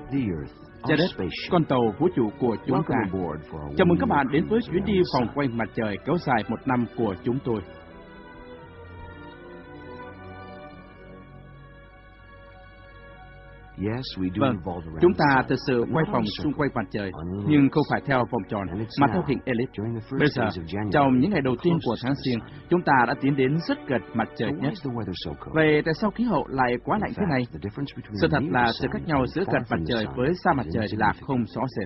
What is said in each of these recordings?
Trái đất, con tàu vũ trụ của chúng ta. Chào mừng các bạn đến với chuyến đi vòng quanh mặt trời kéo dài 1 năm của chúng tôi. Vâng, chúng ta thực sự quay vòng xung quanh mặt trời, nhưng không phải theo vòng tròn, mà theo hình elip. Bây giờ, trong những ngày đầu tiên của tháng Giêng, chúng ta đã tiến đến rất gần mặt trời nhất. Vậy tại sao khí hậu lại quá lạnh thế này? Sự thật là sự khác nhau giữa gần mặt trời với xa mặt trời là không rõ rệt.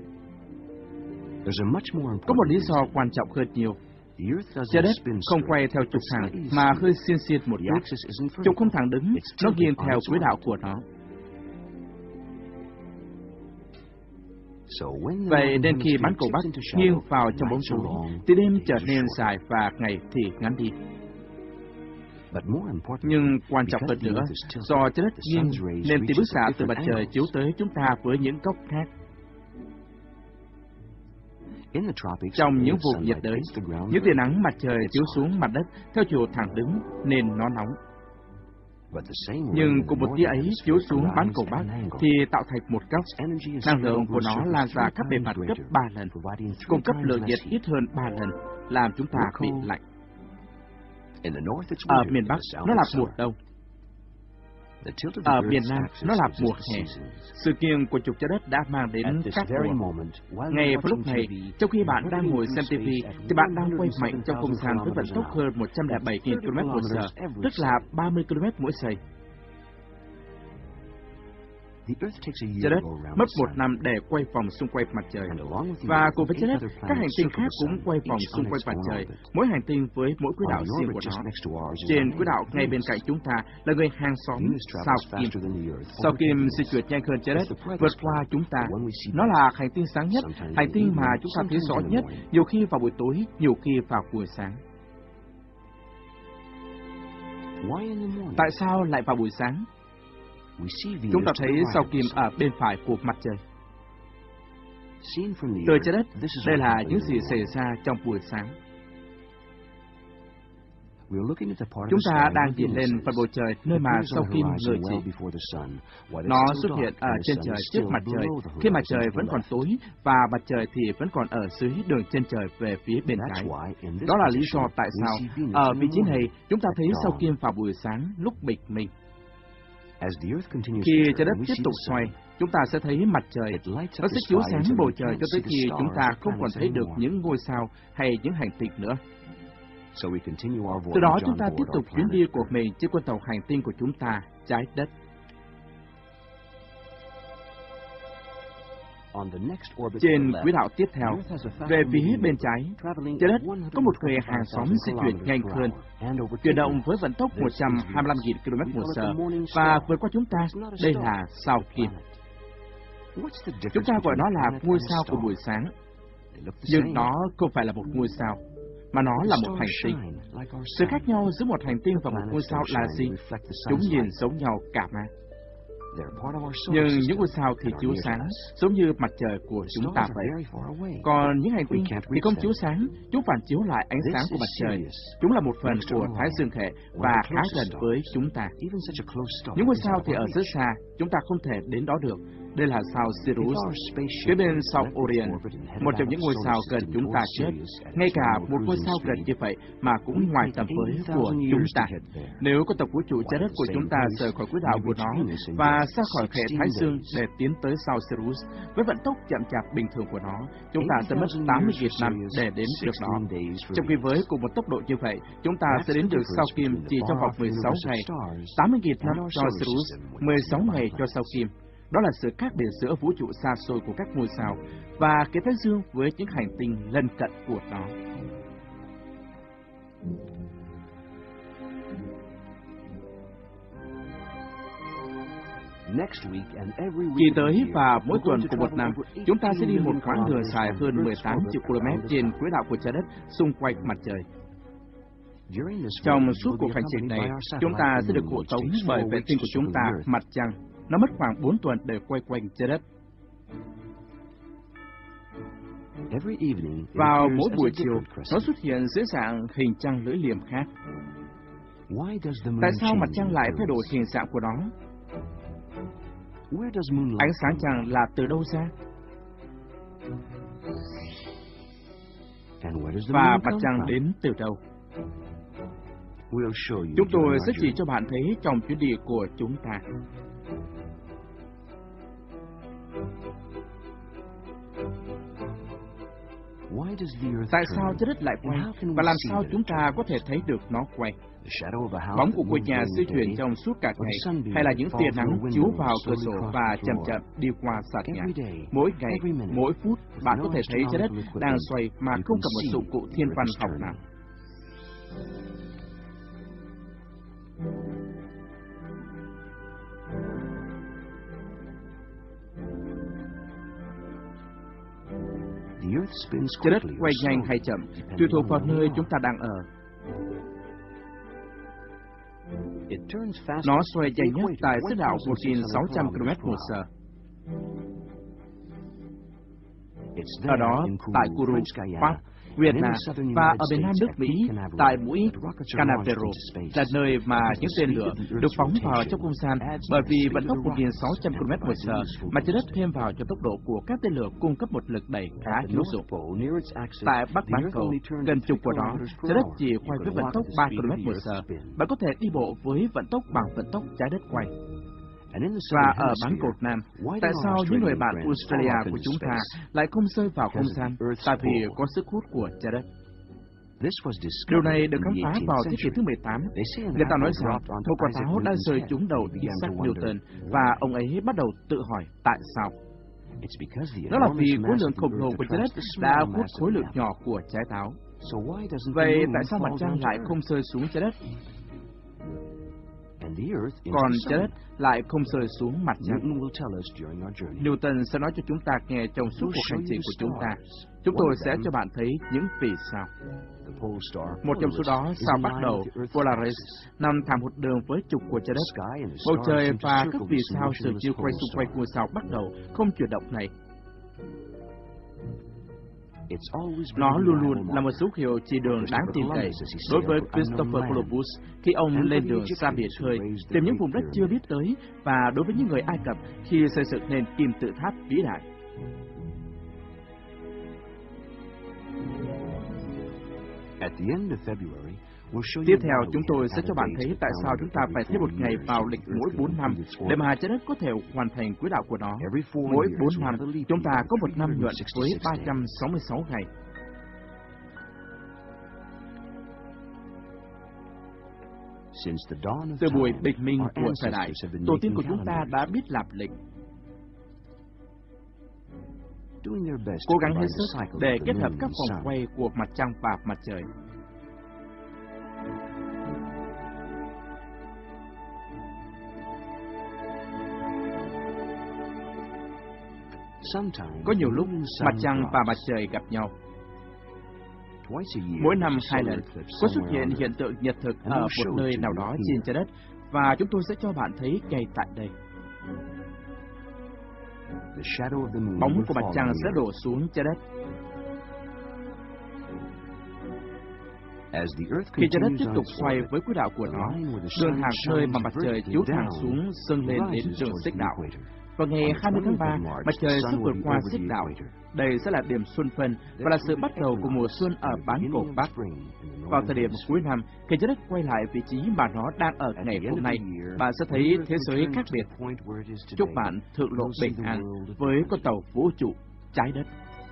Có một lý do quan trọng hơn nhiều. Trái đất không quay theo trục thẳng, mà hơi xiên xiên một chút. Trục không thẳng đứng, nó nghiêng theo quỹ đạo của nó. Vậy nên khi bán cầu Bắc nghiêng vào trong bóng tối, thì đêm trở nên dài và ngày thì ngắn đi. Nhưng quan trọng hơn nữa, do trái đất nghiêng nên tia bức xạ từ mặt trời chiếu tới chúng ta với những góc khác. Trong những vùng nhiệt đới, những tia nắng mặt trời chiếu xuống mặt đất theo chiều thẳng đứng nên nó nóng. Nhưng cùng một tia ấy chiếu xuống bán cầu Bắc thì tạo thành một góc. Năng lượng của nó lan ra khắp bề mặt gấp 3 lần, cung cấp lượng nhiệt ít hơn 3 lần, làm chúng ta bị lạnh. Ở miền Bắc, nó là mùa đông. Ở miền Nam, nó là mùa hè. Sự nghiêng của trục trái đất đã mang đến các mùa. Ngay vào lúc này, trong khi bạn đang ngồi xem TV, thì bạn đang quay mạnh trong không gian với vận tốc hơn 107.000 km/h, tức là 30 km mỗi giây. Trái đất mất 1 năm để quay vòng xung quanh mặt trời, và cùng với trái đất, các hành tinh khác cũng quay vòng xung quanh mặt trời, mỗi hành tinh với mỗi quỹ đạo riêng của nó. Trên quỹ đạo ngay bên cạnh chúng ta là người hàng xóm sao Kim. Sao Kim di chuyển nhanh hơn trái đất, vượt qua chúng ta. Nó là hành tinh sáng nhất, hành tinh mà chúng ta thấy rõ nhất, nhiều khi vào buổi tối, nhiều khi vào buổi sáng. Tại sao lại vào buổi sáng? Chúng ta thấy sao Kim ở bên phải của mặt trời. Từ trái đất, đây là những gì xảy ra trong buổi sáng. Chúng ta đang nhìn lên phần bầu trời nơi mà sao Kim ngời chỉ. Nó xuất hiện ở trên trời trước mặt trời, khi mặt trời vẫn còn tối và mặt trời thì vẫn còn ở dưới đường chân trời về phía bên trái. Đó là lý do tại sao ở vị trí này chúng ta thấy sao Kim vào buổi sáng lúc bình minh. Khi trái đất tiếp tục xoay, chúng ta sẽ thấy mặt trời. Nó sẽ chiếu sáng bầu trời cho tới khi chúng ta không còn thấy được những ngôi sao hay những hành tinh nữa. Từ đó chúng ta tiếp tục chuyến đi của mình trên con tàu hành tinh của chúng ta, trái đất. Trên quỹ đạo tiếp theo, về phía bên trái, trái đất có một người hàng xóm di chuyển nhanh hơn, chuyển động với vận tốc 125.000 km/h và vượt qua chúng ta. Đây là sao Kim. Chúng ta gọi nó là ngôi sao của buổi sáng, nhưng nó không phải là một ngôi sao, mà nó là một hành tinh. Sự khác nhau giữa một hành tinh và một ngôi sao là gì? Chúng nhìn giống nhau cả mà. Nhưng những ngôi sao thì chiếu sáng, giống như mặt trời của chúng ta vậy. Còn những hành tinh thì không chiếu sáng, chúng phản chiếu lại ánh sáng của mặt trời. Chúng là một phần của Thái Dương hệ và khá gần với chúng ta. Những ngôi sao thì ở rất xa, chúng ta không thể đến đó được. Đây là sao Sirius, phía bên sao Orion, một trong những ngôi sao gần chúng ta nhất. Ngay cả một ngôi sao gần như vậy mà cũng ngoài tầm với của chúng ta. Nếu con tàu vũ trụ trái đất của chúng ta rời khỏi quỹ đạo của nó và ra khỏi hệ Thái Dương để tiến tới sao Sirius, với vận tốc chậm chạp bình thường của nó, chúng ta sẽ mất 80.000 năm để đến được đó. Trong khi với cùng một tốc độ như vậy, chúng ta sẽ đến được sao Kim chỉ trong vòng 16 ngày. 80.000 năm cho Sirius, 16 ngày cho sao Kim. Đó là sự khác biệt giữa vũ trụ xa xôi của các ngôi sao và cái Thái Dương với những hành tinh lân cận của nó. Kỳ tới và mỗi tuần của một năm, chúng ta sẽ đi một quãng đường dài hơn 18 triệu km trên quỹ đạo của trái đất xung quanh mặt trời. Trong suốt cuộc hành trình này, chúng ta sẽ được hộ tống bởi vệ tinh của chúng ta, mặt trăng. Nó mất khoảng 4 tuần để quay quanh trái đất. Vào mỗi buổi chiều, nó xuất hiện dưới dạng hình trăng lưỡi liềm khác. Tại sao mặt trăng lại thay đổi hình dạng của nó? Ánh sáng trăng là từ đâu ra? Và mặt trăng đến từ đâu? Chúng tôi sẽ chỉ cho bạn thấy trong chuyến đi của chúng ta. Tại sao trái đất lại quay? Và làm sao chúng ta có thể thấy được nó quay? Bóng của ngôi nhà di chuyển trong suốt cả ngày, hay là những tia nắng chiếu vào cửa sổ và chậm chậm đi qua sàn nhà. Mỗi ngày, mỗi phút, bạn có thể thấy trái đất đang xoay mà không cần một dụng cụ thiên văn học nào. Trái đất quay nhanh hay chậm, tùy thuộc vào nơi chúng ta đang ở. Nó xoay nhanh nhất tại xích đạo 1.600 km/h. Ở đó, tại Kourou, Pháp, Việt Nam và ở miền Nam nước Mỹ, tại mũi Canaveral, là nơi mà những tên lửa được phóng vào trong không gian bởi vì vận tốc 1.600 km/h mà trái đất thêm vào cho tốc độ của các tên lửa cung cấp một lực đẩy khá hữu dụng. Tại Bắc bán cầu, gần trục của nó, trái đất chỉ quay với vận tốc 3 km/h. Bạn có thể đi bộ với vận tốc bằng vận tốc trái đất quay. Và ở bán cột Nam, tại sao những người bạn Australia của chúng ta lại không rơi vào không gian? Tại vì có sức hút của trái đất. Điều này được khám phá vào thế kỷ thứ 18. Người ta nói rằng một quả táo đã rơi trúng đầu Isaac Newton, và ông ấy bắt đầu tự hỏi tại sao. Đó là vì khối lượng khổng lồ của trái đất đã hút khối lượng nhỏ của trái táo. Vậy tại sao mặt trăng lại không rơi xuống trái đất? Còn trái đất lại không rơi xuống mặt trăng. Newton sẽ nói cho chúng ta nghe trong suốt cuộc hành trình của chúng ta. Chúng tôi sẽ cho bạn thấy những vì sao. Một trong số đó, sao bắt đầu, Polaris, nằm thẳng một đường với trục của trái đất. Bầu trời và các vì sao dường như quay xung quanh ngôi sao bắt đầu không chuyển động này. Nó luôn luôn là một dấu hiệu chỉ đường đáng tin cậy đối với Christopher Columbus khi ông lên đường ra biển khơi, tìm những vùng đất chưa biết tới, và đối với những người Ai Cập khi xây dựng nền kim tự tháp vĩ đại. Tiếp theo, chúng tôi sẽ cho bạn thấy tại sao chúng ta phải thêm một ngày vào lịch mỗi 4 năm để mà trái đất có thể hoàn thành quỹ đạo của nó. Mỗi 4 năm, chúng ta có một năm nhuận với 366 ngày. Từ buổi bình minh của thời đại, tổ tiên của chúng ta đã biết lập lịch, cố gắng hết sức để kết hợp các vòng quay của mặt trăng và mặt trời. Có nhiều lúc mặt trăng và mặt trời gặp nhau. Mỗi năm 2 lần có xuất hiện hiện tượng nhật thực ở một nơi nào đó trên trái đất, và chúng tôi sẽ cho bạn thấy ngay tại đây. Bóng của mặt trăng sẽ đổ xuống trái đất. Khi trái đất tiếp tục xoay với quỹ đạo của nó, đường hàng nơi mà mặt trời chiếu thẳng xuống dâng lên đến đường xích đạo. Vào ngày 20 tháng 3, mặt trời sẽ vượt qua xích đạo. Đây sẽ là điểm xuân phân và là sự bắt đầu của mùa xuân ở bán cầu Bắc. Vào thời điểm cuối năm, khi trái đất quay lại vị trí mà nó đang ở ngày hôm nay, bạn sẽ thấy thế giới khác biệt. Chúc bạn thượng lộ bình an với con tàu vũ trụ trái đất.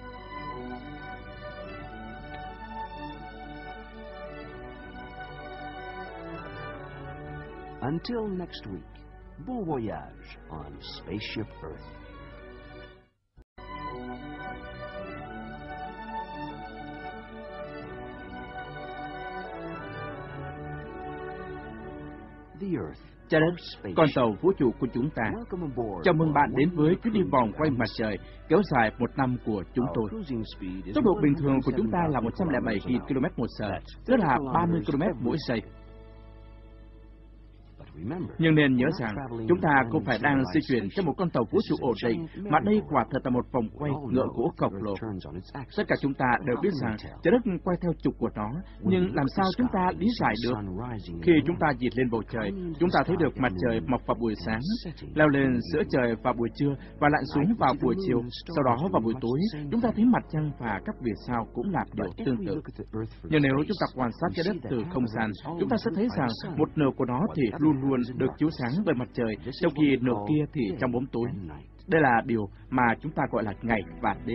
Until next week, bon voyage on Spaceship Earth. Trái đất, con tàu vũ trụ của chúng ta. Chào mừng bạn đến với chuyến đi vòng quanh mặt trời kéo dài 1 năm của chúng tôi. Tốc độ bình thường của chúng ta là 107 km/h, tức là 30 km mỗi giây. Nhưng nên nhớ rằng, chúng ta không phải đang di chuyển trong một con tàu vũ trụ ổn định, mà đây quả thật là một vòng quay ngựa gỗ khổng lồ. Tất cả chúng ta đều biết rằng trái đất quay theo trục của nó, nhưng làm sao chúng ta lý giải được? Khi chúng ta nhìn lên bầu trời, chúng ta thấy được mặt trời mọc vào buổi sáng, leo lên giữa trời vào buổi trưa và lặn xuống vào buổi chiều. Sau đó vào buổi tối, chúng ta thấy mặt trăng và các vì sao cũng làm điều tương tự. Nhưng nếu chúng ta quan sát trái đất từ không gian, chúng ta sẽ thấy rằng một nửa của nó thì luôn luôn được chiếu sáng bởi mặt trời, trong khi nửa kia thì trong bóng tối. Đây là điều mà chúng ta gọi là ngày và đêm.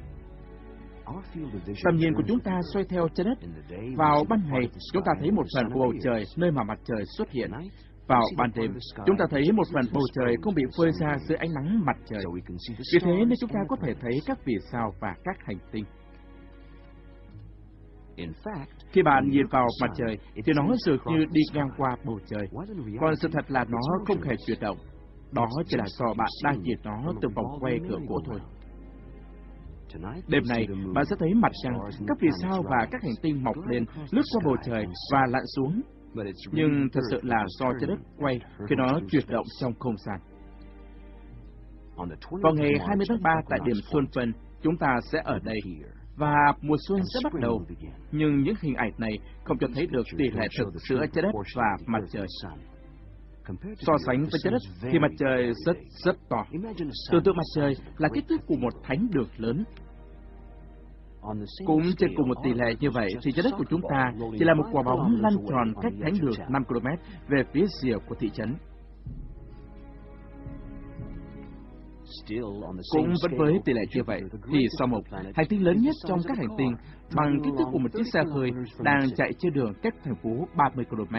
Tầm nhìn của chúng ta xoay theo trái đất. Vào ban ngày, chúng ta thấy một phần của bầu trời nơi mà mặt trời xuất hiện. Vào ban đêm, chúng ta thấy một phần bầu trời không bị phơi ra dưới ánh nắng mặt trời. Vì thế nên chúng ta có thể thấy các vì sao và các hành tinh. Khi bạn nhìn vào mặt trời, thì nó dường như đi ngang qua bầu trời. Còn sự thật là nó không hề chuyển động. Đó chỉ là do bạn đang nhìn nó từ vòng quay cửa gỗ thôi. Đêm nay, bạn sẽ thấy mặt trăng, các vì sao và các hành tinh mọc lên, lướt qua bầu trời và lặn xuống. Nhưng thật sự là do trái đất quay khi nó chuyển động trong không gian. Vào ngày 20 tháng 3 tại điểm Xuân Phân, chúng ta sẽ ở đây. Và mùa xuân sẽ bắt đầu. Nhưng những hình ảnh này không cho thấy được tỷ lệ thực giữa trái đất và mặt trời. So sánh với trái đất thì mặt trời rất to. Tưởng tượng mặt trời là kích thước của một thánh đường lớn. Cũng trên cùng một tỷ lệ như vậy thì trái đất của chúng ta chỉ là một quả bóng lăn tròn cách thánh đường 5 km về phía rìa của thị trấn. Cũng vẫn với tỷ lệ như vậy, thì sao Mộc, hành tinh lớn nhất trong các hành tinh, bằng kích thước của một chiếc xe hơi, đang chạy trên đường cách thành phố 30 km.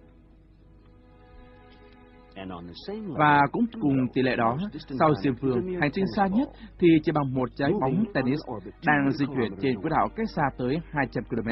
Và cũng cùng tỷ lệ đó, sau Diêm Vương, hành tinh xa nhất thì chỉ bằng một trái bóng tennis đang di chuyển trên quỹ đạo cách xa tới 200 km.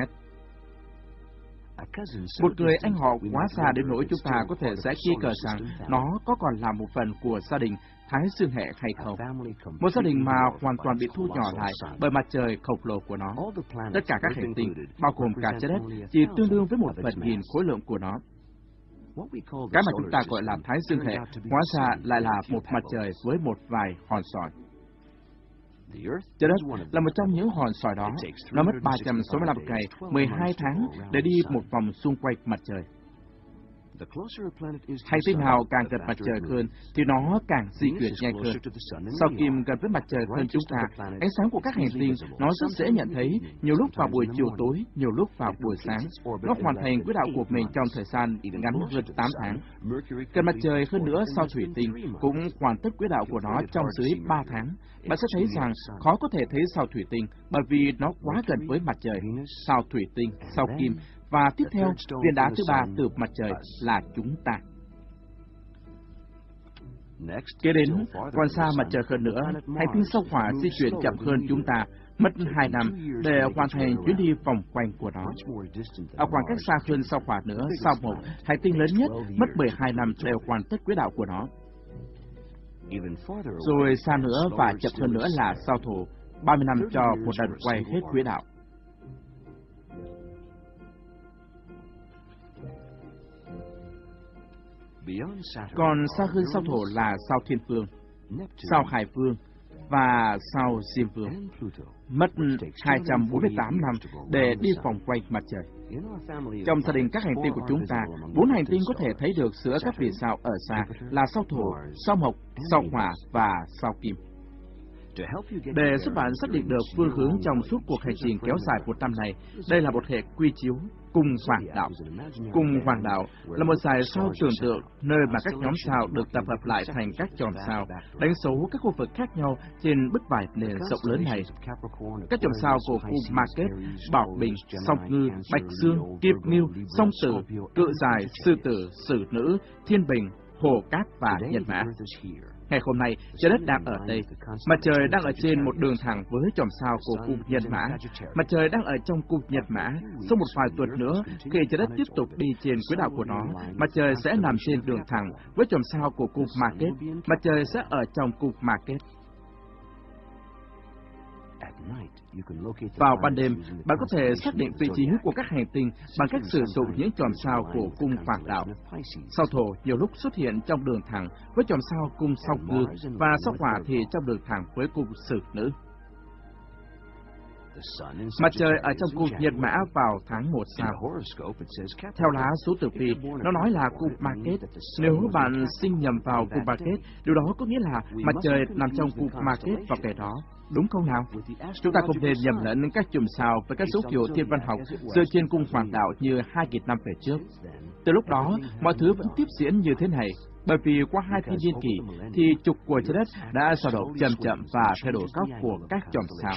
Một người anh họ quá xa đến nỗi chúng ta có thể sẽ nghi ngờ rằng nó có còn là một phần của gia đình Thái Dương hệ hay không. Một gia đình mà hoàn toàn bị thu nhỏ lại bởi mặt trời khổng lồ của nó. Tất cả các hành tinh, bao gồm cả trái đất, chỉ tương đương với 1/1000 khối lượng của nó. Cái mà chúng ta gọi là Thái Dương hệ, hóa ra lại là một mặt trời với một vài hòn sỏi. Trái đất là một trong những hòn sỏi đó. Nó mất 365 ngày, 12 tháng để đi một vòng xung quanh mặt trời. Hành tinh nào càng gần mặt trời hơn thì nó càng di chuyển nhanh hơn. Sao Kim gần với mặt trời hơn chúng ta, ánh sáng của các hành tinh nó rất dễ nhận thấy, nhiều lúc vào buổi chiều tối, nhiều lúc vào buổi sáng. Nó hoàn thành quỹ đạo của mình trong thời gian ngắn hơn 8 tháng. Gần mặt trời hơn nữa, sao Thủy Tinh cũng hoàn tất quỹ đạo của nó trong dưới 3 tháng. Bạn sẽ thấy rằng khó có thể thấy sao Thủy Tinh bởi vì nó quá gần với mặt trời. Sao Thủy Tinh, sao Kim, và tiếp theo, viên đá thứ ba từ mặt trời là chúng ta. Kế đến, còn xa mặt trời hơn nữa, hành tinh sao Hỏa di chuyển chậm hơn chúng ta, mất 2 năm để hoàn thành chuyến đi vòng quanh của nó. Ở khoảng cách xa hơn sao Hỏa nữa, sao Mộc, hành tinh lớn nhất, mất 12 năm để hoàn tất quỹ đạo của nó. Rồi xa nữa và chậm hơn nữa là sao Thổ, 30 năm cho một lần quay hết quỹ đạo. Còn xa hơn sao Thổ là sao Thiên Vương, sao Hải Vương và sao Diêm Vương, mất 248 năm để đi vòng quanh mặt trời. Trong gia đình các hành tinh của chúng ta, 4 hành tinh có thể thấy được giữa các vì sao ở xa là sao Thổ, sao Mộc, sao Hỏa và sao Kim. Để giúp bạn xác định được phương hướng trong suốt cuộc hành trình kéo dài 1 năm này, đây là một hệ quy chiếu cung hoàng đạo. Cung hoàng đạo là một dải sao tưởng tượng nơi mà các nhóm sao được tập hợp lại thành các chòm sao, đánh dấu các khu vực khác nhau trên bức vải nền rộng lớn này. Các chòm sao của khu Market, Bảo Bình, Song Ngư, Bạch Dương, Kim Ngưu, Song Tử, Cự Giải, Sư Tử, Sử Nữ, Thiên Bình, Hồ Cát và Nhân Mã. Ngày hôm nay, trái đất đang ở đây. Mặt trời đang ở trên một đường thẳng với chòm sao của cung Nhân Mã. Mặt trời đang ở trong cung Nhân Mã. Sau một vài tuần nữa, khi trái đất tiếp tục đi trên quỹ đạo của nó, mặt trời sẽ nằm trên đường thẳng với chòm sao của cung Market. Mặt trời sẽ ở trong cung Market. Vào ban đêm, bạn có thể xác định vị trí của các hành tinh bằng cách sử dụng những chòm sao của cung Hoàng đạo. Sao Thổ nhiều lúc xuất hiện trong đường thẳng với chòm sao cung Sao Ngư, và sao Hỏa thì trong đường thẳng với cung Sử Nữ. Mặt trời ở trong cung Nhân Mã vào tháng 1 sao. Theo lá số tử vi, nó nói là cung Market. Nếu bạn sinh nhầm vào cung Market, điều đó có nghĩa là mặt trời nằm trong cung Market vào ngày đó. Đúng không nào? Chúng ta không nên nhầm lẫn các chùm sao với các số hiệu thiên văn học dựa trên cung Hoàng đạo như 2.000 năm về trước. Từ lúc đó, mọi thứ vẫn tiếp diễn như thế này. Bởi vì qua 2 thiên niên kỷ, thì trục của trái đất đã dao động chậm chậm và thay đổi góc của các chòm sao.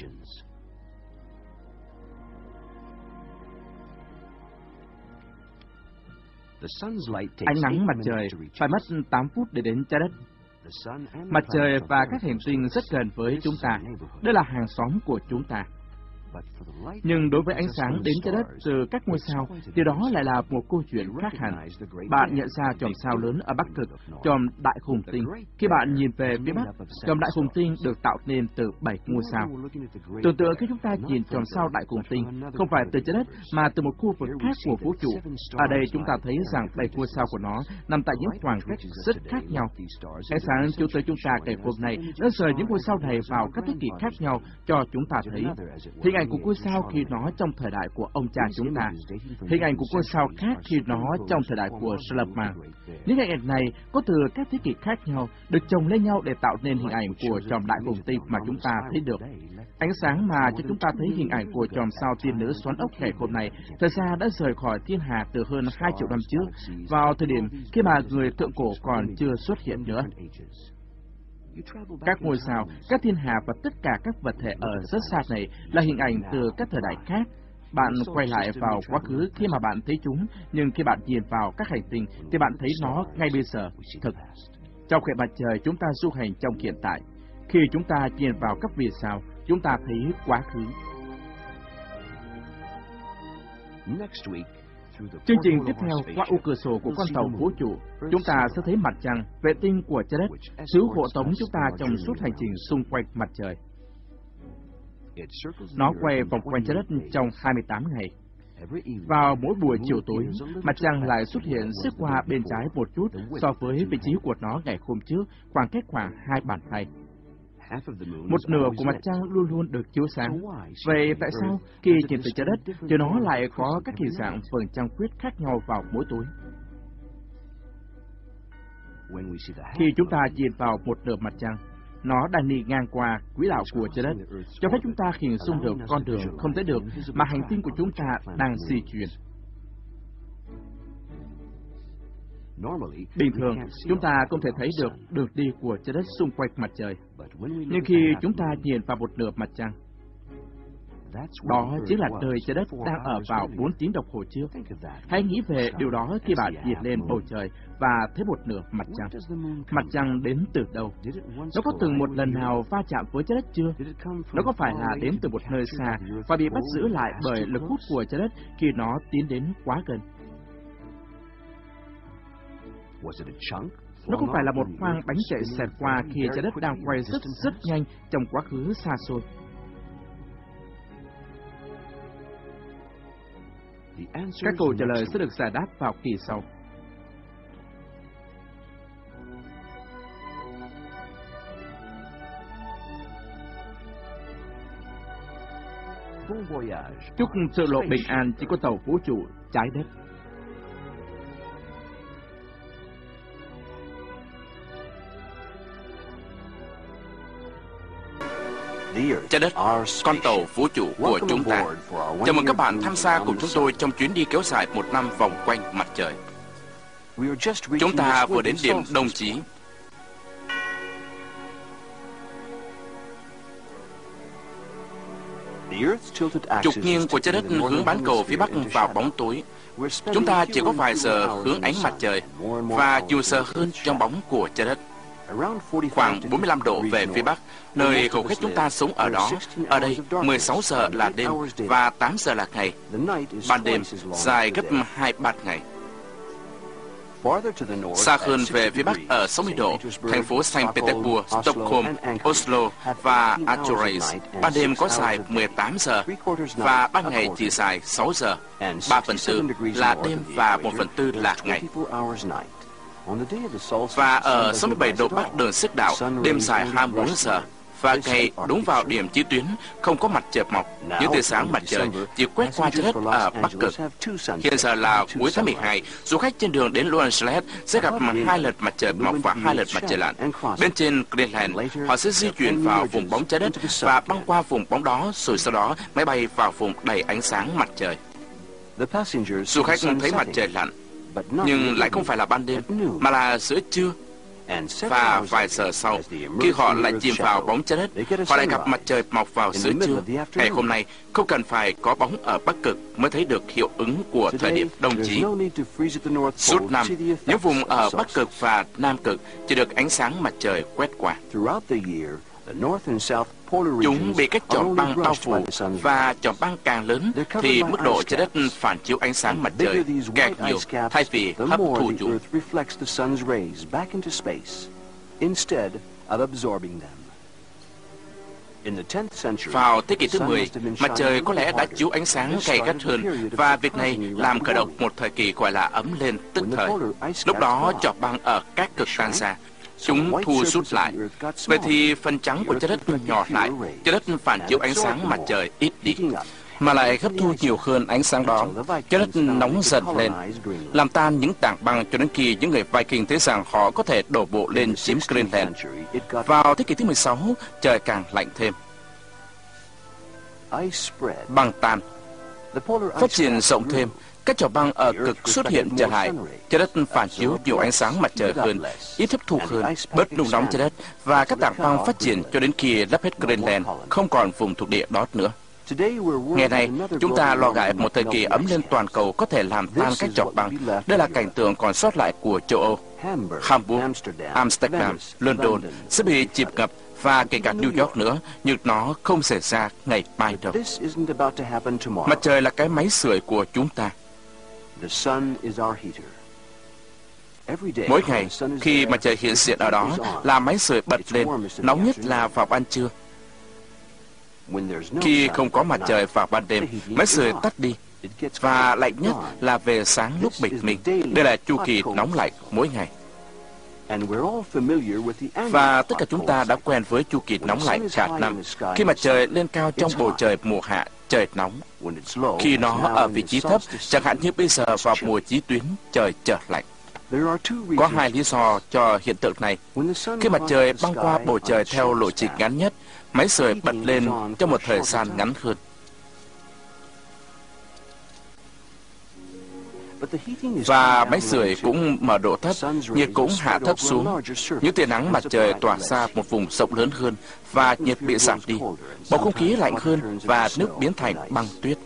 Ánh nắng mặt trời phải mất 8 phút để đến trái đất. Mặt trời và các hành tinh rất gần với chúng ta. Đây là hàng xóm của chúng ta. Nhưng đối với ánh sáng đến trái đất từ các ngôi sao, thì đó lại là một câu chuyện khác hẳn. Bạn nhận ra chòm sao lớn ở Bắc Cực, chòm Đại Khủng Tinh. Khi bạn nhìn về phía Bắc, chòm Đại Khủng Tinh được tạo nên từ 7 ngôi sao. Tưởng tượng khi chúng ta nhìn chòm sao Đại Khủng Tinh, không phải từ trái đất mà từ một khu vực khác của vũ trụ. Ở đây chúng ta thấy rằng 7 ngôi sao của nó nằm tại những khoảng cách rất khác nhau. Ánh sáng chiếu tới chúng ta ngày hôm nay đã rời những ngôi sao này vào các thế kỷ khác nhau cho chúng ta thấy. Hình ảnh của ngôi sao khi nó trong thời đại của ông cha chúng ta, hình ảnh của ngôi sao khác khi nó trong thời đại của Solomon. Những hình ảnh này có từ các thế kỷ khác nhau được chồng lên nhau để tạo nên hình ảnh của chòm Đại Khủng Tinh mà chúng ta thấy được. Ánh sáng mà cho chúng ta thấy hình ảnh của chòm sao tiên nữ xoắn ốc ngày hôm nay thật ra đã rời khỏi thiên hà từ hơn 2 triệu năm trước, vào thời điểm khi mà người thượng cổ còn chưa xuất hiện nữa. Các ngôi sao, các thiên hà và tất cả các vật thể ở rất xa này là hình ảnh từ các thời đại khác. Bạn quay lại vào quá khứ khi mà bạn thấy chúng, nhưng khi bạn nhìn vào các hành tinh thì bạn thấy nó ngay bây giờ, thực. Trong hệ mặt trời chúng ta du hành trong hiện tại. Khi chúng ta nhìn vào các vì sao, chúng ta thấy quá khứ. Chương trình tiếp theo, qua ô cửa sổ của con tàu vũ trụ, chúng ta sẽ thấy mặt trăng, vệ tinh của trái đất, thứ hộ tống chúng ta trong suốt hành trình xung quanh mặt trời. Nó quay vòng quanh trái đất trong 28 ngày. Vào mỗi buổi chiều tối, mặt trăng lại xuất hiện xếp qua bên trái một chút so với vị trí của nó ngày hôm trước, khoảng cách khoảng 2 bàn tay. Một nửa của mặt trăng luôn luôn được chiếu sáng. Vậy tại sao khi nhìn từ trái đất thì nó lại có các hình dạng vầng trăng khuyết khác nhau vào mỗi tối? Khi chúng ta nhìn vào một nửa mặt trăng, nó đang đi ngang qua quỹ đạo của trái đất, cho phép chúng ta hình dung được con đường không thấy được mà hành tinh của chúng ta đang di chuyển. Bình thường, chúng ta không thể thấy được đường đi của trái đất xung quanh mặt trời. Nhưng khi chúng ta nhìn vào một nửa mặt trăng, đó chính là nơi trái đất đang ở vào 4 tiếng đồng hồ trước. Hãy nghĩ về điều đó khi bạn nhìn lên bầu trời và thấy một nửa mặt trăng. Mặt trăng đến từ đâu? Nó có từng một lần nào va chạm với trái đất chưa? Nó có phải là đến từ một nơi xa và bị bắt giữ lại bởi lực hút của trái đất khi nó tiến đến quá gần? Nó có phải là một khoang bánh chạy xẹt qua khi trái đất đang quay rất nhanh trong quá khứ xa xôi? Các câu trả lời sẽ được giải đáp vào kỳ sau. Chúc sự lộ bình an trên con tàu vũ trụ trái đất. Trái đất, con tàu vũ trụ của chúng ta. Chào mừng các bạn tham gia cùng chúng tôi trong chuyến đi kéo dài 1 năm vòng quanh mặt trời. Chúng ta vừa đến điểm đồng chí. Trục nghiêng của trái đất hướng bán cầu phía bắc vào bóng tối. Chúng ta chỉ có vài giờ hướng ánh mặt trời và nhiều giờ hơn trong bóng của trái đất. Khoảng 45 độ về phía bắc, nơi hầu hết chúng ta sống ở đó. Ở đây, 16 giờ là đêm và 8 giờ là ngày. Ban đêm dài gấp 2 ban ngày. Xa hơn về phía bắc ở 60 độ, thành phố Saint Petersburg, Stockholm, Oslo và Azores ban đêm có dài 18 giờ và ban ngày chỉ dài 6 giờ. 3/4 là đêm và 1/4 là ngày. Và ở 67 độ bắc đường xích đạo, đêm dài 24 giờ. Và ngày đúng vào điểm chí tuyến, không có mặt trời mọc, những tia sáng mặt trời chỉ quét qua trái đất ở Bắc Cực. Hiện giờ là cuối tháng 12, du khách trên đường đến Los Angeles sẽ gặp 2 lần mặt trời mọc và 2 lần mặt trời lặn. Bên trên Greenland, họ sẽ di chuyển vào vùng bóng trái đất và băng qua vùng bóng đó, rồi sau đó máy bay vào vùng đầy ánh sáng mặt trời. Du khách thấy mặt trời lặn, nhưng lại không phải là ban đêm, mà là giữa trưa. Và vài giờ sau, khi họ lại chìm vào bóng trái đất, họ lại gặp mặt trời mọc vào giữa trưa. Ngày hôm nay, không cần phải có bóng ở Bắc Cực mới thấy được hiệu ứng của thời điểm đông chí. Suốt năm, những vùng ở Bắc Cực và Nam Cực chỉ được ánh sáng mặt trời quét qua. Chúng bị các chòm băng bao phủ, và chòm băng càng lớn thì mức độ trái đất phản chiếu ánh sáng mặt trời càng nhiều thay vì hấp thụ chúng. Vào thế kỷ thứ 10, mặt trời có lẽ đã chiếu ánh sáng gay gắt hơn, và việc này làm khởi động một thời kỳ gọi là ấm lên tức thời. Lúc đó chòm băng ở các cực tan ra, chúng thu rút lại. Vậy thì phần trắng của trái đất nhỏ lại, trái đất phản chiếu ánh sáng mặt trời ít đi, mà lại hấp thu nhiều hơn ánh sáng đó. Trái đất nóng dần lên, làm tan những tảng băng cho đến khi những người Viking thấy rằng họ có thể đổ bộ lên chiếm Greenland. Vào thế kỷ thứ 16, trời càng lạnh thêm. Băng tan, phát triển rộng thêm. Các chòm băng ở cực xuất hiện trở lại, trái đất phản chiếu nhiều ánh sáng mặt trời hơn, ít hấp thụ hơn, bớt nung nóng trái đất, và các tảng băng phát triển cho đến khi lấp hết Greenland, không còn vùng thuộc địa đó nữa. Ngày nay, chúng ta lo ngại một thời kỳ ấm lên toàn cầu có thể làm tan các chòm băng. Đây là cảnh tượng còn sót lại của châu Âu. Hamburg, Amsterdam, London sẽ bị chìm ngập, và kể cả New York nữa, nhưng nó không xảy ra ngày mai đâu. Mặt trời là cái máy sưởi của chúng ta. Mỗi ngày, khi mặt trời hiện diện ở đó, là máy sưởi bật lên, nóng nhất là vào ban trưa. Khi không có mặt trời vào ban đêm, máy sưởi tắt đi, và lạnh nhất là về sáng lúc bình minh. Đây là chu kỳ nóng lạnh mỗi ngày. Và tất cả chúng ta đã quen với chu kỳ nóng lạnh cả năm. Khi mặt trời lên cao trong bầu trời mùa hạ, trời nóng. Khi nó ở vị trí thấp, chẳng hạn như bây giờ vào mùa chí tuyến, trời trở lạnh. Có 2 lý do cho hiện tượng này. Khi mặt trời băng qua bầu trời theo lộ trình ngắn nhất, máy sưởi bật lên trong một thời gian ngắn hơn. Và máy sưởi cũng mở độ thấp, nhiệt cũng hạ thấp xuống. Những tia nắng mặt trời tỏa ra một vùng rộng lớn hơn, và nhiệt bị giảm đi. Bầu không khí lạnh hơn, và nước biến thành băng tuyết.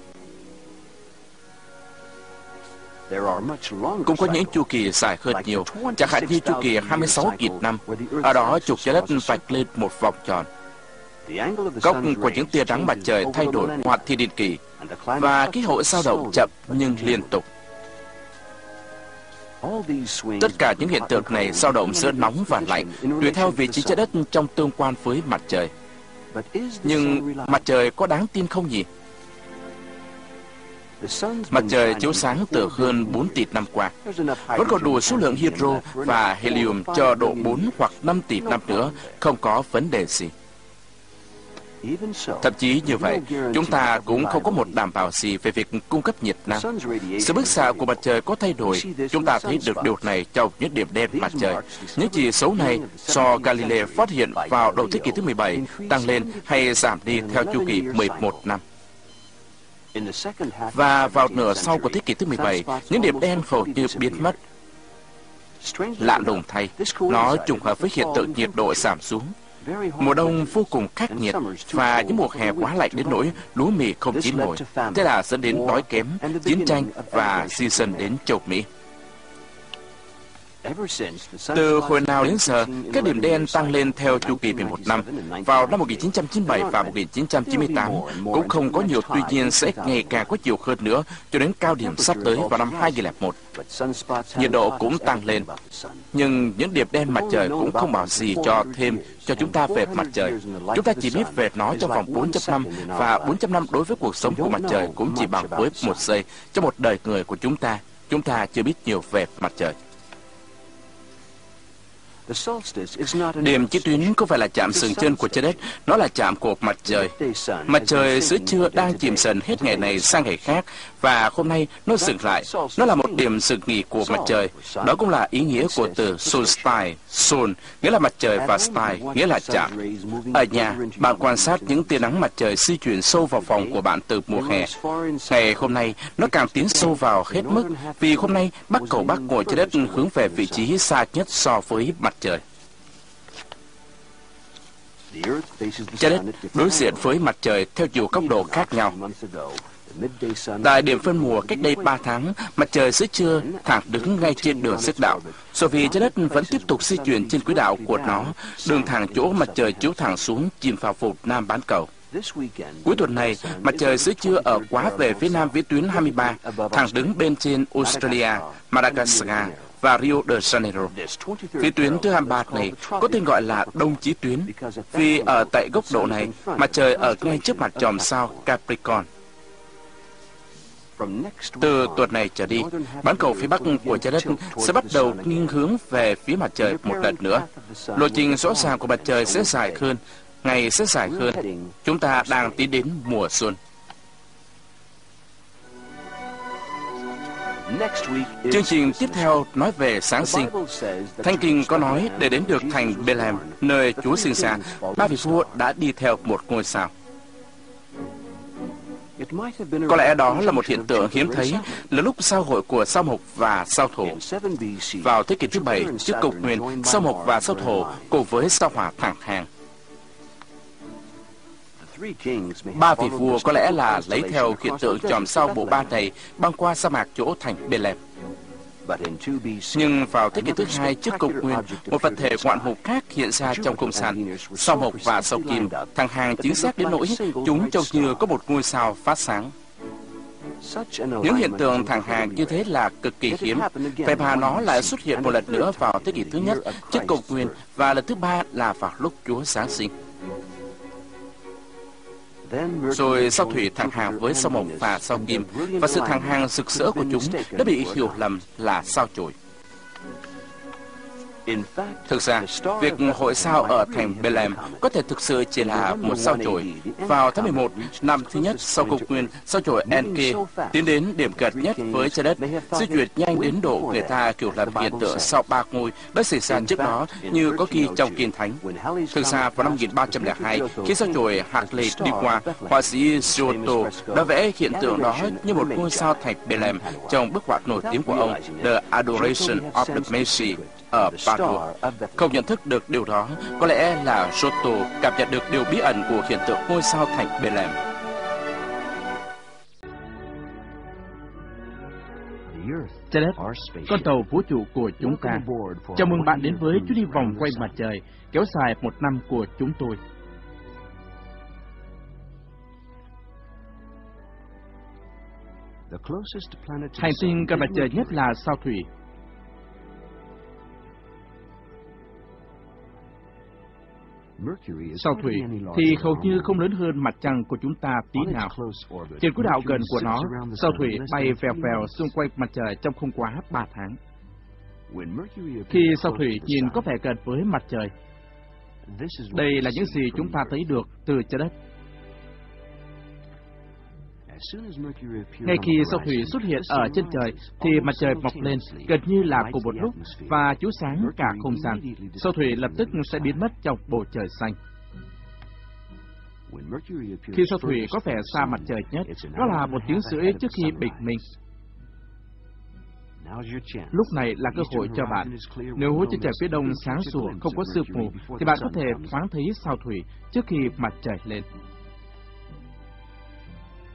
Cũng có những chu kỳ dài hơn nhiều, chẳng hạn như chu kỳ 26.000 năm. Ở đó trục trái đất vạch lên một vòng tròn. Góc của những tia nắng mặt trời thay đổi hoạt thiên niên kỷ, và khí hậu dao động chậm nhưng liên tục. Tất cả những hiện tượng này dao động giữa nóng và lạnh, tùy theo vị trí trái đất trong tương quan với mặt trời. Nhưng mặt trời có đáng tin không nhỉ? Mặt trời chiếu sáng từ hơn 4 tỷ năm qua. Vẫn còn đủ số lượng hydro và helium cho độ 4 hoặc 5 tỷ năm nữa, không có vấn đề gì. Thậm chí như vậy, chúng ta cũng không có một đảm bảo gì về việc cung cấp nhiệt năng. Sự bức xạ của mặt trời có thay đổi, chúng ta thấy được điều này trong những điểm đen mặt trời. Những chỉ số này do Galileo phát hiện vào đầu thế kỷ thứ 17 tăng lên hay giảm đi theo chu kỳ 11 năm. Và vào nửa sau của thế kỷ thứ 17, những điểm đen hầu như biến mất. Lạ lùng thay, nó trùng hợp với hiện tượng nhiệt độ giảm xuống. Mùa đông vô cùng khắc nghiệt, và những mùa hè quá lạnh đến nỗi lúa mì không chín nổi. Thế là dẫn đến đói kém, chiến tranh và di dân đến châu Mỹ. Từ hồi nào đến giờ, các điểm đen tăng lên theo chu kỳ 11 năm. Vào năm 1997 và 1998 cũng không có nhiều, tuy nhiên sẽ ngày càng có nhiều hơn nữa cho đến cao điểm sắp tới vào năm 2001. Nhiệt độ cũng tăng lên. Nhưng những điểm đen mặt trời cũng không bảo gì cho chúng ta về mặt trời. Chúng ta chỉ biết về nó trong vòng 400 năm, và 400 năm đối với cuộc sống của mặt trời cũng chỉ bằng với một giây trong một đời người của chúng ta. Chúng ta chưa biết nhiều về mặt trời. Điểm chí tuyến không phải là chạm sừng chân của trái đất, nó là chạm của mặt trời. Mặt trời giữa trưa đang chìm dần hết ngày này sang ngày khác, và hôm nay nó dừng lại. Nó là một điểm dừng nghỉ của mặt trời. Đó cũng là ý nghĩa của từ solstice, sol, nghĩa là mặt trời, và style, nghĩa là chạm. Ở nhà, bạn quan sát những tia nắng mặt trời di chuyển sâu vào phòng của bạn từ mùa hè. Ngày hôm nay, nó càng tiến sâu vào hết mức, vì hôm nay bắc cầu bắc của trái đất hướng về vị trí xa nhất so với mặt trời. Trái đất đối diện với mặt trời theo nhiều góc độ khác nhau. Tại điểm phân mùa cách đây 3 tháng, mặt trời giữa trưa thẳng đứng ngay trên đường xích đạo. Sau vì trái đất vẫn tiếp tục di chuyển trên quỹ đạo của nó, đường thẳng chỗ mặt trời chiếu thẳng xuống chìm vào vùng nam bán cầu. Cuối tuần này, mặt trời giữa trưa ở quá về phía nam vĩ tuyến 23, thẳng đứng bên trên Australia, Madagascar và Rio de Janeiro. Vĩ tuyến thứ 23 này có tên gọi là đông chí tuyến, vì ở tại góc độ này, mặt trời ở ngay trước mặt chòm sao Capricorn. Từ tuần này trở đi, bán cầu phía bắc của trái đất sẽ bắt đầu nghiêng hướng về phía mặt trời một lần nữa. Lộ trình rõ ràng của mặt trời sẽ dài hơn, ngày sẽ dài hơn. Chúng ta đang tiến đến mùa xuân. Chương trình tiếp theo nói về Giáng sinh. Thánh Kinh có nói để đến được thành Bethlehem, nơi Chúa sinh ra, ba vị vua đã đi theo một ngôi sao. Có lẽ đó là một hiện tượng hiếm thấy, là lúc giao hội của sao mộc và sao thổ. Vào thế kỷ thứ 7 trước Công nguyên, sao mộc và sao thổ cùng với sao hỏa thẳng hàng. Ba vị vua có lẽ là lấy theo hiện tượng chòm sao bộ ba này băng qua sa mạc chỗ thành Bethlehem. Nhưng vào thế kỷ thứ 2 trước Công nguyên, một vật thể ngoạn mục khác hiện ra trong không gian, sao mộc và sao kim, thẳng hàng chính xác đến nỗi chúng trông như có một ngôi sao phát sáng. Những hiện tượng thẳng hàng như thế là cực kỳ hiếm, vậy mà nó lại xuất hiện một lần nữa vào thế kỷ thứ nhất trước Công nguyên, và lần thứ ba là vào lúc Chúa Giáng sinh. Rồi sao thủy thẳng hàng với sao mộc và sao kim, và sự thẳng hàng rực rỡ của chúng đã bị hiểu lầm là sao chổi. Thực ra, việc hội sao ở thành Bethlehem có thể thực sự chỉ là một sao chổi. Vào tháng 11, năm thứ nhất sau Công nguyên, sao chổi Enki tiến đến điểm gần nhất với trái đất, di chuyển nhanh đến độ người ta kiểu làm hiện tượng sao ba ngôi đã xảy ra trước đó như có ghi trong Kinh Thánh. Thực ra, vào năm 1302, khi sao chổi Halley đi qua, họa sĩ Giotto đã vẽ hiện tượng đó như một ngôi sao thành Bethlehem trong bức họa nổi tiếng của ông The Adoration of the Magi ở Padua. Không nhận thức được điều đó, có lẽ là Giotto cảm nhận được điều bí ẩn của hiện tượng ngôi sao thành Bethlehem. Trái đất, con tàu vũ trụ của chúng ta. Chào mừng bạn đến với chuyến đi vòng quanh mặt trời kéo dài 1 năm của chúng tôi. Hành tinh gần mặt trời nhất là sao thủy. Sao thủy thì hầu như không lớn hơn mặt trăng của chúng ta tí nào. Trên quỹ đạo gần của nó, sao thủy bay vèo vèo xung quanh mặt trời trong không quá 3 tháng. Khi sao thủy nhìn có vẻ gần với mặt trời, đây là những gì chúng ta thấy được từ trái đất. Ngay khi sao thủy xuất hiện ở chân trời, thì mặt trời mọc lên gần như là cùng một lúc và chiếu sáng cả không gian. Sao thủy lập tức sẽ biến mất trong bầu trời xanh. Khi sao thủy có vẻ xa mặt trời nhất, đó là 1 tiếng rưỡi trước khi bình minh. Lúc này là cơ hội cho bạn. Nếu chân trời phía đông sáng sủa không có sương mù, thì bạn có thể thoáng thấy sao thủy trước khi mặt trời lên.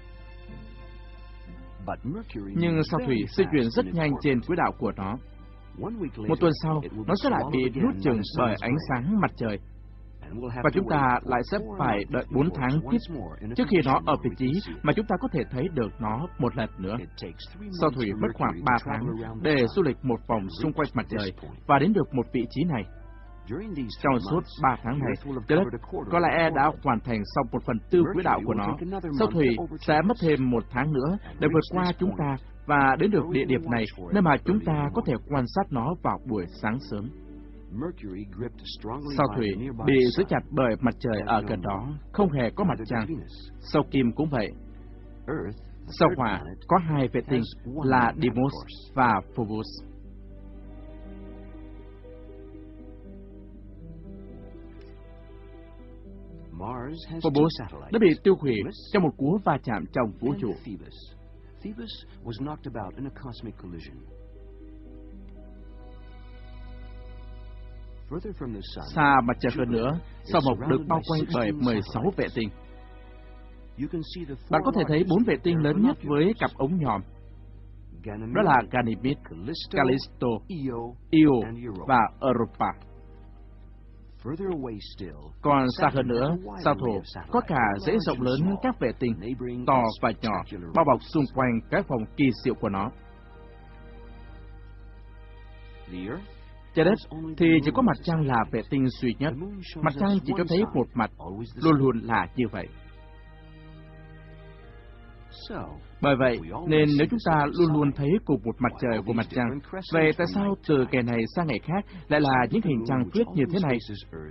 Nhưng sao thủy di chuyển rất nhanh trên quỹ đạo của nó. Một tuần sau, nó sẽ lại bị nuốt chửng bởi ánh sáng mặt trời. Và chúng ta lại sẽ phải đợi 4 tháng tiếp trước khi nó ở vị trí mà chúng ta có thể thấy được nó một lần nữa. Sao thủy mất khoảng 3 tháng để du lịch một vòng xung quanh mặt trời và đến được một vị trí này. Trong suốt 3 tháng này, trái đất có lẽ đã hoàn thành xong 1/4 quỹ đạo của nó. Sao thủy sẽ mất thêm 1 tháng nữa để vượt qua chúng ta và đến được địa điểm này, nơi mà chúng ta có thể quan sát nó vào buổi sáng sớm. Sao thủy bị giữ chặt bởi mặt trời ở gần đó, không hề có mặt trăng. Sao kim cũng vậy. Sao hỏa có 2 vệ tinh là Deimos và Phobos. Phobos đã bị tiêu hủy trong một cú va chạm trong vũ trụ. Xa mặt trời hơn nữa, sao Mộc được bao quanh bởi 16 vệ tinh. Bạn có thể thấy 4 vệ tinh lớn nhất với cặp ống nhòm. Đó là Ganymede, Callisto, Io và Europa. Còn xa hơn nữa, sao Thổ có cả dãy rộng lớn các vệ tinh to và nhỏ bao bọc xung quanh cái vòng kỳ diệu của nó. Trái đất thì chỉ có mặt trăng là vệ tinh duy nhất. Mặt trăng chỉ cho thấy một mặt, luôn luôn là như vậy. Bởi vậy, nên nếu chúng ta luôn luôn thấy cùng một mặt trời của mặt trăng, vậy tại sao từ ngày này sang ngày khác lại là những hình trăng khuyết như thế này?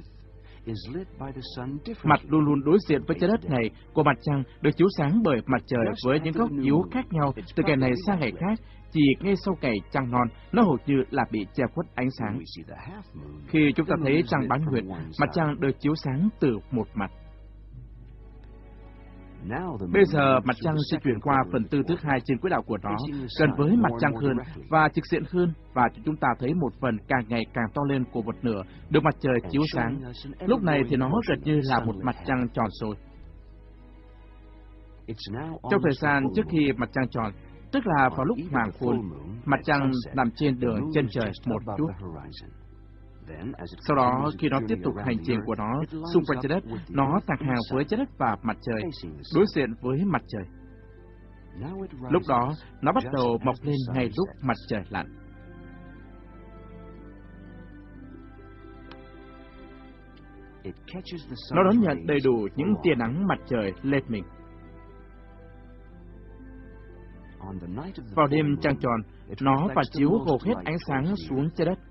Mặt luôn luôn đối diện với trái đất này của mặt trăng được chiếu sáng bởi mặt trời với những góc chiếu khác nhau từ ngày này sang ngày khác. Chỉ ngay sau ngày trăng non, nó hầu như là bị che khuất ánh sáng. Khi chúng ta thấy trăng bán nguyệt, mặt trăng được chiếu sáng từ một mặt. Bây giờ, mặt trăng sẽ chuyển qua phần tư thứ 2 trên quỹ đạo của nó, gần với mặt trăng hơn và trực diện hơn, và chúng ta thấy một phần càng ngày càng to lên của một nửa được mặt trời chiếu sáng. Lúc này thì nó gần như là một mặt trăng tròn trôi. Trong thời gian trước khi mặt trăng tròn, tức là vào lúc hoàng hôn, mặt trăng nằm trên đường chân trời một chút. Sau đó, khi nó tiếp tục hành trình của nó xung quanh trái đất, nó thẳng hàng với trái đất và mặt trời, đối diện với mặt trời. Lúc đó, nó bắt đầu mọc lên ngay lúc mặt trời lặn. Nó đón nhận đầy đủ những tia nắng mặt trời lên mình. Vào đêm trăng tròn, nó phản chiếu hầu hết ánh sáng xuống trái đất.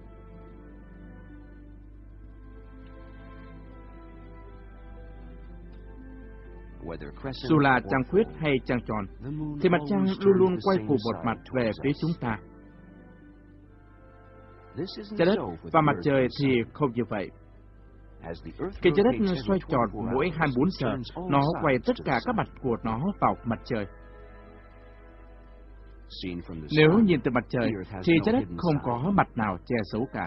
Dù là trăng khuyết hay trăng tròn, thì mặt trăng luôn luôn quay cùng một mặt về phía chúng ta. Trái đất và mặt trời thì không như vậy. Khi trái đất xoay tròn mỗi 24 giờ, nó quay tất cả các mặt của nó vào mặt trời. Nếu nhìn từ mặt trời, thì trái đất không có mặt nào che giấu cả.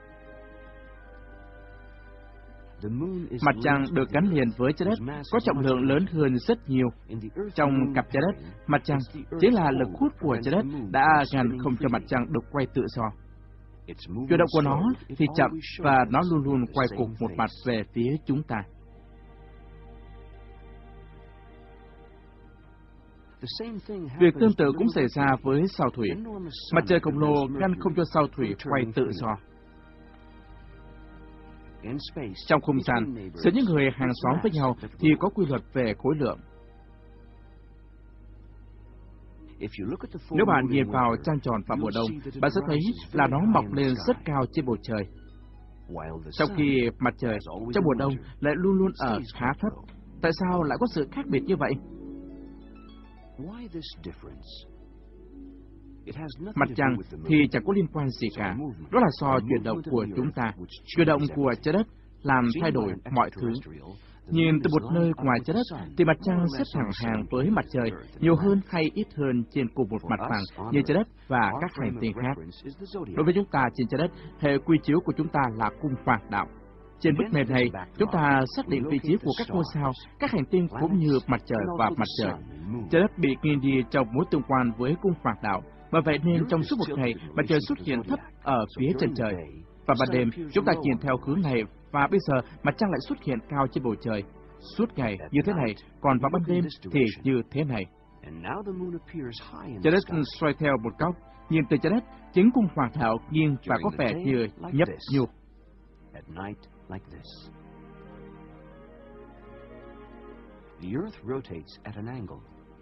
Mặt trăng được gắn liền với trái đất có trọng lượng lớn hơn rất nhiều. Trong cặp trái đất, mặt trăng chính là lực hút của trái đất đã ngăn không cho mặt trăng được quay tự do. Chuyển động của nó thì chậm và nó luôn luôn quay cùng một mặt về phía chúng ta. Việc tương tự cũng xảy ra với sao thủy. Mặt trời khổng lồ ngăn không cho sao thủy quay tự do. Trong không gian, giữa những người hàng xóm với nhau thì có quy luật về khối lượng. Nếu bạn nhìn vào trăng tròn vào mùa đông, bạn sẽ thấy là nó mọc lên rất cao trên bầu trời. Trong khi mặt trời trong mùa đông lại luôn luôn ở khá thấp. Tại sao lại có sự khác biệt như vậy? Mặt trăng thì chẳng có liên quan gì cả. Đó là do chuyển động của chúng ta. Chuyển động của trái đất làm thay đổi mọi thứ. Nhìn từ một nơi ngoài trái đất thì mặt trăng xếp thẳng hàng với mặt trời, nhiều hơn hay ít hơn trên cùng một mặt phẳng như trái đất và các hành tinh khác. Đối với chúng ta trên trái đất, hệ quy chiếu của chúng ta là cung hoàng đạo. Trên bức nền này, chúng ta xác định vị trí của các ngôi sao, các hành tinh cũng như mặt trời và mặt trời. Trái đất bị nghiêng đi trong mối tương quan với cung hoàng đạo. Bởi vậy nên trong suốt một ngày, mặt trời xuất hiện thấp ở phía chân trời. Và ban đêm, chúng ta nhìn theo hướng này, và bây giờ mặt trăng lại xuất hiện cao trên bầu trời. Suốt ngày như thế này, còn vào ban đêm thì như thế này. Trái đất xoay theo một góc, nhìn từ trái đất, chính cung hoàng đạo nghiêng và có vẻ như nhấp nhô. The Earth rotates at an angle.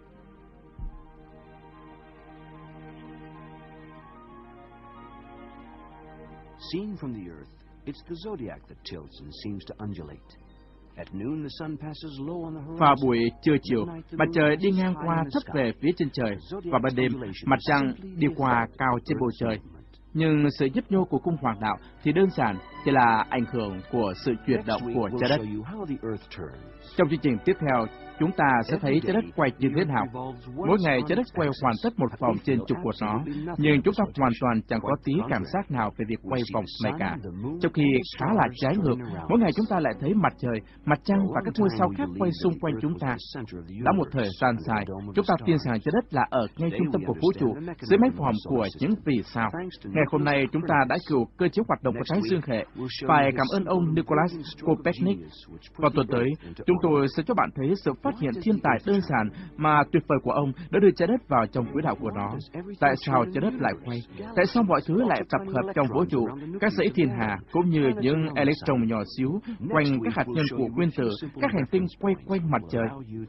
Seen from the Earth, it's the zodiac that tilts and seems to undulate. At noon, the sun passes low on the horizon. Vào buổi trưa chiều, mặt trời đi ngang qua thấp về phía chân trời, và ban đêm, mặt trăng đi qua cao trên bầu trời. Nhưng sự nhấp nhô của cung hoàng đạo thì đơn giản chỉ là ảnh hưởng của sự chuyển động của trái đất. Trong chương trình tiếp theo, chúng ta sẽ thấy trái đất quay như thế nào. Mỗi ngày trái đất quay hoàn tất một vòng trên trục của nó, nhưng chúng ta hoàn toàn chẳng có tí cảm giác nào về việc quay vòng này cả. Trong khi khá là trái ngược, mỗi ngày chúng ta lại thấy mặt trời, mặt trăng và các ngôi sao khác quay xung quanh chúng ta. Đã một thời gian dài, chúng ta tin rằng trái đất là ở ngay trung tâm của vũ trụ, dưới mái vòm của những vì sao. Ngày hôm nay, chúng ta đã hiểu cơ chế hoạt động của Thái Dương hệ. Phải cảm ơn ông Nicholas Copernic. Vào tuần tới, chúng tôi sẽ cho bạn thấy sự phát hiện thiên tài đơn giản mà tuyệt vời của ông đã đưa trái đất vào trong quỹ đạo của nó. Tại sao trái đất lại quay? Tại sao mọi thứ lại tập hợp trong vũ trụ? Các dãy thiên hà cũng như những electron nhỏ xíu quanh các hạt nhân của nguyên tử, các hành tinh quay quanh mặt trời.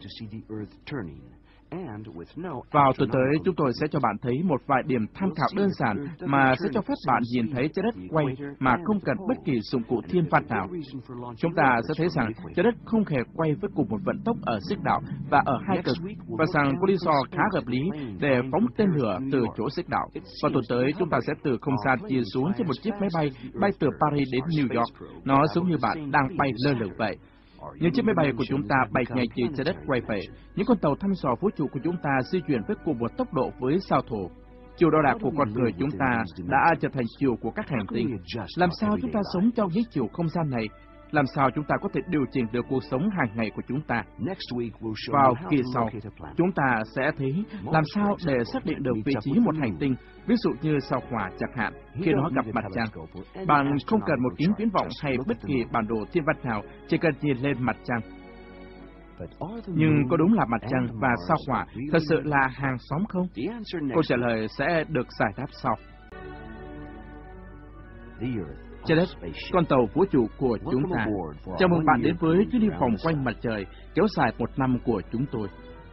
Vào tuần tới, chúng tôi sẽ cho bạn thấy một vài điểm tham khảo đơn giản mà sẽ cho phép bạn nhìn thấy trái đất quay mà không cần bất kỳ dụng cụ thiên văn nào. Chúng ta sẽ thấy rằng trái đất không hề quay với cùng một vận tốc ở xích đạo và ở hai cực, và rằng có lý do khá hợp lý để phóng tên lửa từ chỗ xích đạo. Vào tuần tới, chúng ta sẽ từ không gian chìm xuống trên một chiếc máy bay từ Paris đến New York. Nó giống như bạn đang bay lơ lửng vậy. Những chiếc máy bay của chúng ta bay nhanh như trái đất quay về. Những con tàu thăm dò vũ trụ của chúng ta di chuyển với cùng một tốc độ với sao thổ. Chiều đo đạc của con người chúng ta đã trở thành chiều của các hành tinh. Làm sao chúng ta sống trong những chiều không gian này? Làm sao chúng ta có thể điều chỉnh được cuộc sống hàng ngày của chúng ta? Vào kỳ sau, chúng ta sẽ thấy làm sao để xác định được vị trí một hành tinh, ví dụ như sao Hỏa chẳng hạn, khi nó gặp mặt trăng. Bạn không cần một kính viễn vọng hay bất kỳ bản đồ thiên văn nào, chỉ cần nhìn lên mặt trăng. Nhưng có đúng là mặt trăng và sao Hỏa thật sự là hàng xóm không? Câu trả lời sẽ được giải đáp sau. Trái đất, con tàu vũ trụ của chúng ta. Chào mừng bạn đến với chuyến đi vòng quanh mặt trời kéo dài 1 năm của chúng tôi.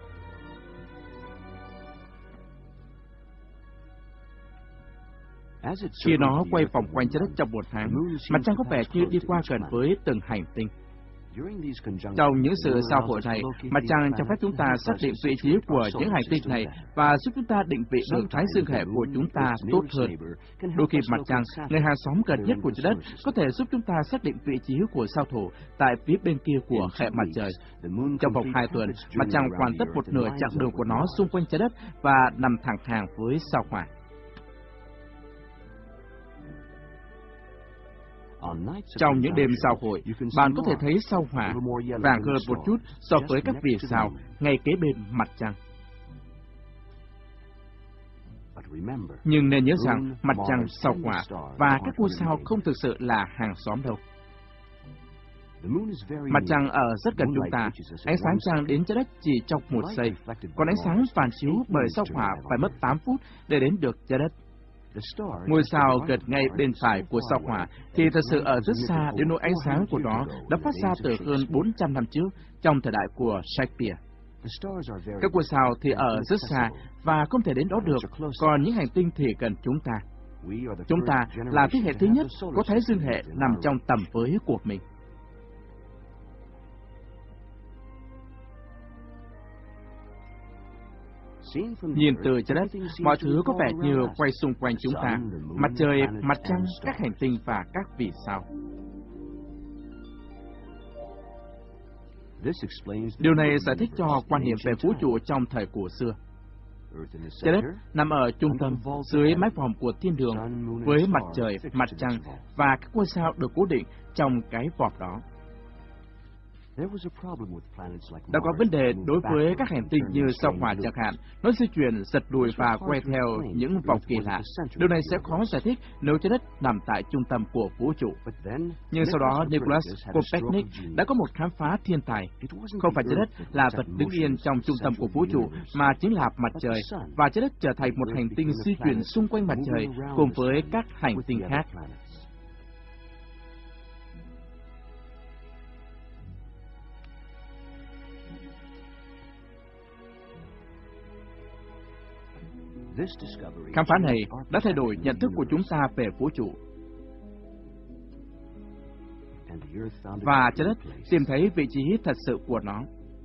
Khi nó quay vòng quanh trái đất trong 1 tháng, mặt trăng có vẻ như đi qua gần với từng hành tinh. Trong những sự giao hội này, mặt trăng cho phép chúng ta xác định vị trí của những hành tinh này và giúp chúng ta định vị được Thái Dương hệ của chúng ta tốt hơn. Đôi khi mặt trăng, người hàng xóm gần nhất của trái đất, có thể giúp chúng ta xác định vị trí của sao thổ tại phía bên kia của hệ mặt trời. Trong vòng 2 tuần, mặt trăng hoàn tất một nửa chặng đường của nó xung quanh trái đất và nằm thẳng hàng với sao Hỏa. Trong những đêm giao hội, bạn có thể thấy sao Hỏa vàng hơn một chút so với các vì sao ngay kế bên mặt trăng. Nhưng nên nhớ rằng mặt trăng, sao Hỏa và các ngôi sao không thực sự là hàng xóm đâu. Mặt trăng ở rất gần chúng ta, ánh sáng trăng đến trái đất chỉ trong 1 giây, còn ánh sáng phản chiếu bởi sao Hỏa phải mất 8 phút để đến được trái đất. Ngôi sao gần ngay bên phải của sao Hỏa thì thật sự ở rất xa đến nỗi ánh sáng của nó đã phát ra từ hơn 400 năm trước trong thời đại của Shakespeare. Các ngôi sao thì ở rất xa và không thể đến đó được, còn những hành tinh thì gần chúng ta. Chúng ta là thế hệ thứ nhất có Thái Dương hệ nằm trong tầm với của mình. Nhìn từ trái đất, mọi thứ có vẻ như quay xung quanh chúng ta, mặt trời, mặt trăng, các hành tinh và các vì sao. Điều này giải thích cho quan niệm về vũ trụ trong thời cổ xưa. Trái đất nằm ở trung tâm, dưới mái vòm của thiên đường, với mặt trời, mặt trăng và các ngôi sao được cố định trong cái vòm đó. Đã có vấn đề đối với các hành tinh như sao Hỏa chẳng hạn, nó di chuyển, giật lùi và quay theo những vòng kỳ lạ. Điều này sẽ khó giải thích nếu trái đất nằm tại trung tâm của vũ trụ. Nhưng sau đó, Nicolaus Copernic đã có một khám phá thiên tài. Không phải trái đất là vật đứng yên trong trung tâm của vũ trụ, mà chính là mặt trời, và trái đất trở thành một hành tinh di chuyển xung quanh mặt trời cùng với các hành tinh khác. Khám phá này đã thay đổi nhận thức của chúng ta về vũ trụ. Và trái đất tìm thấy vị trí thật sự của nó.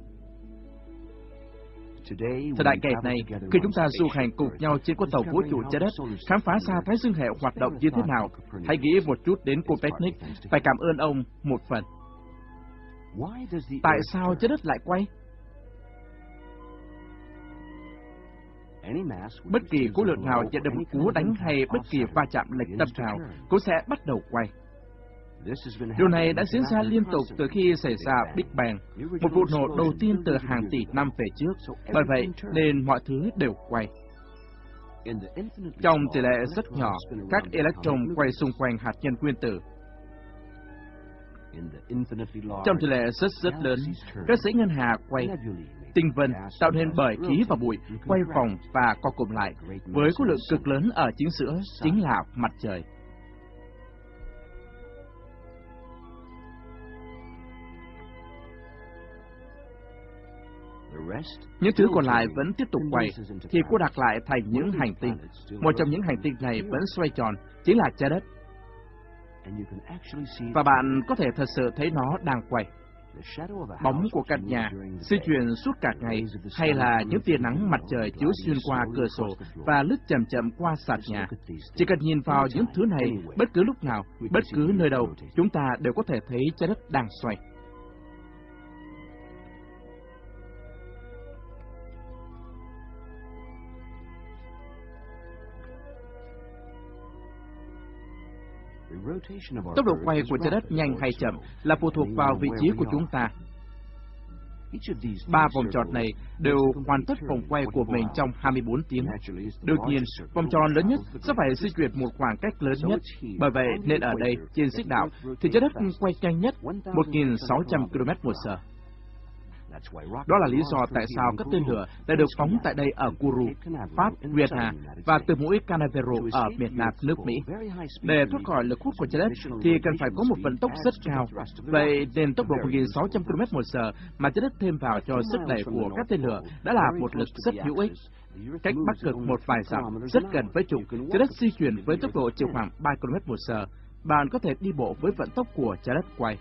Thời đại kể này, khi chúng ta du hành cùng nhau trên con tàu vũ trụ trái đất, khám phá ra Thái Dương hệ hoạt động như thế nào, hãy nghĩ một chút đến Copernic, phải cảm ơn ông một phần. Tại sao trái đất lại quay? Bất kỳ khối lượng nào nhận được một cú đánh hay bất kỳ va chạm lệch tâm nào cũng sẽ bắt đầu quay. Điều này đã diễn ra liên tục từ khi xảy ra Big Bang, một vụ nổ đầu tiên từ hàng tỷ năm về trước. Bởi vậy nên mọi thứ đều quay. Trong tỷ lệ rất nhỏ, các electron quay xung quanh hạt nhân nguyên tử. Trong tỷ lệ rất lớn, các dãy ngân hà quay. Tinh vân tạo nên bởi khí và bụi quay vòng và co cụm lại, với khối lượng cực lớn ở chính giữa chính là mặt trời. Những thứ còn lại vẫn tiếp tục quay, thì cô đặc lại thành những hành tinh. Một trong những hành tinh này vẫn xoay tròn, chính là trái đất. Và bạn có thể thật sự thấy nó đang quay. Bóng của căn nhà di chuyển suốt cả ngày, hay là những tia nắng mặt trời chiếu xuyên qua cửa sổ và lướt chậm chậm qua sàn nhà. Chỉ cần nhìn vào những thứ này, bất cứ lúc nào, bất cứ nơi đâu, chúng ta đều có thể thấy trái đất đang xoay. Tốc độ quay của trái đất nhanh hay chậm là phụ thuộc vào vị trí của chúng ta. 3 vòng tròn này đều hoàn tất vòng quay của mình trong 24 tiếng. Đương nhiên, vòng tròn lớn nhất sẽ phải di chuyển một khoảng cách lớn nhất. Bởi vậy nên ở đây, trên xích đạo, thì trái đất quay nhanh nhất 1.600 km/h. Đó là lý do tại sao các tên lửa đã được phóng tại đây ở Kourou, Pháp, Vietnam và từ mũi Canaveral ở miền Nam nước Mỹ. Để thoát khỏi lực hút của trái đất thì cần phải có một vận tốc rất cao. Vậy nên tốc độ 1.600 km/h mà trái đất thêm vào cho sức đẩy của các tên lửa đã là một lực rất hữu ích. Cách Bắc Cực một vài dặm, rất gần với trục, trái đất di chuyển với tốc độ chỉ khoảng 3 km/h. Bạn có thể đi bộ với vận tốc của trái đất quay.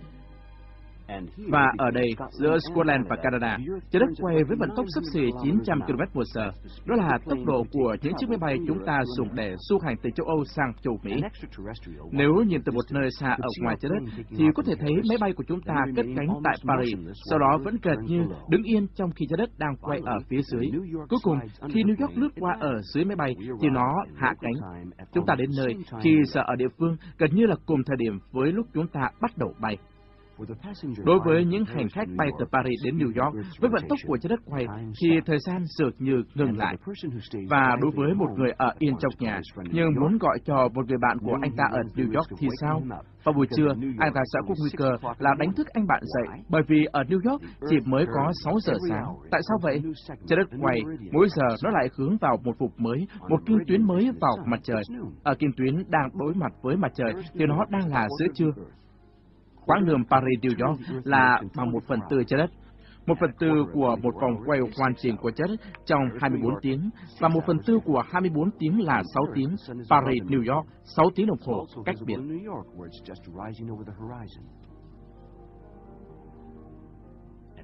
Và ở đây, giữa Scotland và Canada, trái đất quay với vận tốc xấp xỉ 900 km/h. Đó là tốc độ của những chiếc máy bay chúng ta dùng để du hành từ châu Âu sang châu Mỹ. Nếu nhìn từ một nơi xa ở ngoài trái đất, thì có thể thấy máy bay của chúng ta cất cánh tại Paris, sau đó vẫn gần như đứng yên trong khi trái đất đang quay ở phía dưới. Cuối cùng, khi New York lướt qua ở dưới máy bay, thì nó hạ cánh. Chúng ta đến nơi, khi giờ ở địa phương, gần như là cùng thời điểm với lúc chúng ta bắt đầu bay. Đối với những hành khách bay từ Paris đến New York với vận tốc của trái đất quay thì thời gian dường như ngừng lại. Và đối với một người ở yên trong nhà nhưng muốn gọi cho một người bạn của anh ta ở New York thì sao? Vào buổi trưa, anh ta sẽ có nguy cơ là đánh thức anh bạn dậy, bởi vì ở New York chỉ mới có 6 giờ sáng. Tại sao vậy? Trái đất quay, mỗi giờ nó lại hướng vào một vùng mới, một kinh tuyến mới vào mặt trời. Ở kinh tuyến đang đối mặt với mặt trời thì nó đang là giữa trưa. Quãng đường Paris-New York là bằng 1/4 trái đất, 1/4 của một vòng quay hoàn chỉnh của trái đất trong 24 tiếng, và 1/4 của 24 tiếng là 6 tiếng. Paris-New York, 6 tiếng đồng hồ cách biệt.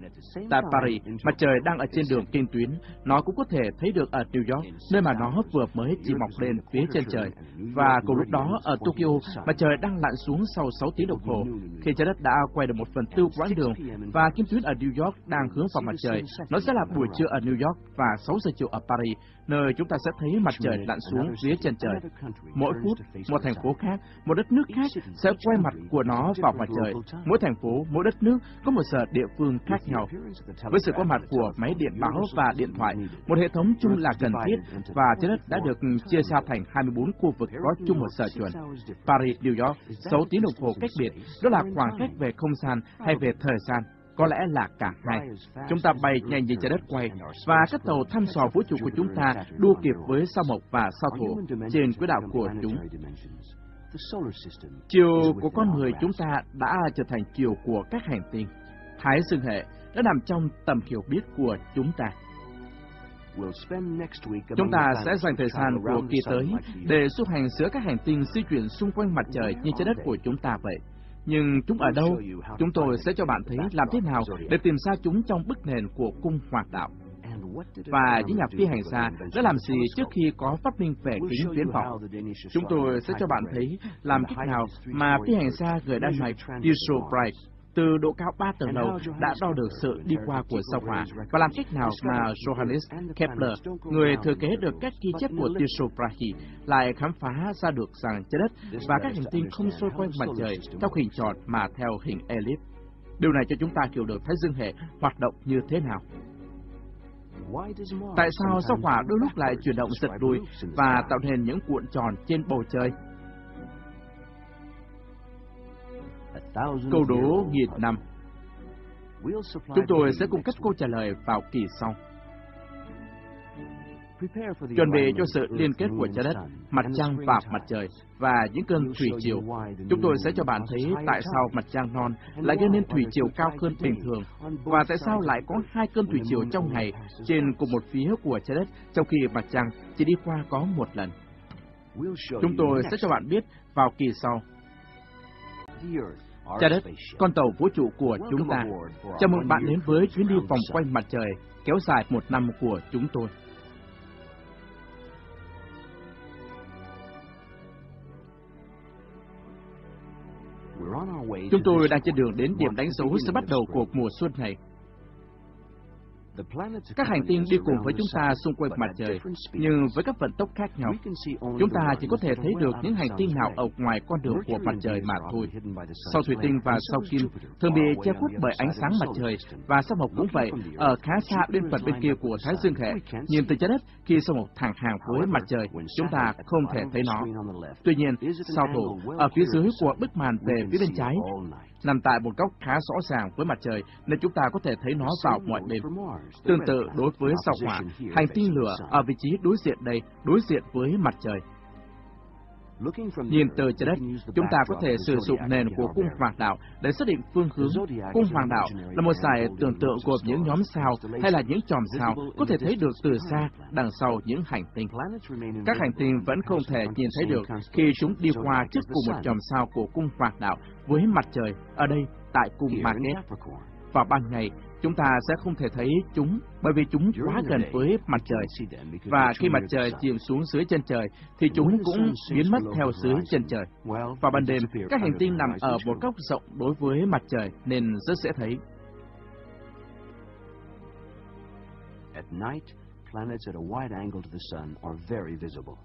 Tại Paris, mặt trời đang ở trên đường kinh tuyến. Nó cũng có thể thấy được ở New York, nơi mà nó vừa mới chỉ mọc lên phía chân trời. Và cùng lúc đó, ở Tokyo, mặt trời đang lặn xuống sau 6 tiếng đồng hồ. Khi trái đất đã quay được 1/4 quãng đường, và kim tuyến ở New York đang hướng vào mặt trời, nó sẽ là buổi trưa ở New York và 6 giờ chiều ở Paris, nơi chúng ta sẽ thấy mặt trời lặn xuống phía chân trời. Mỗi phút, một thành phố khác, một đất nước khác sẽ quay mặt của nó vào mặt trời. Mỗi thành phố, mỗi đất nước có một giờ địa phương khác nhau. Với sự có mặt của máy điện báo và điện thoại, một hệ thống chung là cần thiết, và trái đất đã được chia ra thành 24 khu vực có chung một giờ chuẩn. Paris, New York, 6 tiếng đồng hồ cách biệt, đó là khoảng cách về không gian hay về thời gian. Có lẽ là cả hai. Chúng ta bay nhanh như trái đất quay, và các tàu thăm dò vũ trụ của chúng ta đua kịp với sao mộc và sao thổ trên quỹ đạo của chúng. Chiều của con người chúng ta đã trở thành chiều của các hành tinh. Thái dương hệ đã nằm trong tầm hiểu biết của chúng ta. Chúng ta sẽ dành thời gian của kỳ tới để du hành giữa các hành tinh di chuyển xung quanh mặt trời như trái đất của chúng ta vậy. Nhưng chúng ở đâu? Chúng tôi sẽ cho bạn thấy làm thế nào để tìm ra chúng trong bức nền của cung hoàng đạo. Và những nhà phi hành gia đã làm gì trước khi có phát minh về kính viễn vọng. Chúng tôi sẽ cho bạn thấy làm cách nào mà phi hành gia người Đan Mạch Tycho Brahe từ độ cao 3 tầng lầu đã đo được sự đi qua của sao hỏa, và làm cách nào mà Johannes Kepler, người thừa kế được các ghi chép của Tycho Brahe, lại khám phá ra được rằng trái đất và các hành tinh không xoay quanh mặt trời theo hình tròn mà theo hình elip. Điều này cho chúng ta hiểu được Thái dương hệ hoạt động như thế nào. Tại sao sao hỏa đôi lúc lại chuyển động giật lùi và tạo nên những cuộn tròn trên bầu trời? Câu đố 1000 năm. Chúng tôi sẽ cung cấp câu trả lời vào kỳ sau. Chuẩn bị cho sự liên kết của trái đất, mặt trăng và mặt trời và những cơn thủy triều. Chúng tôi sẽ cho bạn thấy tại sao mặt trăng non lại gây nên thủy triều cao hơn bình thường, và tại sao lại có 2 cơn thủy triều trong ngày trên cùng một phía của trái đất, trong khi mặt trăng chỉ đi qua có một lần. Chúng tôi sẽ cho bạn biết vào kỳ sau. Trái đất, con tàu vũ trụ của chúng ta. Chào mừng bạn đến với chuyến đi vòng quanh mặt trời kéo dài 1 năm của chúng tôi. Chúng tôi đang trên đường đến điểm đánh dấu sự bắt đầu của mùa xuân này. Các hành tinh đi cùng với chúng ta xung quanh mặt trời, nhưng với các vận tốc khác nhau. Chúng ta chỉ có thể thấy được những hành tinh nào ở ngoài con đường của mặt trời mà thôi. Sao thủy tinh và sao kim thường bị che khuất bởi ánh sáng mặt trời, và sao mộc cũng vậy, ở khá xa bên phần bên kia của Thái dương hệ. Nhìn từ trái đất, khi sao mộc thẳng hàng với mặt trời, chúng ta không thể thấy nó. Tuy nhiên, sao thổ ở phía dưới của bức màn về phía bên trái nằm tại một góc khá rõ ràng với mặt trời, nên chúng ta có thể thấy nó vào mọi bên. Tương tự đối với sao hỏa, hành tinh lửa ở vị trí đối diện đây, đối diện với mặt trời. Nhìn từ trái đất, chúng ta có thể sử dụng nền của cung hoàng đạo để xác định phương hướng. Cung hoàng đạo là một dải tưởng tượng gồm những nhóm sao hay là những chòm sao có thể thấy được từ xa đằng sau những hành tinh. Các hành tinh vẫn không thể nhìn thấy được khi chúng đi qua trước cùng một chòm sao của cung hoàng đạo với mặt trời ở đây tại cung Market. Vào ban ngày, chúng ta sẽ không thể thấy chúng bởi vì chúng quá gần với mặt trời. Và khi mặt trời chìm xuống dưới chân trời, thì chúng cũng biến mất theo dưới chân trời. Vào ban đêm, các hành tinh nằm ở một góc rộng đối với mặt trời nên rất dễ thấy. At night, planets at a wide angle to the sun are very visible.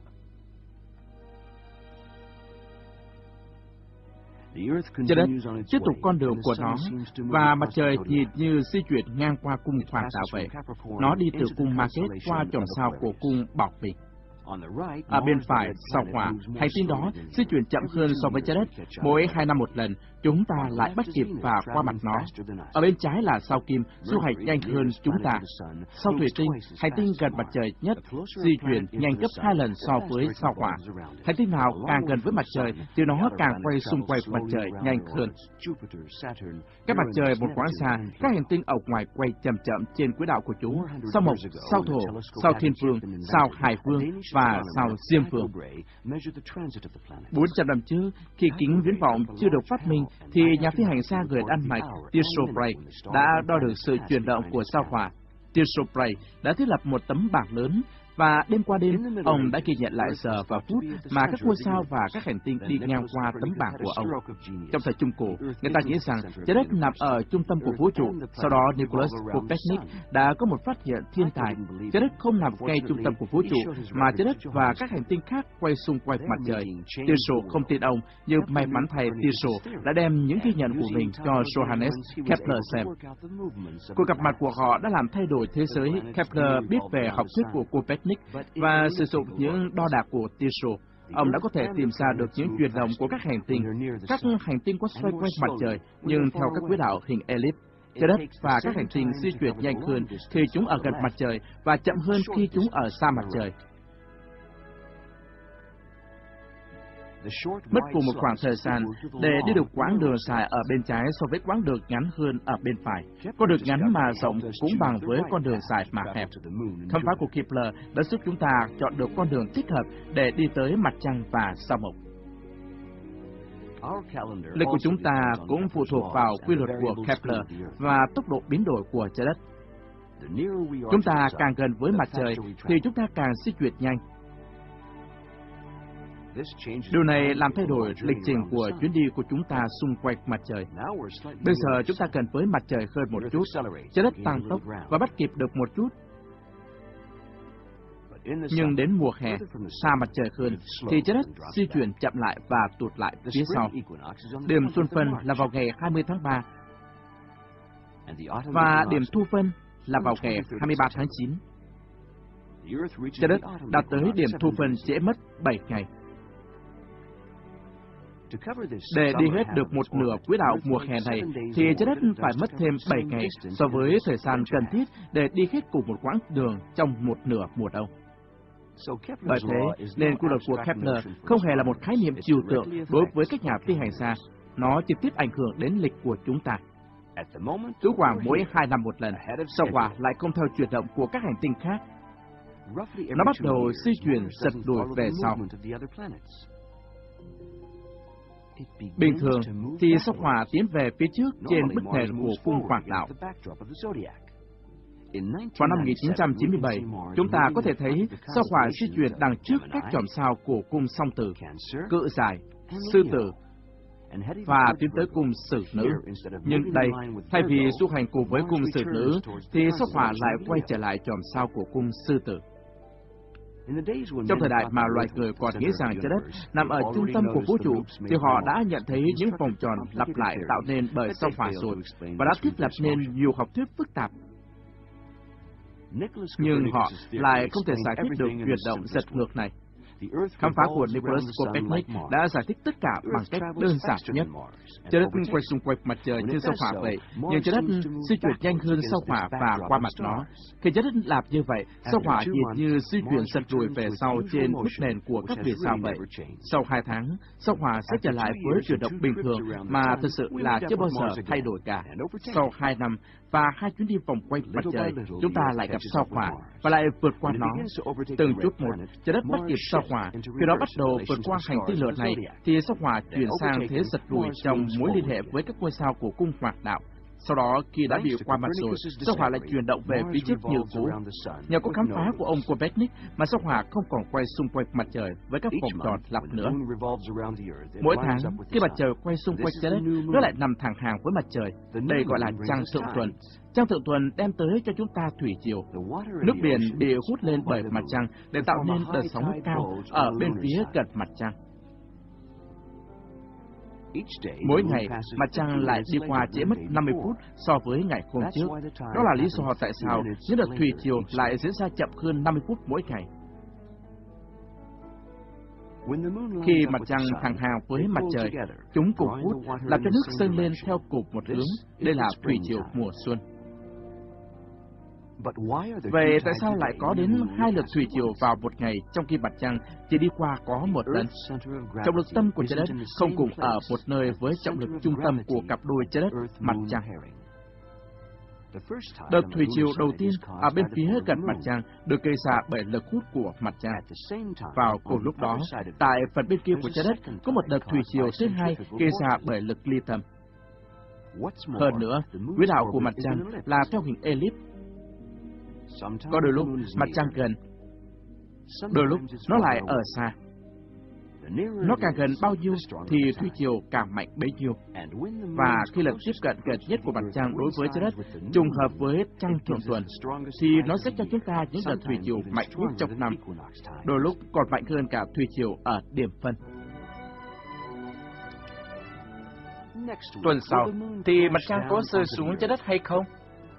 Trái đất tiếp tục con đường của nó, và mặt trời nhìn như di chuyển ngang qua cung hoàng đạo vậy. Nó đi từ cung Market qua chòm sao của cung Bảo Bình. Ở bên phải, sao hỏa, hành tinh đó di chuyển chậm hơn so với trái đất. Mỗi 2 năm một lần, chúng ta lại bắt kịp và qua mặt nó. Ở bên trái là sao kim, du hành nhanh hơn chúng ta. Sao thủy tinh, hành tinh gần mặt trời nhất, di chuyển nhanh gấp 2 lần so với sao hỏa. Hành tinh nào càng gần với mặt trời thì nó càng quay xung quanh mặt trời nhanh hơn. Các mặt trời một quãng xa, các hành tinh ở ngoài quay chậm chậm trên quỹ đạo của chúng: sao mộc, sao thổ, sao thiên vương, sao hải vương và sao diêm vương. 400 năm trước, khi kính viễn vọng chưa được phát minh, thì nhà phi hành gia người Đan Mạch Tycho Brahe đã đo được sự chuyển động của sao Hỏa. Tycho Brahe đã thiết lập một tấm bảng lớn, và đêm qua đêm, ông đã ghi nhận lại giờ và phút mà các ngôi sao và các hành tinh đi ngang qua tấm bảng của ông. Trong thời Trung Cổ, người ta nghĩ rằng trái đất nằm ở trung tâm của vũ trụ. Sau đó, Nicolaus Copernic đã có một phát hiện thiên tài. Trái đất không nằm ngay trung tâm của vũ trụ, mà trái đất và các hành tinh khác quay xung quanh mặt trời. Tycho không tin ông, nhưng may mắn thay Tycho đã đem những ghi nhận của mình cho Johannes Kepler xem. Cuộc gặp mặt của họ đã làm thay đổi thế giới. Kepler biết về học thuyết của Copernic và sử dụng những đo đạc của Tycho. Ông đã có thể tìm ra được những chuyển động của các hành tinh. Các hành tinh có xoay quanh mặt trời, nhưng theo các quỹ đạo hình elip. Trái đất và các hành tinh di chuyển nhanh hơn khi chúng ở gần mặt trời và chậm hơn khi chúng ở xa mặt trời. Mất cùng một khoảng thời gian để đi được quãng đường dài ở bên trái so với quãng đường ngắn hơn ở bên phải. Con đường ngắn mà rộng cũng bằng với con đường dài mà hẹp. Khám phá của Kepler đã giúp chúng ta chọn được con đường thích hợp để đi tới mặt trăng và sao Mộc. Lịch của chúng ta cũng phụ thuộc vào quy luật của Kepler và tốc độ biến đổi của trái đất. Chúng ta càng gần với mặt trời thì chúng ta càng di chuyển nhanh. Điều này làm thay đổi lịch trình của chuyến đi của chúng ta xung quanh mặt trời. Bây giờ chúng ta gần với mặt trời hơn một chút, trái đất tăng tốc và bắt kịp được một chút. Nhưng đến mùa hè, xa mặt trời hơn, thì trái đất di chuyển chậm lại và tụt lại phía sau. Điểm xuân phân là vào ngày 20 tháng 3, và điểm thu phân là vào ngày 23 tháng 9. Trái đất đạt tới điểm thu phân trễ mất 7 ngày. Để đi hết được một nửa quỹ đạo mùa hè này, thì trái đất phải mất thêm 7 ngày so với thời gian cần thiết để đi hết cùng một quãng đường trong một nửa mùa đông. Bởi thế, nên quy luật của Kepler không hề là một khái niệm trừu tượng đối với các nhà phi hành gia. Nó trực tiếp ảnh hưởng đến lịch của chúng ta. Cứ khoảng mỗi 2 năm một lần, sao Hỏa lại không theo chuyển động của các hành tinh khác. Nó bắt đầu di chuyển giật lùi về sau. Bình thường thì sao Hỏa tiến về phía trước trên bức nền của cung hoàng đạo. Vào năm 1997, chúng ta có thể thấy sao Hỏa di chuyển đằng trước các chòm sao của cung Song Tử, Cự Giải, Sư Tử và tiến tới cung Sử Nữ. Nhưng đây, thay vì du hành cùng với cung Sử Nữ, thì sao Hỏa lại quay trở lại chòm sao của cung Sư Tử. Trong thời đại mà loài người còn nghĩ rằng trái đất nằm ở trung tâm của vũ trụ, thì họ đã nhận thấy những vòng tròn lặp lại tạo nên bởi sao Hỏa rồi, và đã thiết lập nên nhiều học thuyết phức tạp. Nhưng họ lại không thể giải thích được chuyển động giật ngược này. Khám phá của Nicolaus Copernic đã giải thích tất cả bằng cách đơn giản nhất. Trái đất quay xung quanh mặt trời như sao Hỏa vậy, nhưng trái đất di chuyển nhanh hơn sao Hỏa và qua mặt nó. Khi trái đất làm như vậy, sao Hỏa như di chuyển giật lùi về sau trên bức nền của các vì sao vậy. Sau 2 tháng, sao Hỏa sẽ trở lại với chuyển động bình thường mà thực sự là chưa bao giờ thay đổi cả. Sau 2 năm và 2 chuyến đi vòng quanh mặt trời, chúng ta lại gặp sao Hỏa và lại vượt qua nó. Từng chút một, trái đất bắt kịp sao Hỏa. Khi đó bắt đầu vượt qua hành tinh lửa này, thì sao Hỏa chuyển sang thế giật lùi trong mối liên hệ với các ngôi sao của cung hoàng đạo. Sau đó, khi đã bị qua mặt rồi, sao Hỏa lại chuyển động về phía trước như cũ. Nhờ có khám phá của ông Copernic mà sao Hỏa không còn quay xung quanh mặt trời với các vòng tròn lặp nữa. Mỗi tháng, khi mặt trời quay xung quanh trái đất, nó lại nằm thẳng hàng với mặt trời. Đây gọi là trăng thượng tuần. Trăng thượng tuần đem tới cho chúng ta thủy triều. Nước biển bị hút lên bởi mặt trăng để tạo nên đợt sóng cao ở bên phía gần mặt trăng. Mỗi ngày, mặt trăng lại đi qua trễ mất 50 phút so với ngày hôm trước. Đó là lý do tại sao những đợt thủy triều lại diễn ra chậm hơn 50 phút mỗi ngày. Khi mặt trăng thẳng hàng với mặt trời, chúng cùng hút, làm cho nước dâng lên theo cùng một hướng. Đây là thủy triều mùa xuân. Vậy tại sao lại có đến 2 lượt thủy triều vào một ngày, trong khi mặt trăng chỉ đi qua có một lần? Trọng lực tâm của trái đất không cùng ở một nơi với trọng lực trung tâm của cặp đôi trái đất, mặt trăng. Đợt thủy triều đầu tiên ở bên phía gần mặt trăng được gây ra bởi lực hút của mặt trăng. Vào cùng lúc đó, tại phần bên kia của trái đất có một đợt thủy triều thứ hai gây ra bởi lực ly tâm. Hơn nữa, quỹ đạo của mặt trăng là theo hình elip. Có đôi lúc mặt trăng gần, đôi lúc nó lại ở xa. Nó càng gần bao nhiêu thì thủy triều càng mạnh bấy nhiêu. Và khi lần tiếp cận gần nhất của mặt trăng đối với trái đất trùng hợp với trăng thượng tuần, thì nó sẽ cho chúng ta những đợt thủy triều mạnh nhất trong năm, đôi lúc còn mạnh hơn cả thủy triều ở điểm phân. Tuần sau thì mặt trăng có rơi xuống trái đất hay không?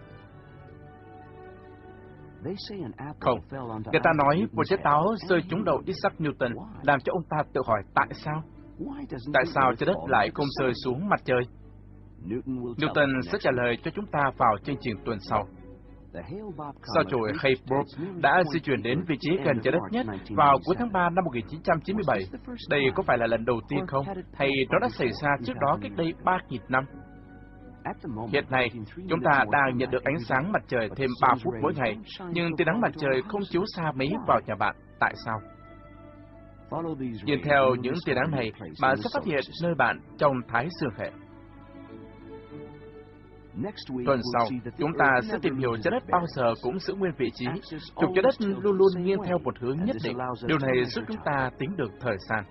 Không, người ta nói một trái táo rơi trúng đầu Isaac Newton, làm cho ông ta tự hỏi tại sao? Tại sao trái đất lại không rơi xuống mặt trời? Newton sẽ trả lời cho chúng ta vào chương trình tuần sau. Sao chổi Hale-Bopp đã di chuyển đến vị trí gần trái đất nhất vào cuối tháng 3 năm 1997. Đây có phải là lần đầu tiên không? Hay nó đã xảy ra trước đó cách đây 3.000 năm? Hiện nay, chúng ta đang nhận được ánh sáng mặt trời thêm 3 phút mỗi ngày, nhưng tia nắng mặt trời không chiếu xa mấy vào nhà bạn. Tại sao? Nhìn theo những tia nắng này, bạn sẽ phát hiện nơi bạn trong thái dương hệ. Tuần sau, chúng ta sẽ tìm hiểu trái đất bao giờ cũng giữ nguyên vị trí. Trục trái đất luôn luôn nghiêng theo một hướng nhất định. Điều này giúp chúng ta tính được thời gian.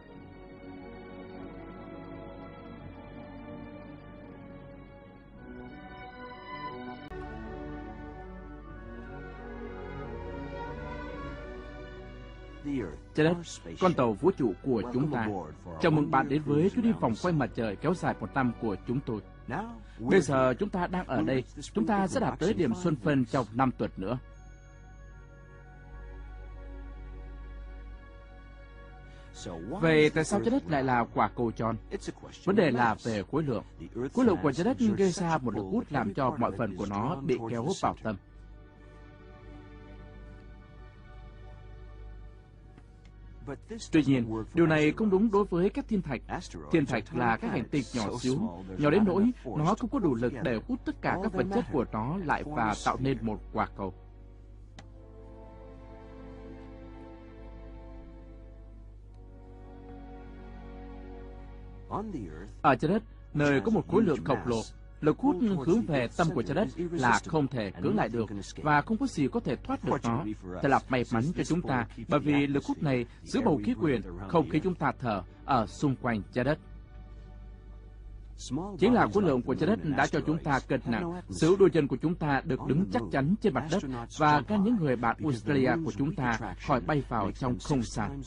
Trái đất, con tàu vũ trụ của chúng ta. Chào mừng bạn đến với chuyến đi vòng quanh mặt trời kéo dài 1 năm của chúng tôi. Bây giờ chúng ta đang ở đây, chúng ta sẽ đạt tới điểm xuân phân trong 5 tuần nữa. Vậy tại sao trái đất lại là quả cầu tròn? Vấn đề là về khối lượng. Khối lượng của trái đất gây ra một lực hút làm cho mọi phần của nó bị kéo vào tâm. Tuy nhiên, điều này không đúng đối với các thiên thạch. Thiên thạch là các hành tinh nhỏ xíu, nhỏ đến nỗi nó không có đủ lực để hút tất cả các vật chất của nó lại và tạo nên một quả cầu. Ở trái đất, nơi có một khối lượng khổng lồ, lực hút hướng về tâm của trái đất là không thể cưỡng lại được và không có gì có thể thoát được nó. Thật là may mắn cho chúng ta, bởi vì lực hút này giữ bầu khí quyển, không khí chúng ta thở ở xung quanh trái đất. Chính là khối lượng của trái đất đã cho chúng ta cân nặng, giữ đôi chân của chúng ta được đứng chắc chắn trên mặt đất và ngăn những người bạn Australia của chúng ta khỏi bay vào trong không gian.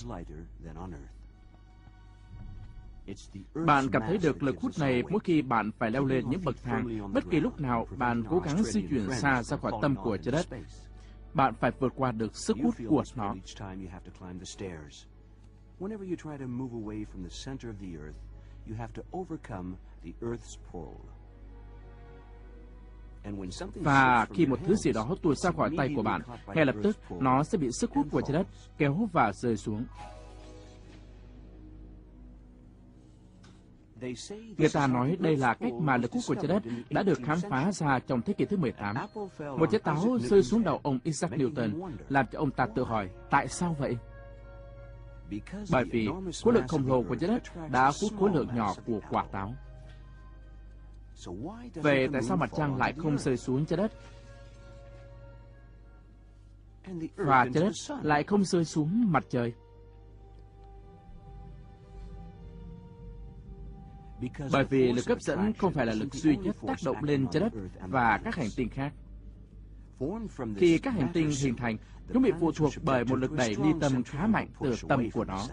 Bạn cảm thấy được lực hút này mỗi khi bạn phải leo lên những bậc thang. Bất kỳ lúc nào bạn cố gắng di chuyển xa ra khỏi tâm của trái đất, bạn phải vượt qua được sức hút của nó. Và khi một thứ gì đó tuột ra khỏi tay của bạn, ngay lập tức nó sẽ bị sức hút của trái đất kéo và rơi xuống. Người ta nói đây là cách mà lực hút của trái đất đã được khám phá ra trong thế kỷ thứ 18. Một trái táo rơi xuống đầu ông Isaac Newton, làm cho ông ta tự hỏi, tại sao vậy? Bởi vì khối lượng khổng lồ của trái đất đã hút khối lượng nhỏ của quả táo. Vậy tại sao mặt trăng lại không rơi xuống trái đất? Và trái đất lại không rơi xuống mặt trời? Bởi vì lực hấp dẫn không phải là lực duy nhất tác động lên trái đất và các hành tinh khác. Khi các hành tinh hình thành, chúng bị phụ thuộc bởi một lực đẩy ly tâm khá mạnh từ tâm của nó.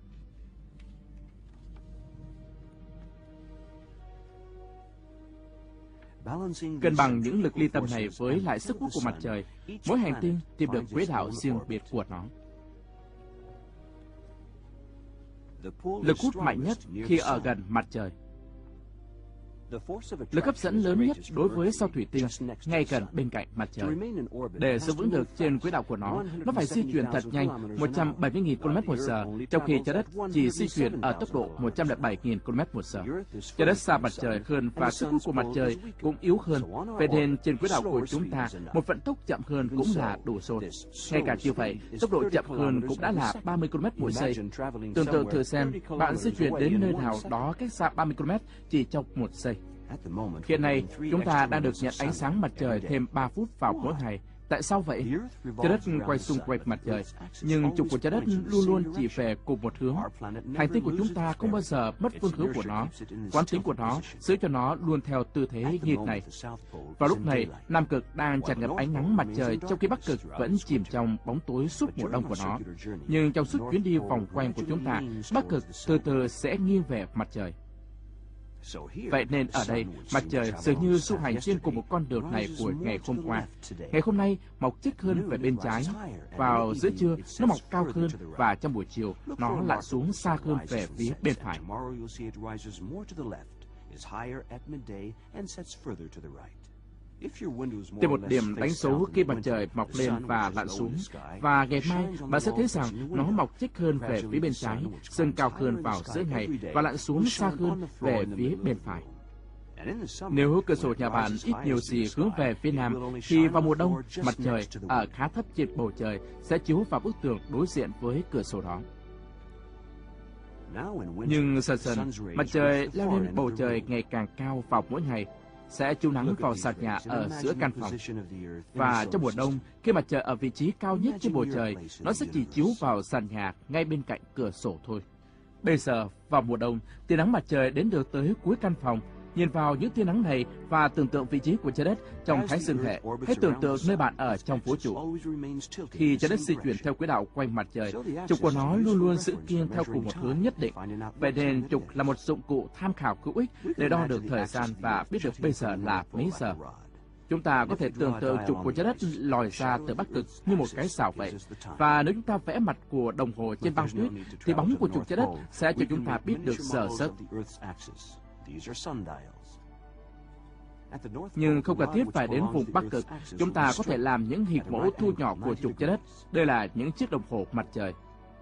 Cân bằng những lực ly tâm này với lại sức hút của mặt trời, mỗi hành tinh tìm được quỹ đạo riêng biệt của nó. Lực hút mạnh nhất khi ở gần mặt trời. Lực hấp dẫn lớn nhất đối với sao thủy tinh ngay gần bên cạnh mặt trời. Để giữ vững được trên quỹ đạo của nó phải di chuyển thật nhanh 170.000 km/h, trong khi trái đất chỉ di chuyển ở tốc độ 107.000 km/h. Trái đất xa mặt trời hơn và sức hút của mặt trời cũng yếu hơn, vậy nên trên quỹ đạo của chúng ta, một vận tốc chậm hơn cũng là đủ rồi. Ngay cả như vậy, tốc độ chậm hơn cũng đã là 30 km/giây. Tưởng tượng thử xem, bạn di chuyển đến nơi nào đó cách xa 30 km chỉ trong 1 giây. Hiện nay, chúng ta đang được nhận ánh sáng mặt trời thêm 3 phút vào mỗi ngày. Tại sao vậy? Trái đất quay xung quanh mặt trời, nhưng trục của trái đất luôn luôn chỉ về cùng một hướng. Hành tinh của chúng ta không bao giờ mất phương hướng của nó. Quán tính của nó giữ cho nó luôn theo tư thế như này. Vào lúc này, Nam Cực đang tràn ngập ánh nắng mặt trời, trong khi Bắc Cực vẫn chìm trong bóng tối suốt mùa đông của nó. Nhưng trong suốt chuyến đi vòng quanh của chúng ta, Bắc Cực từ từ sẽ nghiêng về mặt trời. Vậy nên ở đây, mặt trời dường như du hành trên cùng một con đường này của ngày hôm qua. Ngày hôm nay, mọc chếch hơn về bên trái. Vào giữa trưa, nó mọc cao hơn, và trong buổi chiều, nó lại xuống xa hơn về phía bên phải. Tìm một điểm đánh số khi mặt trời mọc lên và lặn xuống, và ngày mai bạn sẽ thấy rằng nó mọc chếch hơn về phía bên trái, dâng cao hơn vào giữa ngày và lặn xuống xa hơn về phía bên phải. Nếu cửa sổ nhà bạn ít nhiều gì hướng về phía nam, thì vào mùa đông, mặt trời ở khá thấp trên bầu trời sẽ chiếu vào bức tường đối diện với cửa sổ đó. Nhưng dần dần, mặt trời leo lên bầu trời ngày càng cao vào mỗi ngày, sẽ chiếu nắng vào sàn nhà ở giữa căn phòng. Và trong mùa đông, khi mặt trời ở vị trí cao nhất trên bầu trời, nó sẽ chỉ chiếu vào sàn nhà ngay bên cạnh cửa sổ thôi. Bây giờ, vào mùa đông, tia nắng mặt trời đến được tới cuối căn phòng. Nhìn vào những tia nắng này và tưởng tượng vị trí của trái đất trong Thái Dương hệ, hãy tưởng tượng nơi bạn ở trong vũ trụ. Khi trái đất di chuyển theo quỹ đạo quanh mặt trời, trục của nó luôn luôn giữ kiêng theo cùng một hướng nhất định. Vậy nên trục là một dụng cụ tham khảo hữu ích để đo được thời gian và biết được bây giờ là mấy giờ. Chúng ta có thể tưởng tượng trục của trái đất lòi ra từ Bắc Cực như một cái sào vậy. Và nếu chúng ta vẽ mặt của đồng hồ trên băng tuyết, thì bóng của trục trái đất sẽ cho chúng ta biết được giờ giấc. Nhưng không cần thiết phải đến vùng Bắc Cực, chúng ta có thể làm những hình mẫu thu nhỏ của trục trái đất. Đây là những chiếc đồng hồ mặt trời.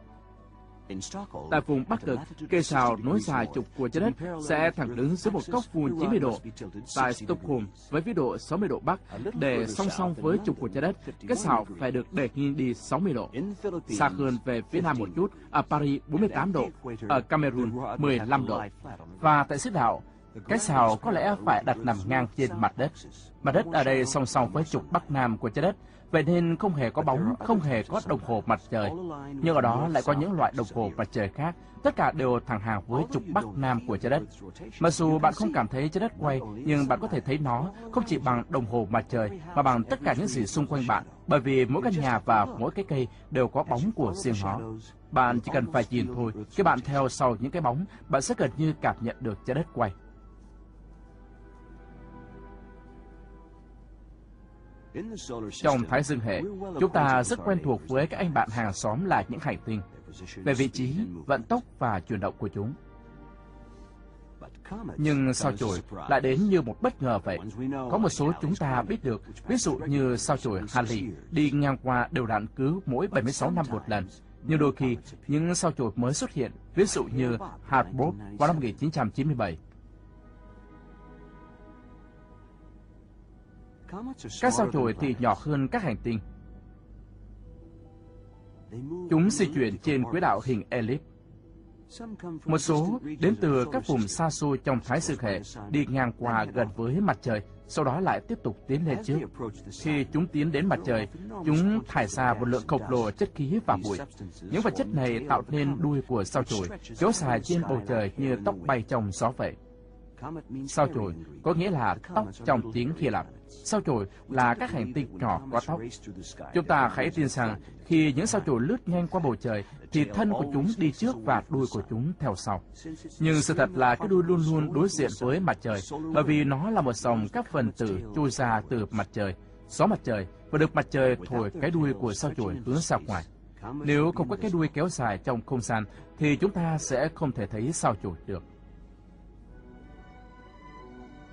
Tại vùng Bắc Cực, cây sào nối dài trục của trái đất sẽ thẳng đứng dưới một góc vuông 90 độ. Tại Stockholm, với vĩ độ 60 độ Bắc, để song song với trục của trái đất, cái sào phải được đẩy nghiêng đi 60 độ. Xa hơn về phía nam một chút, ở Paris 48 độ, ở Cameroon 15 độ. Và tại xích đạo, cái sào có lẽ phải đặt nằm ngang trên mặt đất. Mặt đất ở đây song song với trục Bắc Nam của trái đất, vậy nên không hề có bóng, không hề có đồng hồ mặt trời. Nhưng ở đó lại có những loại đồng hồ mặt trời khác, tất cả đều thẳng hàng với trục Bắc Nam của trái đất. Mặc dù bạn không cảm thấy trái đất quay, nhưng bạn có thể thấy nó không chỉ bằng đồng hồ mặt trời, mà bằng tất cả những gì xung quanh bạn, bởi vì mỗi căn nhà và mỗi cái cây đều có bóng của riêng nó. Bạn chỉ cần phải nhìn thôi, khi bạn theo sau những cái bóng, bạn sẽ gần như cảm nhận được trái đất quay. Trong Thái Dương hệ, chúng ta rất quen thuộc với các anh bạn hàng xóm là những hành tinh, về vị trí, vận tốc và chuyển động của chúng. Nhưng sao chổi lại đến như một bất ngờ vậy. Có một số chúng ta biết được, ví dụ như sao chổi Halley đi ngang qua đều đặn cứ mỗi 76 năm một lần. Nhưng đôi khi, những sao chổi mới xuất hiện, ví dụ như Hale-Bopp vào năm 1997. Các sao chổi thì nhỏ hơn các hành tinh. Chúng di chuyển trên quỹ đạo hình elip. Một số đến từ các vùng xa xôi trong Thái Dương hệ đi ngang qua gần với mặt trời, sau đó lại tiếp tục tiến lên trước. Khi chúng tiến đến mặt trời, chúng thải ra một lượng khổng lồ chất khí và bụi. Những vật chất này tạo nên đuôi của sao chổi, kéo dài trên bầu trời như tóc bay trong gió vậy. Sao chổi có nghĩa là tóc trong tiếng Hy Lạp. Sao chổi là các hành tinh nhỏ có tóc. Chúng ta hãy tin rằng khi những sao chổi lướt nhanh qua bầu trời, thì thân của chúng đi trước và đuôi của chúng theo sau. Nhưng sự thật là cái đuôi luôn luôn đối diện với mặt trời, bởi vì nó là một dòng các phần tử trôi ra từ mặt trời, gió mặt trời, và được mặt trời thổi cái đuôi của sao chổi hướng ra ngoài. Nếu không có cái đuôi kéo dài trong không gian, thì chúng ta sẽ không thể thấy sao chổi được.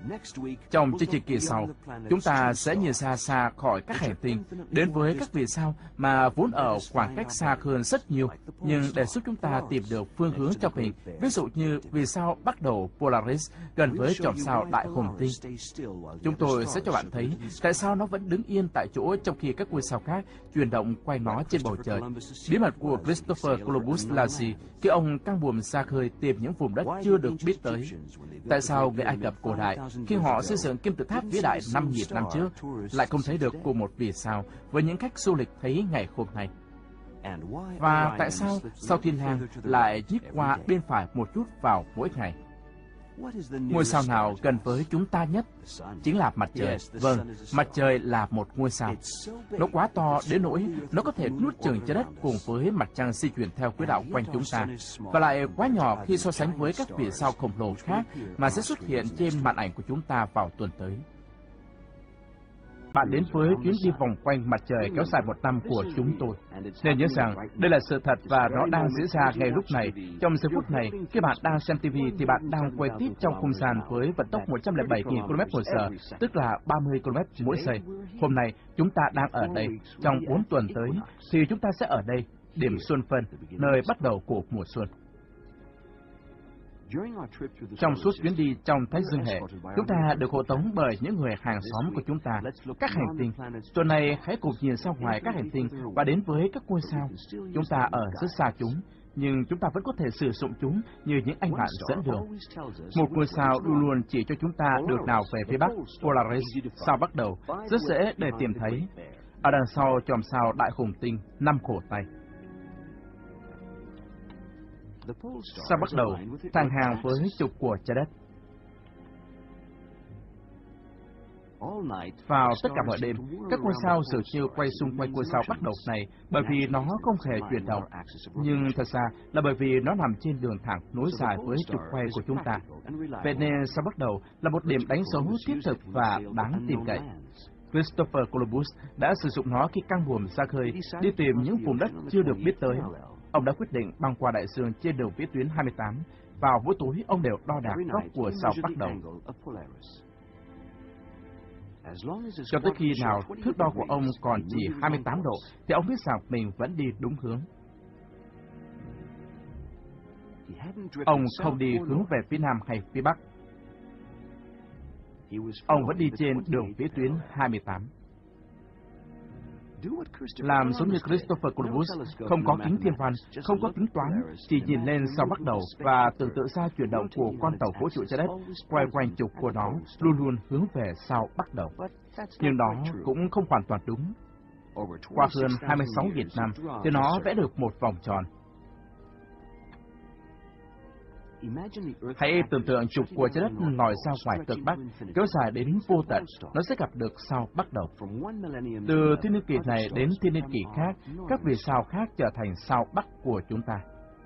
Trong chương trình kỳ sau, chúng ta sẽ nhìn xa xa khỏi các hành tinh, đến với các vì sao mà vốn ở khoảng cách xa hơn rất nhiều, nhưng để giúp chúng ta tìm được phương hướng cho mình, ví dụ như vì sao bắt đầu Polaris gần với chòm sao Đại Hùng Tinh. Chúng tôi sẽ cho bạn thấy tại sao nó vẫn đứng yên tại chỗ trong khi các ngôi sao khác chuyển động quanh nó trên bầu trời. Bí mật của Christopher Columbus là gì khi ông căng buồm ra khơi tìm những vùng đất chưa được biết tới? Tại sao người Ai Cập cổ đại, khi họ xây dựng kim tự tháp vĩ đại 5.000 năm trước, lại không thấy được cùng một vì sao với những khách du lịch thấy ngày hôm nay? Và tại sao sao Thiên Lang lại nhích qua bên phải một chút vào mỗi ngày? Ngôi sao nào gần với chúng ta nhất? Chính là mặt trời. Vâng, mặt trời là một ngôi sao. Nó quá to đến nỗi nó có thể nuốt chửng trái đất cùng với mặt trăng di chuyển theo quỹ đạo quanh chúng ta, và lại quá nhỏ khi so sánh với các vì sao khổng lồ khác mà sẽ xuất hiện trên màn ảnh của chúng ta vào tuần tới. Bạn đến với chuyến đi vòng quanh mặt trời kéo dài 1 năm của chúng tôi. Nên nhớ rằng, đây là sự thật và nó đang diễn ra ngay lúc này. Trong giây phút này, khi bạn đang xem TV thì bạn đang quay tiếp trong không gian với vận tốc 107.000 km/h, tức là 30 km mỗi giây. Hôm nay, chúng ta đang ở đây. Trong 4 tuần tới, thì chúng ta sẽ ở đây, điểm xuân phân, nơi bắt đầu của mùa xuân. Trong suốt chuyến đi trong Thái Dương hệ, chúng ta được hộ tống bởi những người hàng xóm của chúng ta, các hành tinh. Tuần này, hãy cùng nhìn ra ngoài các hành tinh và đến với các ngôi sao. Chúng ta ở rất xa chúng, nhưng chúng ta vẫn có thể sử dụng chúng như những anh bạn dẫn đường. Một ngôi sao luôn luôn chỉ cho chúng ta đường nào về phía Bắc, Polaris, sao bắt đầu, rất dễ để tìm thấy. Ở đằng sau chòm sao Đại Hùng Tinh, 5 khổ tay. Sao bắt đầu thẳng hàng với trục của trái đất. Vào tất cả mọi đêm, các ngôi sao dường như quay xung quanh ngôi sao bắt đầu này bởi vì nó không hề chuyển động. Nhưng thật ra là bởi vì nó nằm trên đường thẳng nối dài với trục quay của chúng ta. Vậy nên sao bắt đầu là một điểm đánh dấu thiết thực và đáng tin cậy. Christopher Columbus đã sử dụng nó khi căng buồm ra khơi đi tìm những vùng đất chưa được biết tới. Ông đã quyết định băng qua đại dương trên đường vĩ tuyến 28. Vào mỗi tối, ông đều đo đạc góc của sao bắt đầu. Cho tới khi nào thước đo của ông còn chỉ 28 độ, thì ông biết rằng mình vẫn đi đúng hướng. Ông không đi hướng về phía Nam hay phía Bắc. Ông vẫn đi trên đường vĩ tuyến 28. Làm giống như Christopher Columbus, không có kính thiên văn, không có tính toán, chỉ nhìn lên sao bắt đầu và tưởng tượng ra chuyển động của con tàu vũ trụ trái đất quay quanh trục của nó luôn luôn hướng về sao bắt đầu. Nhưng đó cũng không hoàn toàn đúng. Qua hơn 26.000 năm thì nó vẽ được một vòng tròn. Hãy tưởng tượng trục của trái đất lòi ra ngoài cực Bắc, kéo dài đến vô tận, nó sẽ gặp được sao bắt đầu. Từ thiên niên kỷ này đến thiên niên kỷ khác, các vì sao khác trở thành sao Bắc của chúng ta.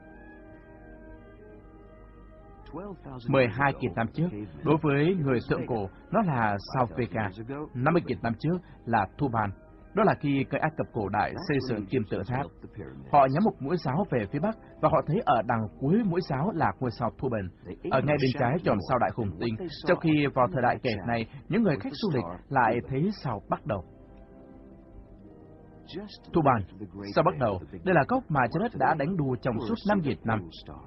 12.000 năm trước, đối với người thượng cổ, nó là sao Vega. 50.000 năm trước là Thuban. Đó là khi người Ai Cập cổ đại xây dựng kim tự tháp. Họ nhắm một mũi giáo về phía Bắc và họ thấy ở đằng cuối mũi giáo là ngôi sao Thuban, ở ngay bên trái chòm sao Đại Hùng Tinh, trong khi vào thời đại kể này, những người khách du lịch lại thấy sao bắt đầu. Thuban, sao bắt đầu, đây là góc mà trái đất đã đánh đu trong suốt 5.000 năm.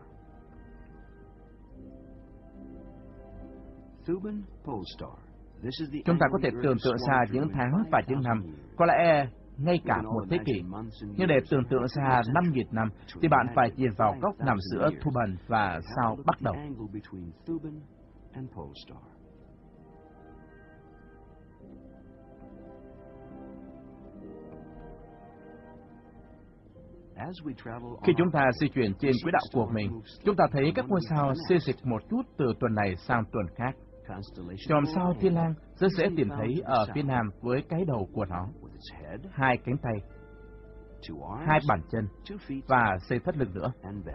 Chúng ta có thể tưởng tượng ra những tháng và những năm, có lẽ ngay cả một thế kỷ. Nhưng để tưởng tượng ra 5.000 năm, thì bạn phải nhìn vào góc nằm giữa Thuban và sao bắt đầu. Khi chúng ta di chuyển trên quỹ đạo của mình, chúng ta thấy các ngôi sao xê dịch một chút từ tuần này sang tuần khác. Chòm sao Thiên Lang rất dễ tìm thấy ở phía nam với cái đầu của nó, 2 cánh tay, 2 bàn chân và dây thắt lưng nữa.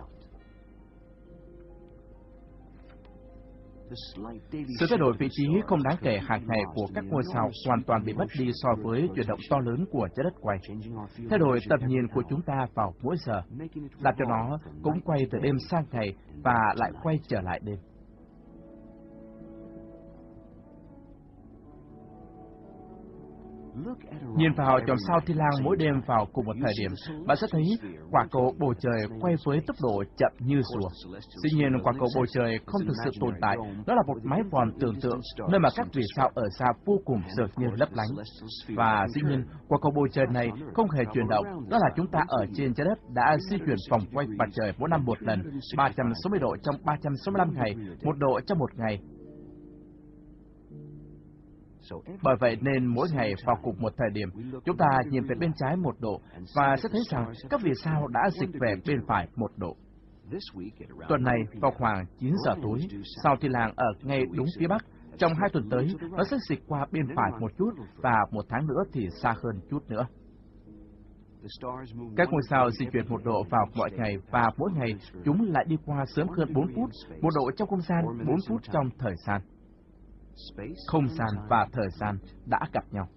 Sự thay đổi vị trí không đáng kể hàng ngày của các ngôi sao hoàn toàn bị mất đi so với chuyển động to lớn của trái đất quay. Thay đổi tầm nhìn của chúng ta vào mỗi giờ, làm cho nó cũng quay từ đêm sang ngày và lại quay trở lại đêm. Nhìn vào chòm sao Thiên Lang mỗi đêm vào cùng một thời điểm, bạn sẽ thấy quả cầu bầu trời quay với tốc độ chậm như rùa. Dĩ nhiên, quả cầu bầu trời không thực sự tồn tại, nó là một mái vòm tưởng tượng, nơi mà các vì sao ở xa vô cùng dường như lấp lánh. Và dĩ nhiên, quả cầu bầu trời này không hề chuyển động, đó là chúng ta ở trên trái đất đã di chuyển vòng quanh mặt trời mỗi năm một lần, 360 độ trong 365 ngày, 1 độ trong một ngày. Bởi vậy nên mỗi ngày vào cùng một thời điểm, chúng ta nhìn về bên trái 1 độ và sẽ thấy rằng các vì sao đã dịch về bên phải 1 độ. Tuần này vào khoảng 9 giờ tối, sao Thiên Lang ở ngay đúng phía bắc. Trong 2 tuần tới, nó sẽ dịch qua bên phải một chút và 1 tháng nữa thì xa hơn chút nữa. Các ngôi sao di chuyển 1 độ vào mọi ngày và mỗi ngày chúng lại đi qua sớm hơn 4 phút, 1 độ trong không gian, 4 phút trong thời gian. Không gian và thời gian đã gặp nhau.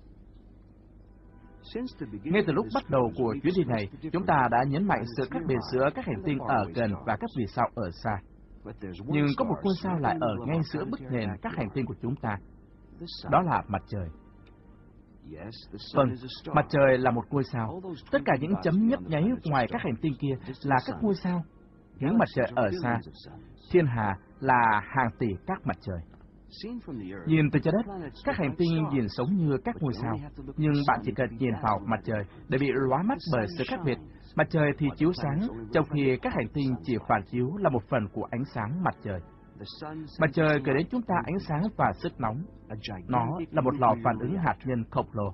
Ngay từ lúc bắt đầu của chuyến đi này, chúng ta đã nhấn mạnh sự khác biệt giữa các hành tinh ở gần và các vì sao ở xa. Nhưng có một ngôi sao lại ở ngay giữa bức nền các hành tinh của chúng ta. Đó là mặt trời. Vâng, mặt trời là một ngôi sao. Tất cả những chấm nhấp nháy ngoài các hành tinh kia là các ngôi sao. Những mặt trời ở xa, thiên hà là hàng tỷ các mặt trời. Nhìn từ trái đất, các hành tinh nhìn giống như các ngôi sao, nhưng bạn chỉ cần nhìn vào mặt trời để bị lóa mắt bởi sự khác biệt. Mặt trời thì chiếu sáng, trong khi các hành tinh chỉ phản chiếu là một phần của ánh sáng mặt trời. Mặt trời gửi đến chúng ta ánh sáng và sức nóng. Nó là một lò phản ứng hạt nhân khổng lồ.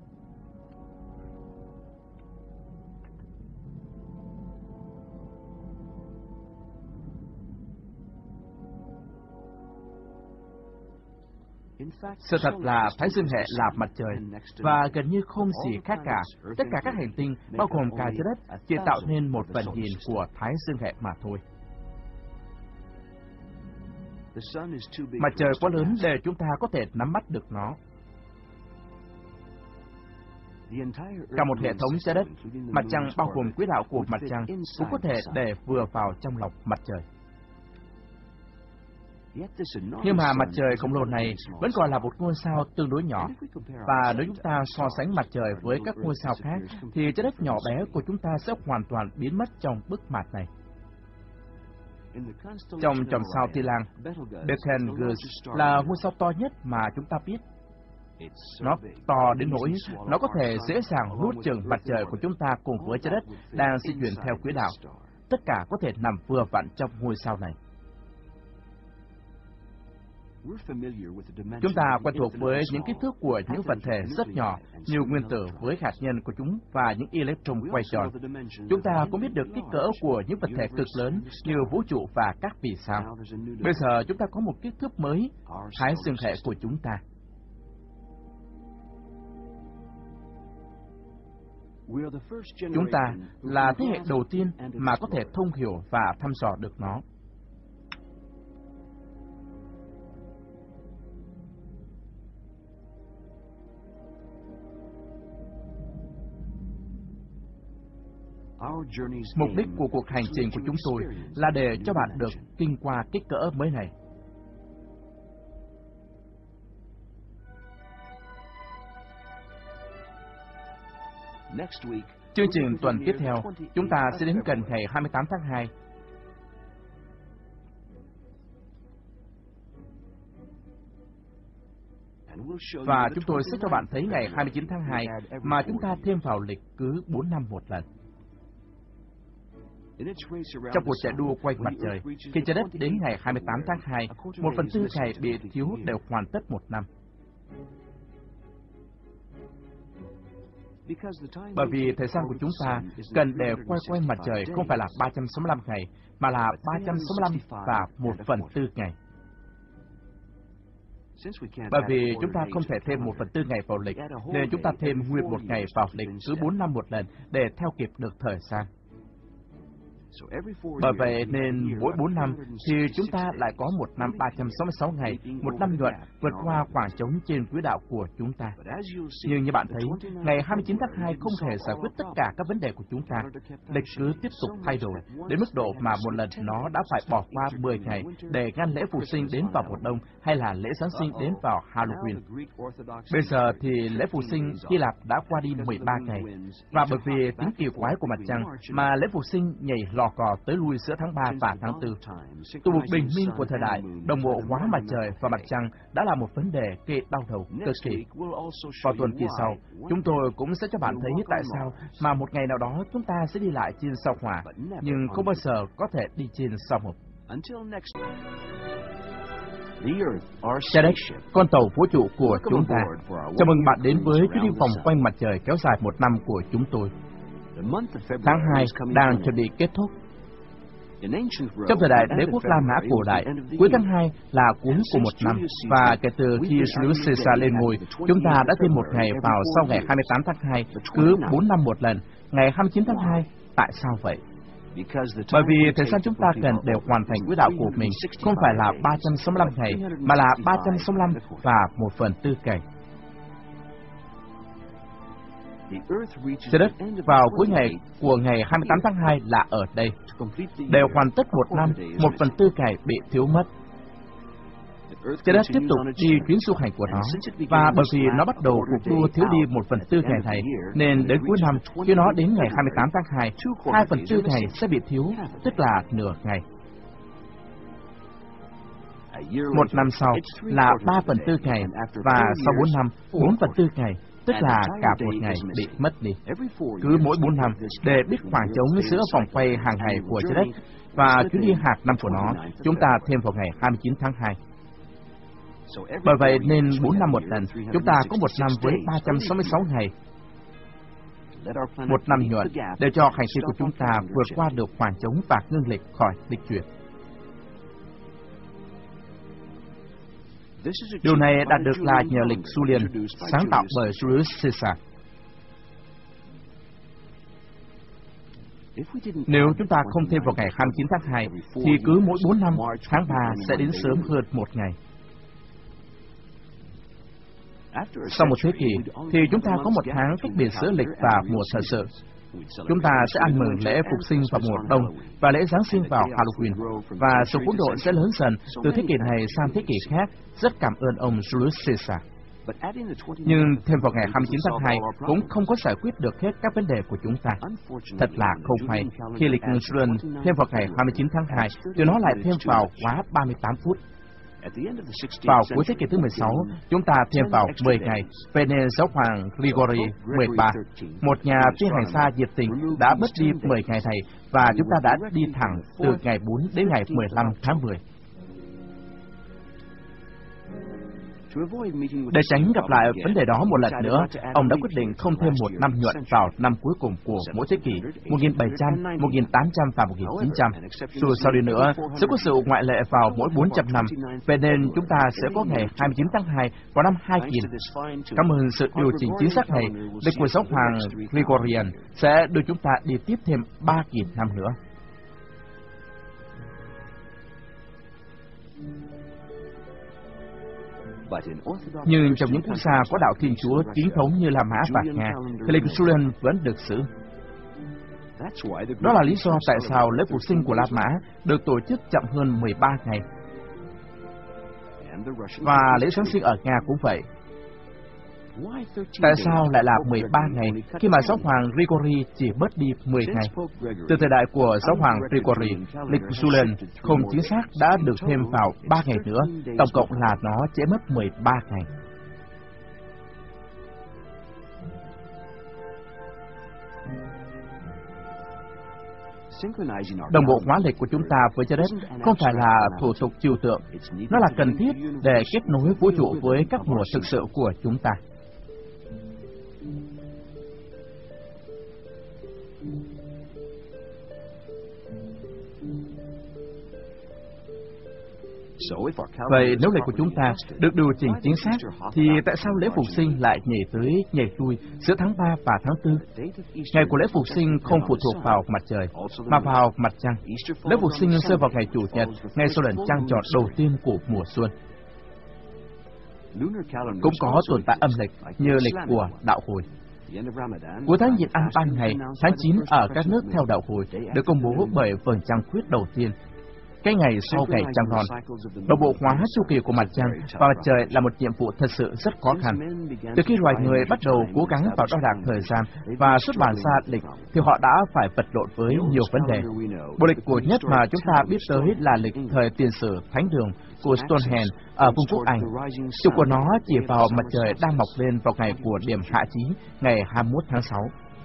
Sự thật là Thái Dương hệ là mặt trời, và gần như không gì khác cả. Tất cả các hành tinh, bao gồm cả trái đất, chỉ tạo nên một phần nhìn của Thái Dương hệ mà thôi. Mặt trời quá lớn để chúng ta có thể nắm bắt được nó. Cả một hệ thống trái đất, mặt trăng bao gồm quỹ đạo của mặt trăng, cũng có thể để vừa vào trong lòng mặt trời. Nhưng mà mặt trời khổng lồ này vẫn còn là một ngôi sao tương đối nhỏ. Và nếu chúng ta so sánh mặt trời với các ngôi sao khác, thì trái đất nhỏ bé của chúng ta sẽ hoàn toàn biến mất trong bức mạt này. Trong chòm sao Thiên Lang, Betelgeuse là ngôi sao to nhất mà chúng ta biết. Nó to đến nỗi nó có thể dễ dàng nuốt chửng mặt trời của chúng ta cùng với trái đất đang di chuyển theo quỹ đạo. Tất cả có thể nằm vừa vặn trong ngôi sao này. Chúng ta quen thuộc với những kích thước của những vật thể rất nhỏ như nguyên tử với hạt nhân của chúng và những electron quay tròn. Chúng ta cũng biết được kích cỡ của những vật thể cực lớn như vũ trụ và các vì sao. Bây giờ chúng ta có một kích thước mới, Thái Dương hệ của chúng ta. Chúng ta là thế hệ đầu tiên mà có thể thông hiểu và thăm dò được nó. Mục đích của cuộc hành trình của chúng tôi là để cho bạn được kinh qua kích cỡ mới này. Chương trình tuần tiếp theo, chúng ta sẽ đến gần ngày 28 tháng 2. Và chúng tôi sẽ cho bạn thấy ngày 29 tháng 2 mà chúng ta thêm vào lịch cứ 4 năm một lần. Trong cuộc chạy đua quanh mặt trời, khi trái đất đến ngày 28 tháng 2, 1/4 ngày bị thiếu đều hoàn tất 1 năm. Bởi vì thời gian của chúng ta cần để quay quanh mặt trời không phải là 365 ngày, mà là 365 và 1/4 ngày. Bởi vì chúng ta không thể thêm 1/4 ngày vào lịch, nên chúng ta thêm nguyên một ngày vào lịch cứ 4 năm một lần để theo kịp được thời gian. Bởi vậy nên mỗi 4 năm thì chúng ta lại có một năm 366 ngày, một năm nhuận vượt qua khoảng trống trên quỹ đạo của chúng ta. Nhưng như bạn thấy, ngày 29 tháng 2 không thể giải quyết tất cả các vấn đề của chúng ta. Lịch cứ tiếp tục thay đổi, đến mức độ mà một lần nó đã phải bỏ qua 10 ngày để ngăn lễ Phục sinh đến vào mùa đông hay là lễ Giáng sinh đến vào Halloween. Bây giờ thì lễ Phục sinh Hy Lạp đã qua đi 13 ngày, và bởi vì tính kỳ quái của mặt trăng mà lễ Phục sinh nhảy lò cò tới lui giữa tháng 3 và tháng 4. Từ một bình minh của thời đại, đồng bộ hóa mặt trời và mặt trăng đã là một vấn đề gây đau đầu cực kỳ. Vào tuần kỳ sau, chúng tôi cũng sẽ cho bạn thấy tại sao mà một ngày nào đó chúng ta sẽ đi lại trên sao Hỏa, nhưng không bao giờ có thể đi trên sao Mộc. Trái đất, con tàu vũ trụ của chúng ta. Chào mừng bạn đến với chuyến đi vòng quanh mặt trời kéo dài một năm của chúng tôi. Tháng 2 đang chuẩn bị kết thúc. Trong thời đại đế quốc La Mã cổ đại, cuối tháng 2 là cuối của một năm, và kể từ khi Julius Caesar lên ngôi, chúng ta đã thêm một ngày vào sau ngày 28 tháng 2, cứ 4 năm một lần, ngày 29 tháng 2. Tại sao vậy? Bởi vì thời gian chúng ta cần để hoàn thành quỹ đạo của mình không phải là 365 ngày, mà là 365 và 1/4 ngày. Trái đất vào cuối ngày của ngày 28 tháng 2 là ở đây. Để hoàn tất một năm, 1/4 ngày bị thiếu mất. Trái đất tiếp tục đi chuyến du hành của nó, và bởi vì nó bắt đầu cuộc đua thiếu đi 1/4 ngày này, nên đến cuối năm, khi nó đến ngày 28 tháng 2, 2/4 ngày sẽ bị thiếu, tức là nửa ngày. Một năm sau là 3/4 ngày, và sau 4 năm, 4/4 ngày, tức là cả một ngày bị mất đi. Cứ mỗi 4 năm, để biết khoảng trống giữa vòng quay hàng ngày của trái đất và chuyến đi hạt năm của nó, chúng ta thêm vào ngày 29 tháng 2. Bởi vậy nên 4 năm một lần, chúng ta có một năm với 366 ngày. Một năm nhuận để cho hành tinh của chúng ta vượt qua được khoảng trống và ngưng lịch khỏi lịch chuyển. Điều này đạt được là nhờ lịch Julian, sáng tạo bởi Julius Caesar. Nếu chúng ta không thêm vào ngày 29 tháng 2, thì cứ mỗi 4 năm, tháng 3 sẽ đến sớm hơn một ngày. Sau một thế kỷ, thì chúng ta có một tháng cách biệt giữa lịch và mùa thật sự. Chúng ta sẽ ăn mừng lễ Phục sinh vào mùa đông và lễ Giáng sinh vào Halloween, và số quốc độ sẽ lớn dần từ thế kỷ này sang thế kỷ khác. Rất cảm ơn ông Julius Caesar. Nhưng thêm vào ngày 29 tháng 2 cũng không có giải quyết được hết các vấn đề của chúng ta. Thật là không may, khi lịch Julian thêm vào ngày 29 tháng 2, thì nó lại thêm vào quá 38 phút. Vào cuối thế kỷ thứ 16, chúng ta thêm vào 10 ngày, về nên giáo hoàng Grigori 13, một nhà phi hành gia nhiệt tình, đã mất đi 10 ngày này, và chúng ta đã đi thẳng từ ngày 4 đến ngày 15 tháng 10. Để tránh gặp lại vấn đề đó một lần nữa, ông đã quyết định không thêm một năm nhuận vào năm cuối cùng của mỗi thế kỷ, 1700, 1800 và 1900. Dù sao đi nữa, sẽ có sự ngoại lệ vào mỗi 400 năm, vậy nên chúng ta sẽ có ngày 29 tháng 2 vào năm 2000. Cảm ơn sự điều chỉnh chính xác này, lịch của giáo hoàng Gregorian sẽ đưa chúng ta đi tiếp thêm 3.000 năm nữa. Nhưng trong những quốc gia có đạo Thiên Chúa chính thống như La Mã và Nga, thì lịch Julian vẫn được giữ. Đó là lý do tại sao lễ Phục sinh của La Mã được tổ chức chậm hơn 13 ngày. Và lễ Giáng sinh ở Nga cũng vậy. Tại sao lại là 13 ngày khi mà giáo hoàng Grigori chỉ bớt đi 10 ngày? Từ thời đại của giáo hoàng Grigori, lịch Julian không chính xác đã được thêm vào 3 ngày nữa, tổng cộng là nó sẽ mất 13 ngày. Đồng bộ hóa lịch của chúng ta với trái đất không phải là thủ tục trừu tượng, nó là cần thiết để kết nối vũ trụ với các mùa thực sự của chúng ta. Vậy nếu lệnh của chúng ta được điều chỉnh chính xác, thì tại sao lễ phục sinh lại nhảy tới nhảy lui giữa tháng 3 và tháng 4? Ngày của lễ phục sinh không phụ thuộc vào mặt trời, mà vào mặt trăng. Lễ phục sinh rơi vào ngày Chủ nhật, ngay sau lần trăng tròn đầu tiên của mùa xuân. Cũng có tồn tại âm lịch như lịch của đạo Hồi. Cuối tháng nhịn ăn 3 ngày, tháng 9 ở các nước theo đạo Hồi được công bố bởi vầng trăng khuyết đầu tiên. Cái ngày sau ngày trăng non, đồng bộ hóa chu kỳ của mặt trăng và mặt trời là một nhiệm vụ thật sự rất khó khăn. Từ khi loài người bắt đầu cố gắng vào đo đạc thời gian và xuất bản ra lịch, thì họ đã phải vật lộn với nhiều vấn đề. Bộ lịch cổ nhất mà chúng ta biết tới là lịch thời tiền sử Thánh Đường của Stonehenge ở Vương quốc Anh. Trục của nó chỉ vào mặt trời đang mọc lên vào ngày của điểm hạ chí, ngày 21 tháng 6.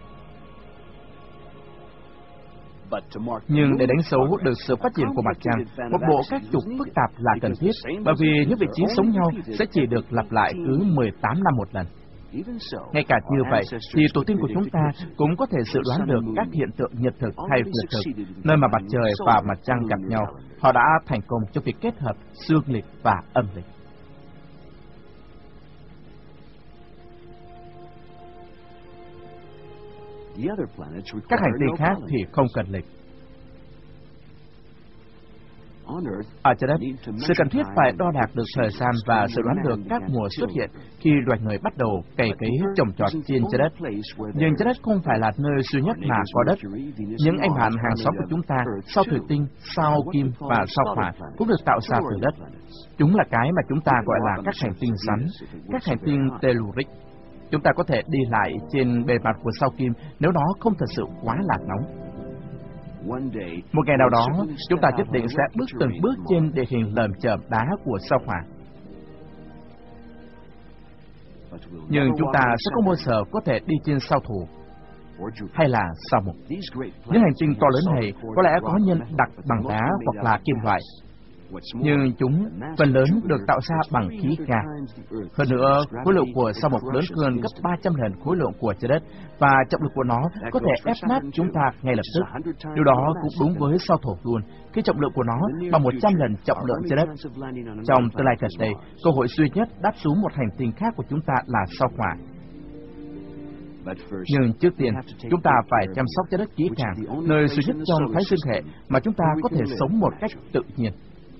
Nhưng để đánh dấu được sự phát triển của mặt trăng, một bộ các trục phức tạp là cần thiết, bởi vì những vị trí giống nhau sẽ chỉ được lặp lại cứ 18 năm một lần. Ngay cả như vậy, thì tổ tiên của chúng ta cũng có thể dự đoán được các hiện tượng nhật thực hay nguyệt thực, nơi mà mặt trời và mặt trăng gặp nhau. Họ đã thành công trong việc kết hợp dương lịch và âm lịch. Các hành tinh khác thì không cần lịch. Ở trái đất, sự cần thiết phải đo đạc được thời gian và dự đoán được các mùa xuất hiện khi loài người bắt đầu cày cấy trồng trọt trên trái đất. Nhưng trái đất không phải là nơi duy nhất mà có đất. Những anh bạn hàng xóm của chúng ta, sao thủy tinh, sao kim và sao hỏa cũng được tạo ra từ đất. Chúng là cái mà chúng ta gọi là các hành tinh rắn, các hành tinh telluric. Chúng ta có thể đi lại trên bề mặt của sao kim nếu nó không thật sự quá là nóng. Một ngày nào đó, chúng ta nhất định sẽ bước từng bước trên địa hình lởm chởm đá của sao hỏa. Nhưng chúng ta sẽ không bao giờ có thể đi trên sao Thổ hay là sao Mộc. Những hành tinh to lớn này có lẽ có nhân đặc bằng đá hoặc là kim loại, nhưng chúng phần lớn được tạo ra bằng khí ga. Hơn nữa, khối lượng của sao Mộc lớn hơn gấp 300 lần khối lượng của trái đất, và trọng lực của nó có thể ép nát chúng ta ngay lập tức. Điều đó cũng đúng với sao Thổ luôn, khi trọng lượng của nó bằng 100 lần trọng lượng trái đất. Trong tương lai gần đây, cơ hội duy nhất đáp xuống một hành tinh khác của chúng ta là sao Hỏa. Nhưng trước tiên, chúng ta phải chăm sóc trái đất kỹ càng, nơi duy nhất trong Thái Dương hệ mà chúng ta có thể sống một cách tự nhiên.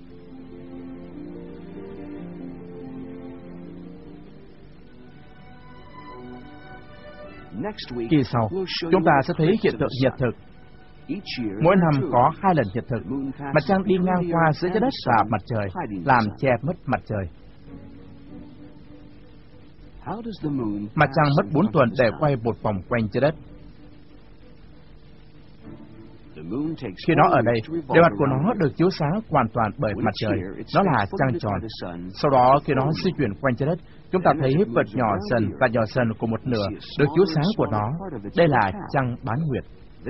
Kỳ sau, chúng ta sẽ thấy hiện tượng nhật thực. Mỗi năm có 2 lần nhật thực, mặt trăng đi ngang qua giữa trái đất và mặt trời, làm che mất mặt trời. Mặt trăng mất 4 tuần để quay một vòng quanh trái đất. Khi nó ở đây, bề mặt của nó được chiếu sáng hoàn toàn bởi mặt trời. Nó là trăng tròn. Sau đó, khi nó di chuyển quanh trái đất, chúng ta thấy vật nhỏ dần và nhỏ dần của một nửa được chiếu sáng của nó. Đây là trăng bán nguyệt.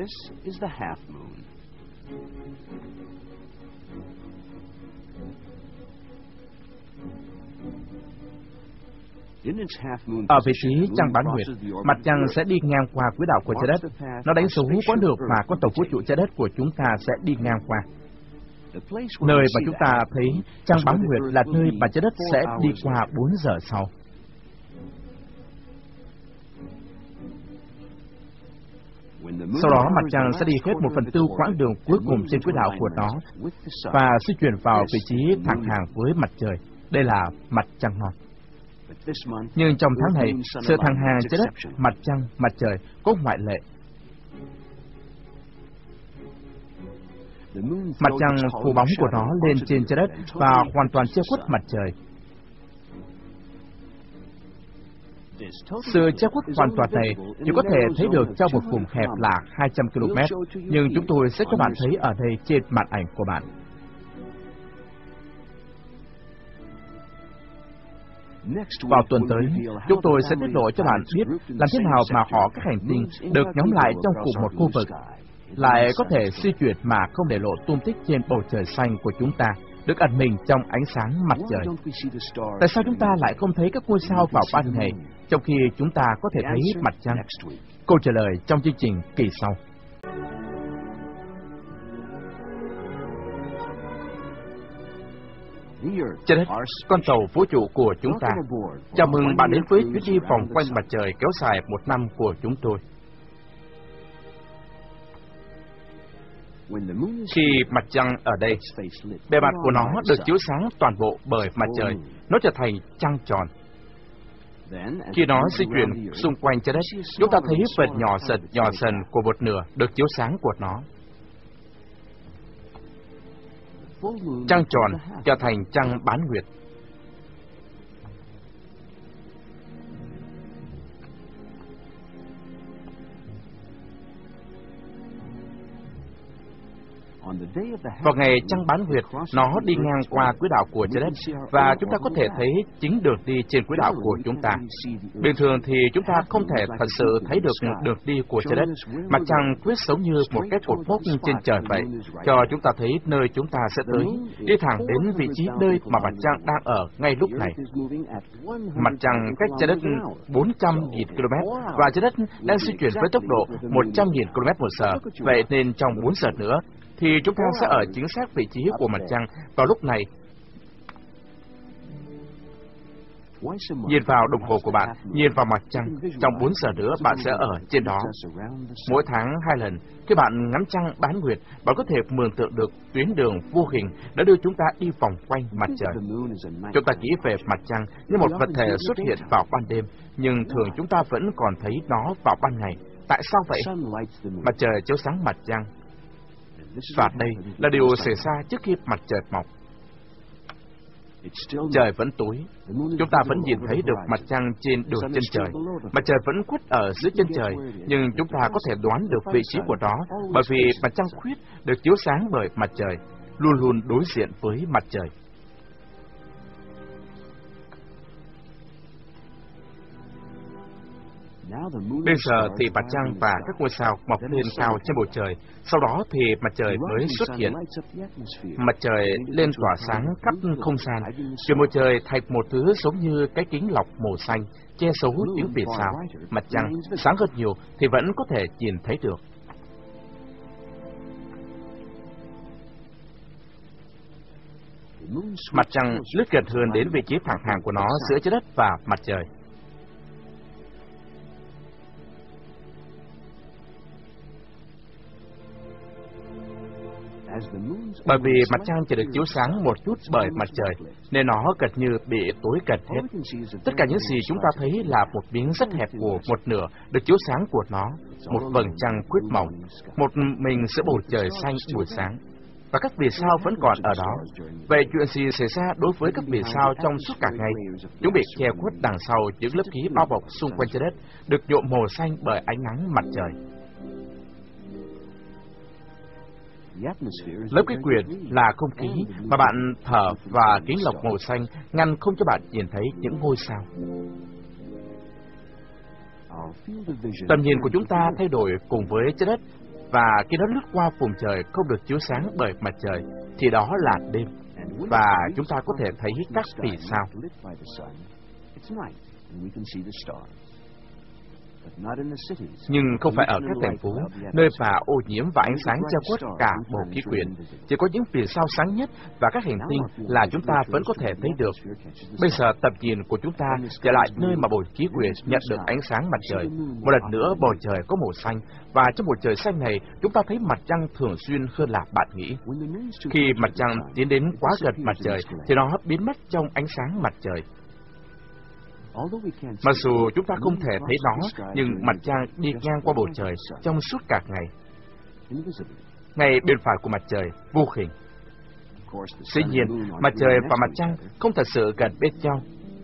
Ở vị trí trăng bán nguyệt, mặt trăng sẽ đi ngang qua quỹ đạo của trái đất. Nó đánh dấu quãng đường mà con tàu vũ trụ trái đất của chúng ta sẽ đi ngang qua. Nơi mà chúng ta thấy trăng bán nguyệt là nơi mà trái đất sẽ đi qua 4 giờ sau. Sau đó mặt trăng sẽ đi hết 1/4 quãng đường cuối cùng trên quỹ đạo của nó và di chuyển vào vị trí thẳng hàng với mặt trời. Đây là mặt trăng non. Nhưng trong tháng này, sự thẳng hàng trái đất, mặt trăng, mặt trời có ngoại lệ. Mặt trăng phủ bóng của nó lên trên trái đất và hoàn toàn che khuất mặt trời. Sự che khuất hoàn toàn này chỉ có thể thấy được trong một vùng hẹp là 200 km, nhưng chúng tôi sẽ cho bạn thấy ở đây trên màn ảnh của bạn. Vào tuần tới, chúng tôi sẽ tiết lộ cho bạn biết làm thế nào mà các hành tinh được nhóm lại trong cùng một khu vực lại có thể di chuyển mà không để lộ tung tích trên bầu trời xanh của chúng ta, được ẩn mình trong ánh sáng mặt trời. Tại sao chúng ta lại không thấy các ngôi sao vào ban ngày, trong khi chúng ta có thể thấy mặt trăng? Câu trả lời trong chương trình kỳ sau. Trái đất, con tàu vũ trụ của chúng ta. Chào mừng bạn đến với chuyến đi vòng quanh mặt trời kéo dài 1 năm của chúng tôi. Khi mặt trăng ở đây, bề mặt của nó được chiếu sáng toàn bộ bởi mặt trời, nó trở thành trăng tròn. Khi nó di chuyển xung quanh trái đất, chúng ta thấy vệt nhỏ dần của một nửa được chiếu sáng của nó. Trăng tròn trở thành trăng bán nguyệt. Vào ngày trăng bán nguyệt, nó đi ngang qua quỹ đạo của trái đất và chúng ta có thể thấy chính đường đi trên quỹ đạo của chúng ta. Bình thường thì chúng ta không thể thật sự thấy được đường đi của trái đất. Mặt trăng quyết giống như một cái cột mốc trên trời vậy, cho chúng ta thấy nơi chúng ta sẽ tới, đi thẳng đến vị trí nơi mà mặt trăng đang ở ngay lúc này. Mặt trăng cách trái đất 400.000 km và trái đất đang di chuyển với tốc độ 100.000 km/h. Vậy nên trong 4 giờ nữa thì chúng ta sẽ ở chính xác vị trí của mặt trăng vào lúc này. Nhìn vào đồng hồ của bạn, nhìn vào mặt trăng, trong 4 giờ nữa bạn sẽ ở trên đó. Mỗi tháng 2 lần, khi bạn ngắm trăng bán nguyệt, bạn có thể mường tượng được tuyến đường vô hình đã đưa chúng ta đi vòng quanh mặt trời. Chúng ta nghĩ về mặt trăng như một vật thể xuất hiện vào ban đêm, nhưng thường chúng ta vẫn còn thấy nó vào ban ngày. Tại sao vậy? Mặt trời chiếu sáng mặt trăng. Và đây là điều xảy ra trước khi mặt trời mọc. Trời vẫn tối, chúng ta vẫn nhìn thấy được mặt trăng trên đường chân trời. Mặt trời vẫn khuất ở dưới chân trời, nhưng chúng ta có thể đoán được vị trí của nó, bởi vì mặt trăng khuyết được chiếu sáng bởi mặt trời, luôn luôn đối diện với mặt trời. Bây giờ thì mặt trăng và các ngôi sao mọc lên cao trên bầu trời, sau đó thì mặt trời mới xuất hiện. Mặt trời lên tỏa sáng khắp không gian, chuyển bầu trời thành một thứ giống như cái kính lọc màu xanh, che giấu những vì sao. Mặt trăng sáng hơn nhiều thì vẫn có thể nhìn thấy được. Mặt trăng lướt gần hơn đến vị trí thẳng hàng của nó giữa trái đất và mặt trời. Bởi vì mặt trăng chỉ được chiếu sáng một chút bởi mặt trời, nên nó gần như bị tối gần hết. Tất cả những gì chúng ta thấy là một miếng rất hẹp của một nửa được chiếu sáng của nó, một vầng trăng khuyết mỏng, một mình giữa bầu trời xanh buổi sáng. Và các vì sao vẫn còn ở đó. Vậy chuyện gì xảy ra đối với các vì sao trong suốt cả ngày? Chúng bị che khuất đằng sau những lớp khí bao bọc xung quanh trái đất, được nhuộm màu xanh bởi ánh nắng mặt trời. Lớp khí quyển là không khí mà bạn thở và kính lọc màu xanh ngăn không cho bạn nhìn thấy những ngôi sao. Tầm nhìn của chúng ta thay đổi cùng với trái đất, và khi nó lướt qua vùng trời không được chiếu sáng bởi mặt trời thì đó là đêm, và chúng ta có thể thấy các vì sao. Nhưng không phải ở các thành phố, nơi mà ô nhiễm và ánh sáng che khuất cả bầu khí quyển. Chỉ có những vì sao sáng nhất và các hành tinh là chúng ta vẫn có thể thấy được. Bây giờ tầm nhìn của chúng ta trở lại nơi mà bầu khí quyển nhận được ánh sáng mặt trời. Một lần nữa bầu trời có màu xanh, và trong bầu trời xanh này chúng ta thấy mặt trăng thường xuyên hơn là bạn nghĩ. Khi mặt trăng tiến đến quá gần mặt trời thì nó biến mất trong ánh sáng mặt trời. Mặc dù chúng ta không thể thấy nó, nhưng mặt trăng đi ngang qua bầu trời trong suốt cả ngày. Ngay bên phải của mặt trời, vô hình. Dĩ nhiên, mặt trời và mặt trăng không thật sự gần bên nhau.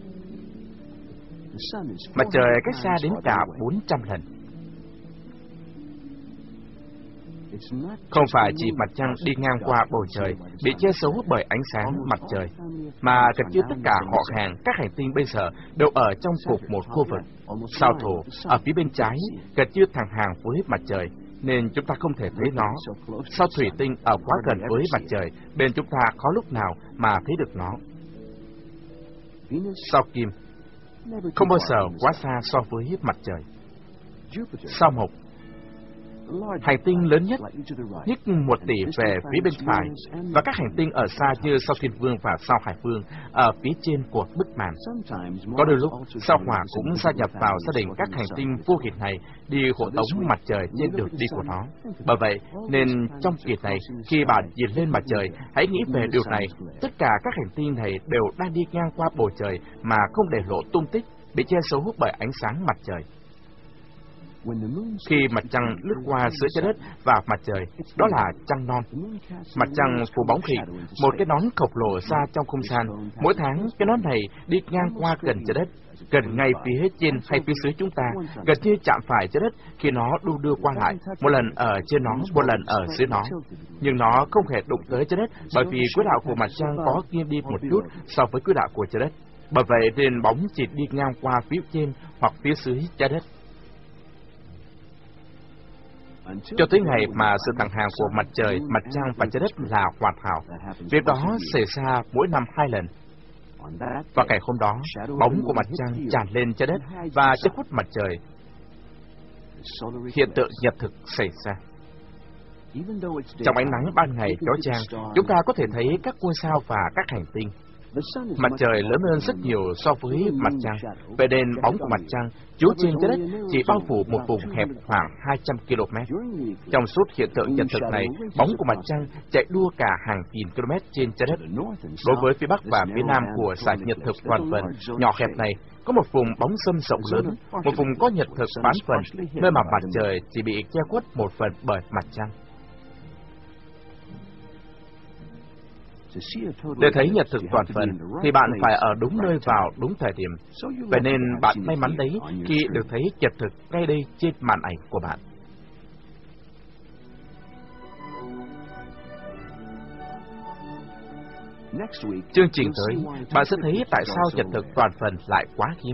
Mặt trời cách xa đến cả 400 lần. Không phải chỉ mặt trăng đi ngang qua bầu trời bị che giấu bởi ánh sáng mặt trời, mà gần như tất cả họ hàng các hành tinh bây giờ đều ở trong cùng một khu vực. Sao Thổ ở phía bên trái gần như thẳng hàng với mặt trời, nên chúng ta không thể thấy nó. Sao Thủy Tinh ở quá gần với mặt trời, bên chúng ta khó lúc nào mà thấy được nó. Sao Kim không bao giờ quá xa so với mặt trời. Sao Mộc Hành tinh lớn nhất nhích 1 tỷ về phía bên phải, và các hành tinh ở xa như sao Thiên Vương và sao Hải Vương ở phía trên của bức màn. Có đôi lúc, sao Hỏa cũng gia nhập vào gia đình các hành tinh vô hình này đi hộ tống mặt trời trên đường đi của nó. Bởi vậy, nên trong kỳ này, khi bạn nhìn lên mặt trời, hãy nghĩ về điều này. Tất cả các hành tinh này đều đang đi ngang qua bầu trời mà không để lộ tung tích, bị che giấu bởi ánh sáng mặt trời. Khi mặt trăng lướt qua giữa trái đất và mặt trời, đó là trăng non. Mặt trăng phủ bóng khỉ, một cái nón khổng lồ ra trong không gian. Mỗi tháng, cái nón này đi ngang qua gần trái đất, gần ngay phía trên hay phía dưới chúng ta, gần như chạm phải trái đất khi nó đu đưa qua lại, một lần ở trên nó, một lần ở dưới nó. Nhưng nó không hề đụng tới trái đất, bởi vì quỹ đạo của mặt trăng có nghiêng đi một chút so với quỹ đạo của trái đất. Bởi vậy nên bóng chỉ đi ngang qua phía trên hoặc phía dưới trái đất. Cho tới ngày mà sự thẳng hàng của mặt trời, mặt trăng và trái đất là hoàn hảo. Việc đó xảy ra mỗi năm 2 lần. Và ngày hôm đó, bóng của mặt trăng tràn lên trái đất và che khuất mặt trời. Hiện tượng nhật thực xảy ra. Trong ánh nắng ban ngày chói chang, chúng ta có thể thấy các ngôi sao và các hành tinh. Mặt trời lớn hơn rất nhiều so với mặt trăng, vậy nên bóng của mặt trăng chiếu trên trái đất chỉ bao phủ một vùng hẹp khoảng 200 km. Trong suốt hiện tượng nhật thực này, bóng của mặt trăng chạy đua cả hàng nghìn km trên trái đất. Đối với phía bắc và phía nam của dải nhật thực toàn phần nhỏ hẹp này, có một vùng bóng râm rộng lớn, một vùng có nhật thực bán phần, nơi mà mặt trời chỉ bị che khuất một phần bởi mặt trăng. Để thấy nhật thực toàn phần thì bạn phải ở đúng nơi vào đúng thời điểm. Vậy nên bạn may mắn đấy khi được thấy nhật thực ngay đây trên màn ảnh của bạn. Chương trình tới, bạn sẽ thấy tại sao nhật thực toàn phần lại quá hiếm.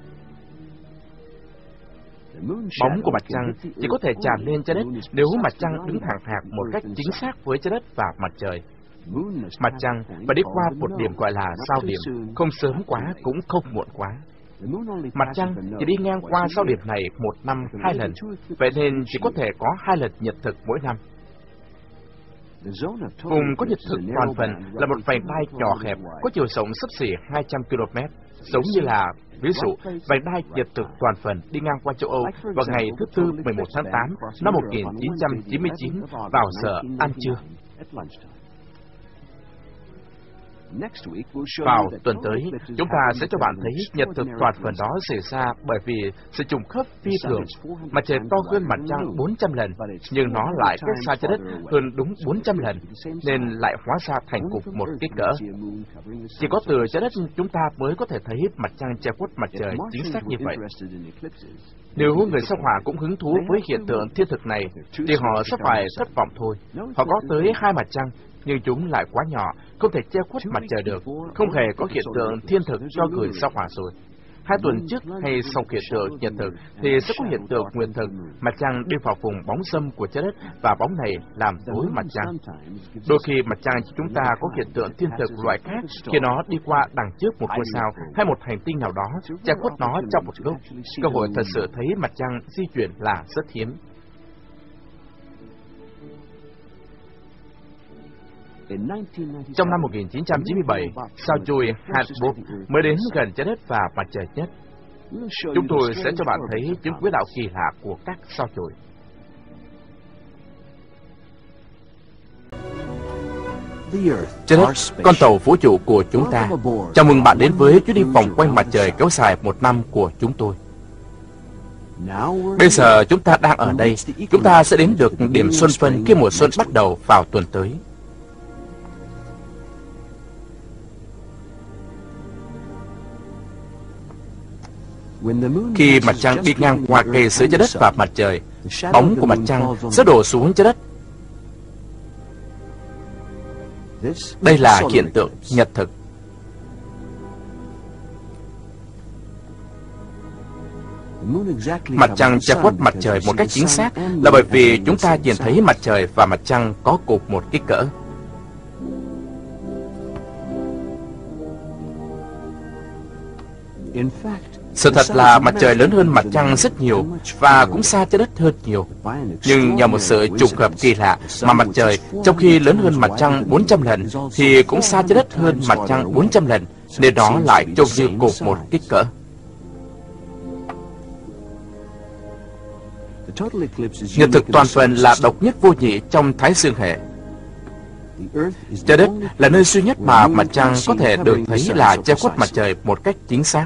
Bóng của mặt trăng chỉ có thể tràn lên trái đất nếu mặt trăng đứng thẳng hàng một cách chính xác với trái đất và mặt trời. Mặt trăng phải đi qua một điểm gọi là giao điểm, không sớm quá cũng không muộn quá. Mặt trăng chỉ đi ngang qua giao điểm này 1 năm 2 lần, vậy nên chỉ có thể có 2 lần nhật thực mỗi năm. Vùng có nhật thực toàn phần là một vành đai nhỏ hẹp, có chiều rộng xấp xỉ 200 km, giống như là, ví dụ, vành đai nhật thực toàn phần đi ngang qua châu Âu vào ngày thứ Tư 11 tháng 8 năm 1999 vào giờ ăn trưa. Vào tuần tới, chúng ta sẽ cho bạn thấy nhật thực toàn phần đó xảy ra bởi vì sự trùng khớp phi thường. Mặt trời to hơn mặt trăng 400 lần, nhưng nó lại cách xa trái đất hơn đúng 400 lần, nên lại hóa ra thành cùng một kích cỡ. Chỉ có từ trái đất chúng ta mới có thể thấy mặt trăng che khuất mặt trời chính xác như vậy. Nếu người sao Hỏa cũng hứng thú với hiện tượng thiên thực này, thì họ sẽ phải thất vọng thôi. Họ có tới 2 mặt trăng, nhưng chúng lại quá nhỏ, không thể che khuất mặt trời được, không hề có hiện tượng thiên thực cho người sao Hỏa rồi. 2 tuần trước hay sau hiện tượng nhật thực thì sẽ có hiện tượng nguyệt thực, mặt trăng đi vào vùng bóng râm của trái đất và bóng này làm tối mặt trăng. Đôi khi mặt trăng chúng ta có hiện tượng thiên thực loại khác khi nó đi qua đằng trước một ngôi sao hay một hành tinh nào đó, che khuất nó trong một góc. Cơ hội thật sự thấy mặt trăng di chuyển là rất hiếm. Trong năm 1997, sao chùi Hubble mới đến gần trái đất và mặt trời nhất. Chúng tôi sẽ cho bạn thấy những quỹ đạo kỳ lạ của các sao chùi. Trái đất, con tàu vũ trụ của chúng ta. Chào mừng bạn đến với chuyến đi vòng quanh mặt trời kéo dài 1 năm của chúng tôi. Bây giờ chúng ta đang ở đây. Chúng ta sẽ đến được điểm xuân phân khi mùa xuân bắt đầu vào tuần tới. Khi mặt trăng đi ngang qua kề giữa trái đất và mặt trời, bóng của mặt trăng sẽ đổ xuống trái đất. Đây là hiện tượng nhật thực. Mặt trăng che khuất mặt trời một cách chính xác là bởi vì chúng ta nhìn thấy mặt trời và mặt trăng có cùng một kích cỡ. Sự thật là mặt trời lớn hơn mặt trăng rất nhiều và cũng xa trái đất hơn nhiều. Nhưng nhờ một sự trùng hợp kỳ lạ mà mặt trời, trong khi lớn hơn mặt trăng 400 lần, thì cũng xa trái đất hơn mặt trăng 400 lần, nên nó lại trông như cùng một kích cỡ. Nhật thực toàn phần là độc nhất vô nhị trong Thái Dương hệ. Trái đất là nơi duy nhất mà mặt trăng có thể được thấy là che khuất mặt trời một cách chính xác.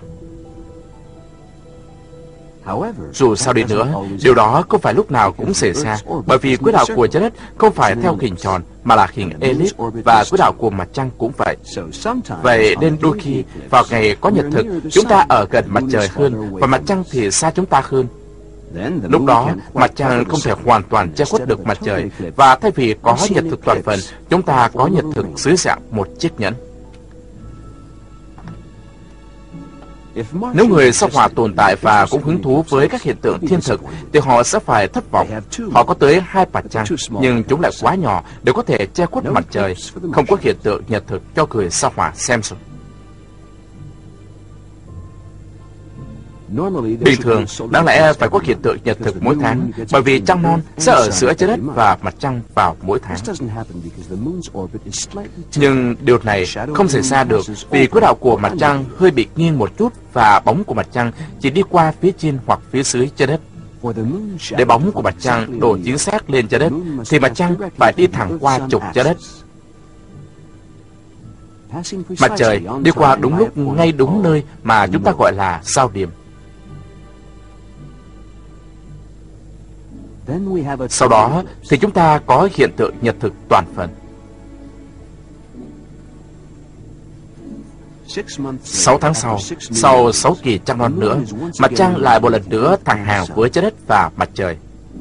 Dù sao đi nữa, điều đó không phải lúc nào cũng xảy ra, bởi vì quỹ đạo của trái đất không phải theo hình tròn mà là hình elip, và quỹ đạo của mặt trăng cũng vậy. Vậy nên đôi khi vào ngày có nhật thực, chúng ta ở gần mặt trời hơn và mặt trăng thì xa chúng ta hơn. Lúc đó, mặt trăng không thể hoàn toàn che khuất được mặt trời, và thay vì có nhật thực toàn phần, chúng ta có nhật thực dưới dạng một chiếc nhẫn. Nếu người sao Hỏa tồn tại và cũng hứng thú với các hiện tượng thiên thực, thì họ sẽ phải thất vọng. Họ có tới 2 mặt trăng, nhưng chúng lại quá nhỏ để có thể che khuất mặt trời. Không có hiện tượng nhật thực cho người sao Hỏa xem rồi. Bình thường, đáng lẽ phải có hiện tượng nhật thực mỗi tháng, bởi vì trăng non sẽ ở giữa trái đất và mặt trăng vào mỗi tháng. Nhưng điều này không xảy ra được vì quỹ đạo của mặt trăng hơi bị nghiêng một chút và bóng của mặt trăng chỉ đi qua phía trên hoặc phía dưới trái đất. Để bóng của mặt trăng đổ chính xác lên trái đất, thì mặt trăng phải đi thẳng qua trục trái đất. Mặt trời đi qua đúng lúc ngay đúng nơi mà chúng ta gọi là giao điểm. Sau đó thì chúng ta có hiện tượng nhật thực toàn phần. 6 tháng sau 6 kỳ trăng non nữa, mặt trăng lại một lần nữa thẳng hàng với trái đất và mặt trời.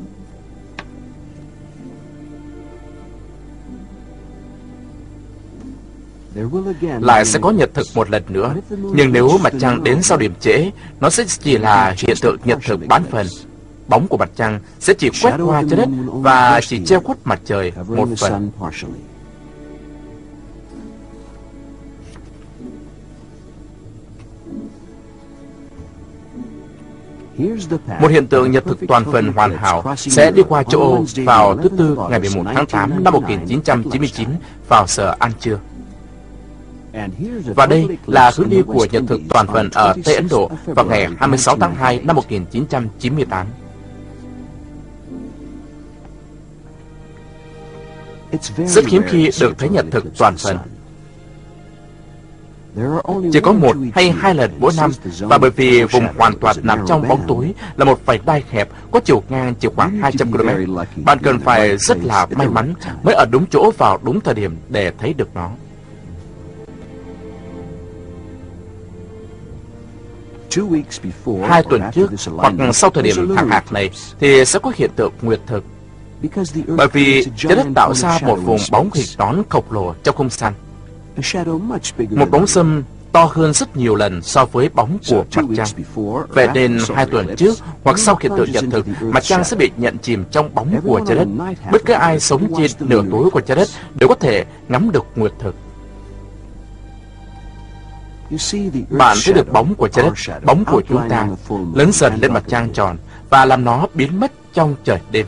Lại sẽ có nhật thực một lần nữa, nhưng nếu mặt trăng đến sau điểm trễ, nó sẽ chỉ là hiện tượng nhật thực bán phần. Bóng của mặt trăng sẽ chỉ quét qua trái đất và chỉ che khuất mặt trời một phần. Một hiện tượng nhật thực toàn phần hoàn hảo sẽ đi qua châu Âu vào thứ Tư ngày 11 tháng 8 năm 1999 vào giờ ăn trưa. Và đây là hướng đi của nhật thực toàn phần ở Tây Ấn Độ vào ngày 26 tháng 2 năm 1998. Rất hiếm khi được thấy nhật thực toàn phần. Chỉ có 1 hay 2 lần mỗi năm, và bởi vì vùng hoàn toàn nằm trong bóng tối là một vành đai hẹp có chiều ngang chỉ khoảng 200 km, bạn cần phải rất là may mắn mới ở đúng chỗ vào đúng thời điểm để thấy được nó. 2 tuần trước hoặc sau thời điểm thẳng hạc này thì sẽ có hiện tượng nguyệt thực, bởi vì trái đất tạo ra một vùng bóng hình nón khổng lồ trong không gian. Một bóng sâm to hơn rất nhiều lần so với bóng của mặt trăng. Vậy nên 2 tuần trước hoặc sau hiện tượng nhật thực, mặt trăng sẽ bị nhận chìm trong bóng của trái đất. Bất cứ ai sống trên nửa tối của trái đất đều có thể ngắm được nguyệt thực. Bạn thấy được bóng của trái đất, bóng của chúng ta, lớn dần lên mặt trăng tròn và làm nó biến mất trong trời đêm.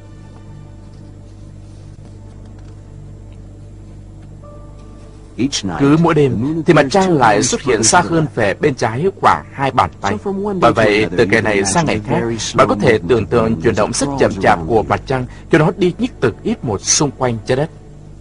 Cứ mỗi đêm thì mặt trăng lại xuất hiện xa hơn về bên trái khoảng 2 bàn tay. Bởi vậy, từ ngày này sang ngày khác, bạn có thể tưởng tượng chuyển động rất chậm chạp của mặt trăng khi nó đi nhích từng ít một xung quanh trái đất.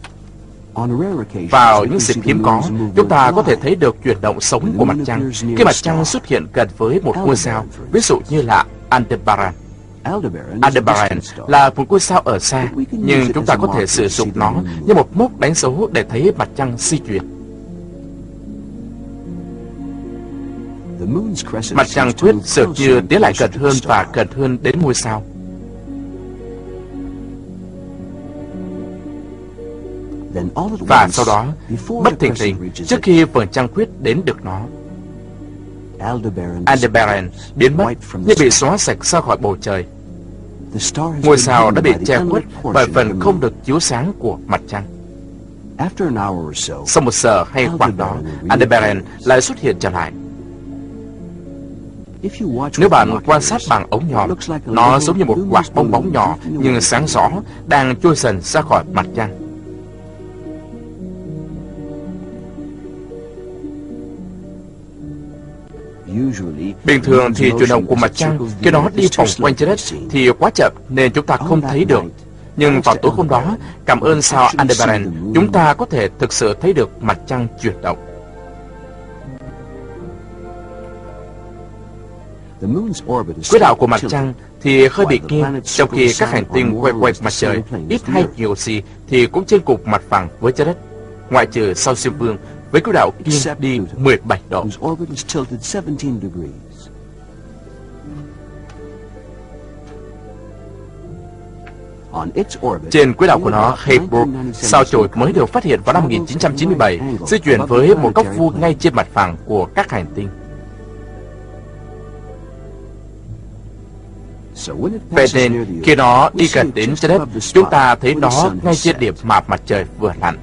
Vào những dịp hiếm có, chúng ta có thể thấy được chuyển động sống của mặt trăng khi mặt trăng xuất hiện gần với một ngôi sao, ví dụ như là Aldebaran. Aldebaran là một ngôi sao ở xa, nhưng chúng ta có thể sử dụng nó như một mốc đánh dấu để thấy mặt trăng di chuyển. Mặt trăng khuyết dường như tiến lại gần hơn và gần hơn đến ngôi sao. Và sau đó, bất thình lình, trước khi vầng trăng khuyết đến được nó, Aldebaran biến mất như bị xóa sạch ra khỏi bầu trời. Ngôi sao đã bị che khuất bởi phần không được chiếu sáng của mặt trăng. Sau 1 giờ hay khoảng đó, Aldebaran lại xuất hiện trở lại. Nếu bạn quan sát bằng ống nhòm, nó giống như một quả bong bóng nhỏ nhưng sáng rõ đang trôi dần ra khỏi mặt trăng. Bình thường thì chuyển động của mặt trăng khi nó đi vòng quanh trái đất thì quá chậm nên chúng ta không thấy được. Nhưng vào tối hôm đó, cảm ơn sao Aldebaran, chúng ta có thể thực sự thấy được mặt trăng chuyển động. Quỹ đạo của mặt trăng thì hơi bị nghiêng, trong khi các hành tinh quay quanh mặt trời ít hay nhiều gì thì cũng trên cục mặt phẳng với trái đất, ngoại trừ sao Diêm Vương với quỹ đạo nghiêng đi 17 độ. Trên quỹ đạo của nó, Hale-bopp, sao chổi mới được phát hiện vào năm 1997, di chuyển với một góc vuông ngay trên mặt phẳng của các hành tinh. Vậy nên, khi nó đi gần đến trái đất, chúng ta thấy nó ngay trên điểm mà mặt trời vừa lặn.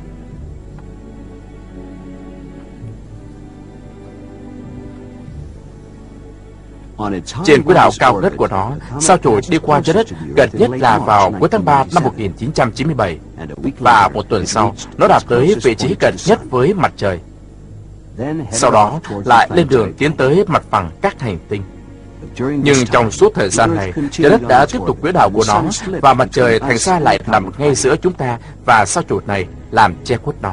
Trên quỹ đạo cao nhất của nó, sao chổi đi qua trái đất gần nhất là vào cuối tháng 3 năm 1997, và một tuần sau, nó đạt tới vị trí gần nhất với mặt trời. Sau đó, lại lên đường tiến tới mặt phẳng các hành tinh. Nhưng trong suốt thời gian này, trái đất đã tiếp tục quỹ đạo của nó, và mặt trời thành ra lại nằm ngay giữa chúng ta và sao chổi này làm che khuất nó.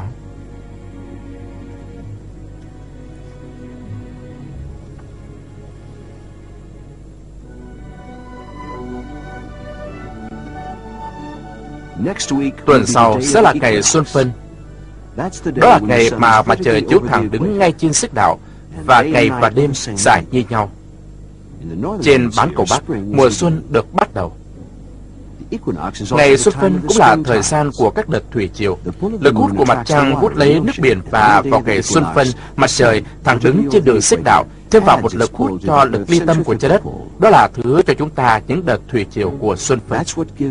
Tuần sau sẽ là ngày Xuân Phân. Đó là ngày mà mặt trời chiếu thẳng đứng ngay trên xích đạo, và ngày và đêm dài như nhau. Trên bán cầu Bắc, mùa xuân được bắt đầu. Ngày Xuân Phân cũng là thời gian của các đợt thủy triều. Lực hút của mặt trăng hút lấy nước biển, và vào ngày Xuân Phân, mặt trời thẳng đứng trên đường xích đạo, thêm vào một lực hút cho lực ly tâm của trái đất. Đó là thứ cho chúng ta những đợt thủy triều của Xuân Phân.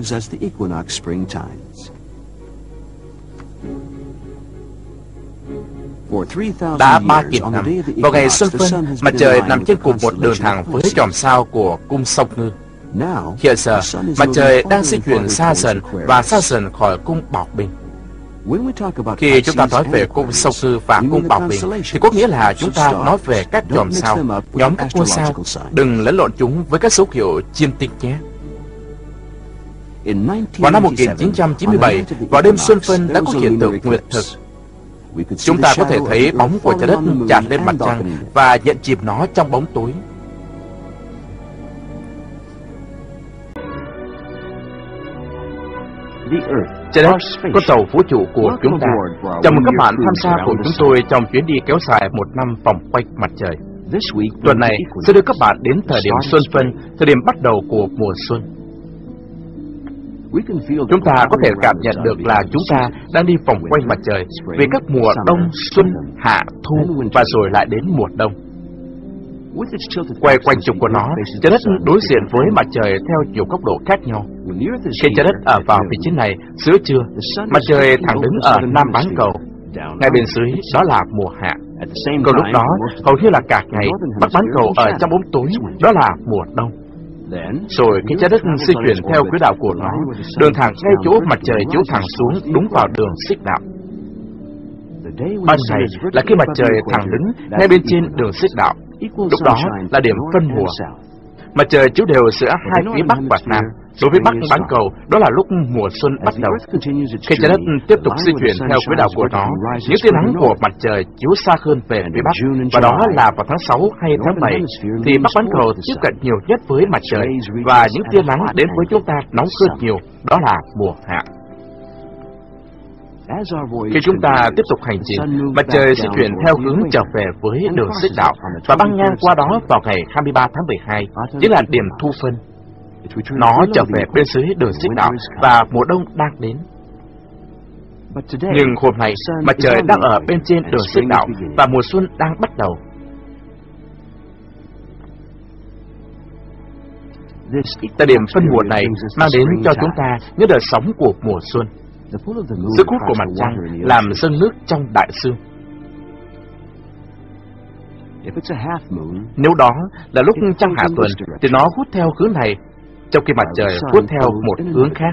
Đã 3.000 năm, vào ngày Xuân Phân, mặt trời nằm trên cùng một đường thẳng với chòm sao của cung Song Ngư. Hiện giờ, mặt trời đang di chuyển xa dần và xa dần khỏi cung Bảo Bình. Khi chúng ta nói về cung Song Ngư và cung Bảo Bình, thì có nghĩa là chúng ta nói về các chòm sao, nhóm các ngôi sao. Đừng lẫn lộn chúng với các dấu hiệu chiêm tinh nhé. Vào năm 1997, vào đêm Xuân Phân đã có hiện tượng nguyệt thực. Chúng ta có thể thấy bóng của trái đất tràn lên mặt trăng và nhận chìm nó trong bóng tối. Trái đất, con tàu vũ trụ của chúng ta. Chào mừng các bạn tham gia cùng chúng tôi trong chuyến đi kéo dài 1 năm vòng quanh mặt trời. Tuần này sẽ đưa các bạn đến thời điểm Xuân Phân, thời điểm bắt đầu của mùa xuân. Chúng ta có thể cảm nhận được là chúng ta đang đi vòng quanh mặt trời vì các mùa đông, xuân, hạ, thu và rồi lại đến mùa đông. Quay quanh trục của nó, trái đất đối diện với mặt trời theo nhiều góc độ khác nhau. Khi trái đất ở vào vị trí này, giữa trưa, mặt trời thẳng đứng ở nam bán cầu. Ngay bên dưới, đó là mùa hạ. Còn lúc đó, hầu như là cả ngày, bắc bán cầu ở trong bóng tối, đó là mùa đông. Rồi khi trái đất di chuyển theo quỹ đạo của nó, đường thẳng ngay chỗ mặt trời chiếu thẳng xuống đúng vào đường xích đạo. Ban ngày là khi mặt trời thẳng đứng ngay bên trên đường xích đạo. Lúc đó là điểm phân mùa. Mặt trời chiếu đều giữa hai phía Bắc và Nam. Đối với Bắc bán cầu, đó là lúc mùa xuân bắt đầu. Khi trái đất tiếp tục di chuyển theo quỹ đạo của nó, những tia nắng của mặt trời chiếu xa hơn về phía Bắc, và đó là vào tháng 6 hay tháng 7, thì Bắc bán cầu tiếp cận nhiều nhất với mặt trời, và những tia nắng đến với chúng ta nóng hơn nhiều, đó là mùa hạ. Khi chúng ta tiếp tục hành trình, mặt trời di chuyển theo hướng trở về với đường xích đạo và băng ngang qua đó vào ngày 23 tháng 12, chính là điểm thu phân. Nó trở về bên dưới đường xích đạo và mùa đông đang đến. Nhưng hôm nay, mặt trời đang ở bên trên đường xích đạo và mùa xuân đang bắt đầu. Thời điểm phân mùa này mang đến cho chúng ta những đợt sóng của mùa xuân. Sức hút của mặt trăng làm dâng nước trong đại dương. Nếu đó là lúc trăng hạ tuần thì nó hút theo hướng này, trong khi mặt trời hút theo một hướng khác.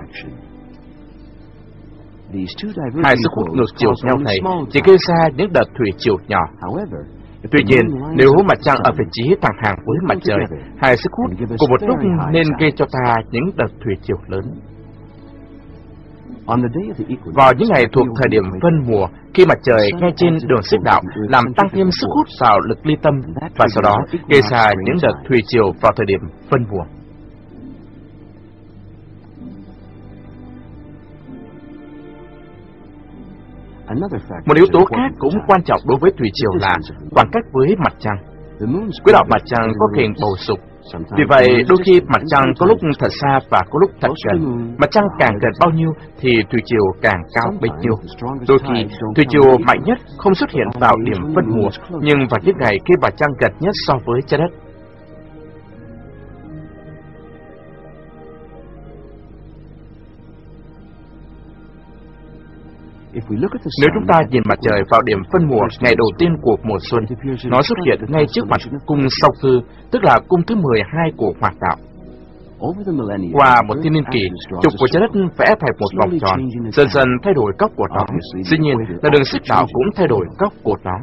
Hai sức hút ngược chiều nhau này chỉ gây ra những đợt thủy triều nhỏ. Tuy nhiên, nếu mặt trăng ở vị trí thẳng hàng với mặt trời, hai sức hút cùng một lúc nên gây cho ta những đợt thủy triều lớn. Vào những ngày thuộc thời điểm phân mùa, khi mặt trời ngay trên đường xích đạo làm tăng thêm sức hút vào lực ly tâm, và sau đó gây ra những đợt thủy triều vào thời điểm phân mùa. Một yếu tố khác cũng quan trọng đối với thủy triều là khoảng cách với mặt trăng. Quỹ đạo mặt trăng có hình bầu dục. Vì vậy, đôi khi mặt trăng có lúc thật xa và có lúc thật gần. Mặt trăng càng gần bao nhiêu thì thủy triều càng cao bấy nhiêu. Đôi khi, thủy triều mạnh nhất không xuất hiện vào điểm phân mùa, nhưng vào những ngày khi mặt trăng gần nhất so với trái đất. Nếu chúng ta nhìn mặt trời vào điểm phân mùa ngày đầu tiên của mùa xuân, nó xuất hiện ngay trước mặt cung Sao Cư, tức là cung thứ 12 của Hoạt Đạo. Qua một thiên niên kỷ, trục của trái đất vẽ thành một vòng tròn, dần dần thay đổi góc của nó. Dĩ nhiên là đường xích đạo cũng thay đổi góc của nó.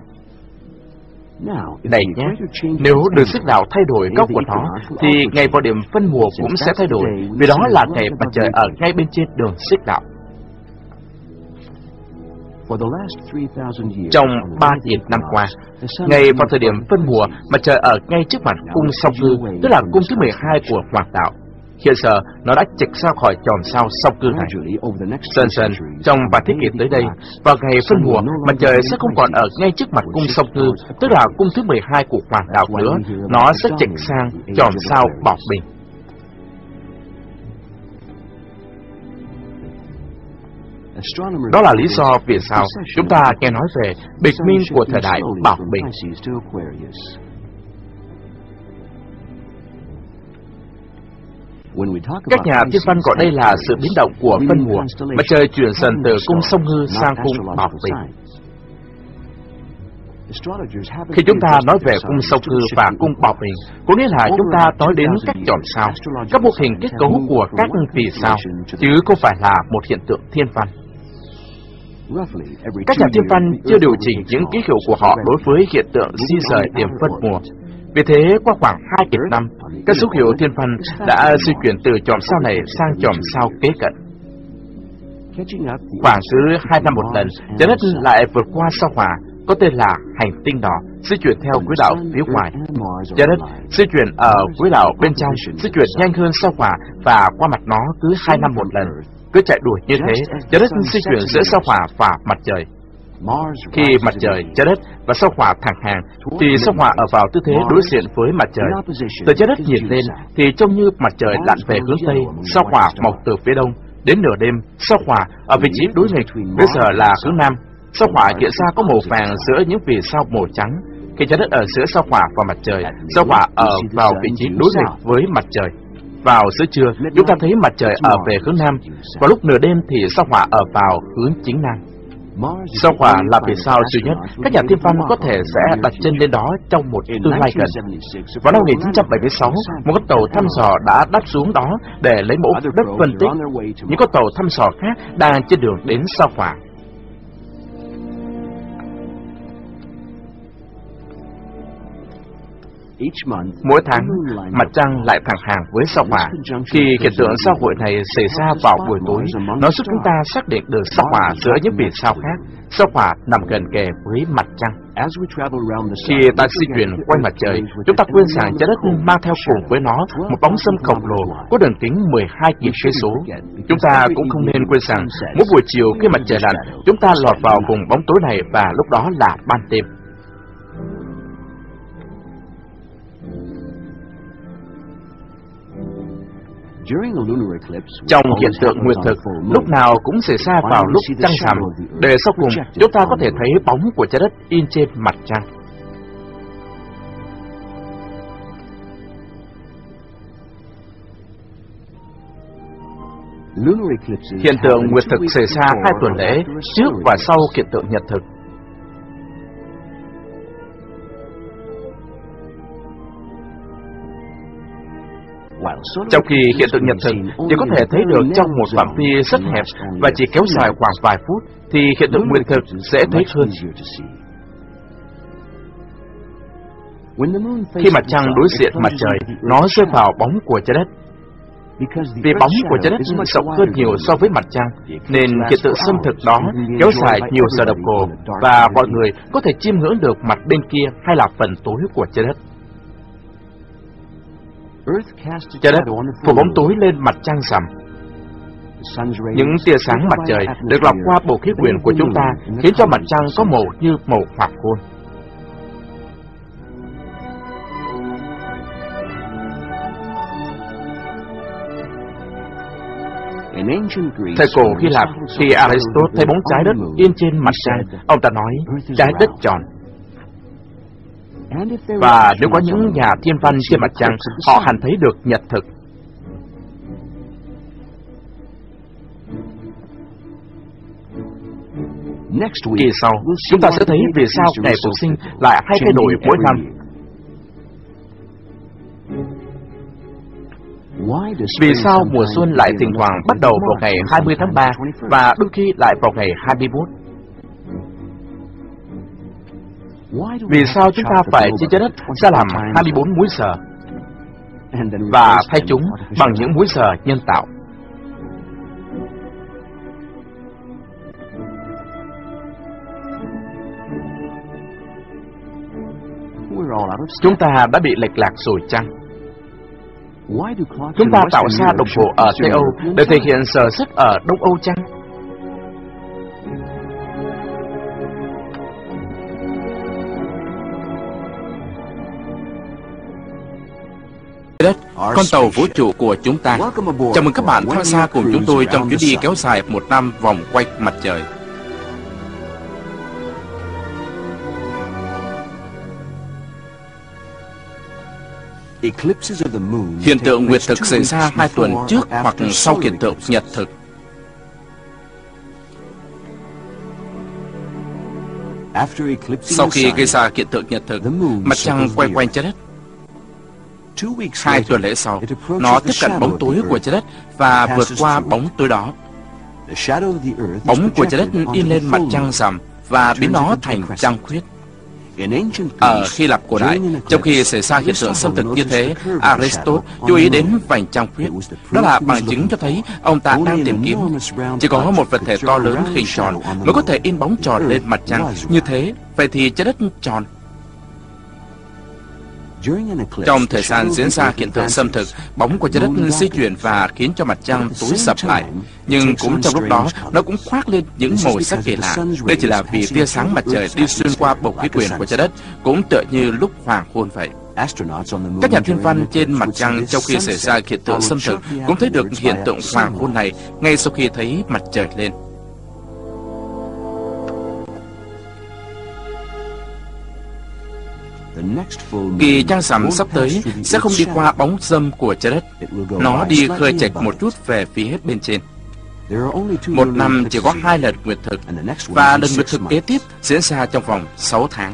Này nhé, nếu đường xích đạo thay đổi góc của nó, thì ngày vào điểm phân mùa cũng sẽ thay đổi, vì đó là ngày mặt trời ở ngay bên trên đường xích đạo. Trong 3.000 năm qua, ngày vào thời điểm phân mùa, mặt trời ở ngay trước mặt cung Sao Cư, tức là cung thứ 12 của Hoạt Đạo. Hiện giờ, nó đã chệch ra khỏi chòm sao Sao Cư này. Dần dần, trong vài thế kỷ tới đây, vào ngày phân mùa, mặt trời sẽ không còn ở ngay trước mặt cung Sao Cư, tức là cung thứ 12 của Hoạt Đạo nữa. Nó sẽ chệch sang chòm sao Bảo Bình. Đó là lý do vì sao chúng ta nghe nói về bình minh của thời đại Bảo Bình. Các nhà thiên văn gọi đây là sự biến động của phân mùa. Mặt trời chuyển dần từ cung Sông Hư sang cung Bảo Bình. Khi chúng ta nói về cung Sông Hư và cung Bảo Bình, có nghĩa là chúng ta nói đến các chòm sao, các mô hình kết cấu của các vì sao, chứ không phải là một hiện tượng thiên văn. Các nhà thiên văn chưa điều chỉnh những ký hiệu của họ đối với hiện tượng di rời điểm phân mùa. Vì thế, qua khoảng 2.000 năm, các số hiệu thiên văn đã di chuyển từ chòm sao này sang chòm sao kế cận. Khoảng cứ 2 năm một lần, trái đất lại vượt qua sao Hỏa, có tên là hành tinh đỏ, di chuyển theo quỹ đạo phía ngoài. Trái đất di chuyển ở quỹ đạo bên trong, di chuyển nhanh hơn sao Hỏa và qua mặt nó cứ 2 năm một lần. Cứ chạy đuổi như thế, trái đất di chuyển giữa sao Hỏa và mặt trời. Khi mặt trời, trái đất và sao Hỏa thẳng hàng, thì sao Hỏa ở vào tư thế đối diện với mặt trời. Từ trái đất nhìn lên thì trông như mặt trời lặn về hướng Tây, sao Hỏa mọc từ phía Đông. Đến nửa đêm, sao Hỏa ở vị trí đối nghịch, bây giờ là hướng Nam. Sao Hỏa hiện ra có màu vàng giữa những vì sao màu trắng. Khi trái đất ở giữa sao Hỏa và mặt trời, sao Hỏa ở vào vị trí đối nghịch với mặt trời. Vào giữa trưa, chúng ta thấy mặt trời ở về hướng Nam. Vào lúc nửa đêm thì sao Hỏa ở vào hướng chính Nam. Sao Hỏa là vì sao duy nhất các nhà thiên văn có thể sẽ đặt chân lên đó trong một tương lai gần. Vào năm 1976, một con tàu thăm dò đã đáp xuống đó để lấy mẫu đất phân tích. Những con tàu thăm dò khác đang trên đường đến sao Hỏa. Mỗi tháng, mặt trăng lại thẳng hàng với sao Hỏa. Khi hiện tượng giao hội này xảy ra vào buổi tối, nó giúp chúng ta xác định được sao Hỏa giữa những vì sao khác. Sao Hỏa nằm gần kề với mặt trăng. Khi ta di chuyển quanh mặt trời, chúng ta quên rằng trái đất mang theo cùng với nó một bóng râm khổng lồ có đường kính 12.000 cây số. Chúng ta cũng không nên quên rằng mỗi buổi chiều khi mặt trời lặn, chúng ta lọt vào vùng bóng tối này và lúc đó là ban đêm. Trong hiện tượng nguyệt thực, lúc nào cũng xảy ra vào lúc trăng rằm, để sau cùng chúng ta có thể thấy bóng của trái đất in trên mặt trăng. Hiện tượng nguyệt thực xảy ra 2 tuần lễ trước và sau hiện tượng nhật thực. trong khi hiện tượng nhật thực chỉ có thể thấy được trong một phạm vi rất hẹp và chỉ kéo dài khoảng vài phút, thì hiện tượng nguyệt thực dễ thấy hơn. Khi mặt trăng đối diện mặt trời, nó rơi vào bóng của trái đất. Vì bóng của trái đất rộng hơn nhiều so với mặt trăng, nên hiện tượng xâm thực đó kéo dài nhiều giờ đồng hồ, và mọi người có thể chiêm ngưỡng được mặt bên kia hay là phần tối của trái đất. Trái đất phủ bóng tối lên mặt trăng rằm. Những tia sáng mặt trời được lọc qua bầu khí quyển của chúng ta, khiến cho mặt trăng có màu như màu hoàng hôn. Thời cổ Hy Lạp, khi Aristotle thấy bóng trái đất in trên mặt trăng, ông ta nói trái đất tròn. Và nếu có những nhà thiên văn trên mặt trăng, họ hẳn thấy được nhật thực. Kỳ sau, chúng ta sẽ thấy vì sao ngày phục sinh lại hay thay đổi mỗi năm. Vì sao mùa xuân lại thỉnh thoảng bắt đầu vào ngày 20 tháng 3 và đôi khi lại vào ngày 21? Vì sao chúng ta phải chia trái đất ra làm 24 múi giờ và thay chúng bằng những múi giờ nhân tạo? Chúng ta đã bị lệch lạc rồi chăng? Chúng ta tạo ra đồng hồ ở Tây Âu để thể hiện giờ giấc ở Đông Âu chăng? Đất, con tàu vũ trụ của chúng ta. Chào mừng các bạn tham gia cùng chúng tôi trong chuyến đi kéo dài 1 năm vòng quanh mặt trời. Hiện tượng nguyệt thực xảy ra 2 tuần trước hoặc sau hiện tượng nhật thực. Sau khi gây ra hiện tượng nhật thực, mặt trăng quay quanh trái đất. 2 tuần lễ sau, nó tiếp cận bóng tối của trái đất và vượt qua bóng tối đó. Bóng của trái đất in lên mặt trăng rằm và biến nó thành trăng khuyết. Ở Hy Lạp cổ đại, trong khi xảy ra hiện tượng xâm thực như thế, Aristotle chú ý đến vành trăng khuyết. Đó là bằng chứng cho thấy ông ta đang tìm kiếm. Chỉ có một vật thể to lớn hình tròn mới có thể in bóng tròn lên mặt trăng. Như thế, vậy thì trái đất tròn. Trong thời gian diễn ra hiện tượng xâm thực, bóng của trái đất di chuyển và khiến cho mặt trăng tối sập lại. Nhưng cũng trong lúc đó, nó cũng khoác lên những màu sắc kỳ lạ. Đây chỉ là vì tia sáng mặt trời đi xuyên qua bầu khí quyển của trái đất, cũng tựa như lúc hoàng hôn vậy. Các nhà thiên văn trên mặt trăng trong khi xảy ra hiện tượng xâm thực cũng thấy được hiện tượng hoàng hôn này ngay sau khi thấy mặt trời lên. Kỳ trăng rằm sắp tới sẽ không đi qua bóng râm của trái đất. Nó đi khơi chệch một chút về phía bên trên. 1 năm chỉ có 2 lần nguyệt thực, và lần nguyệt thực kế tiếp diễn ra trong vòng 6 tháng.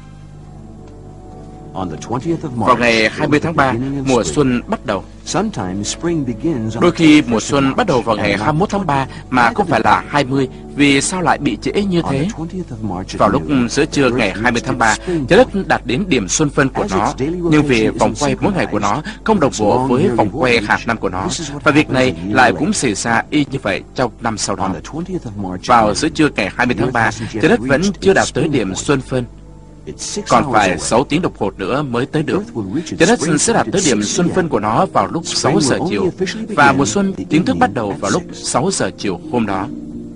Vào ngày 20 tháng 3, mùa xuân bắt đầu. Đôi khi mùa xuân bắt đầu vào ngày 21 tháng 3 mà không phải là 20, vì sao lại bị trễ như thế? Vào lúc giữa trưa ngày 20 tháng 3, trái đất đạt đến điểm xuân phân của nó, nhưng vì vòng quay mỗi ngày của nó không đồng bộ với vòng quay hàng năm của nó, và việc này lại cũng xảy ra y như vậy trong năm sau đó. Vào giữa trưa ngày 20 tháng 3, trái đất vẫn chưa đạt tới điểm xuân phân. Còn phải 6 tiếng đồng hồ nữa mới tới được. Trái đất sẽ đạt tới điểm xuân phân của nó vào lúc 6 giờ chiều, và mùa xuân chính thức bắt đầu vào lúc 6 giờ chiều hôm đó.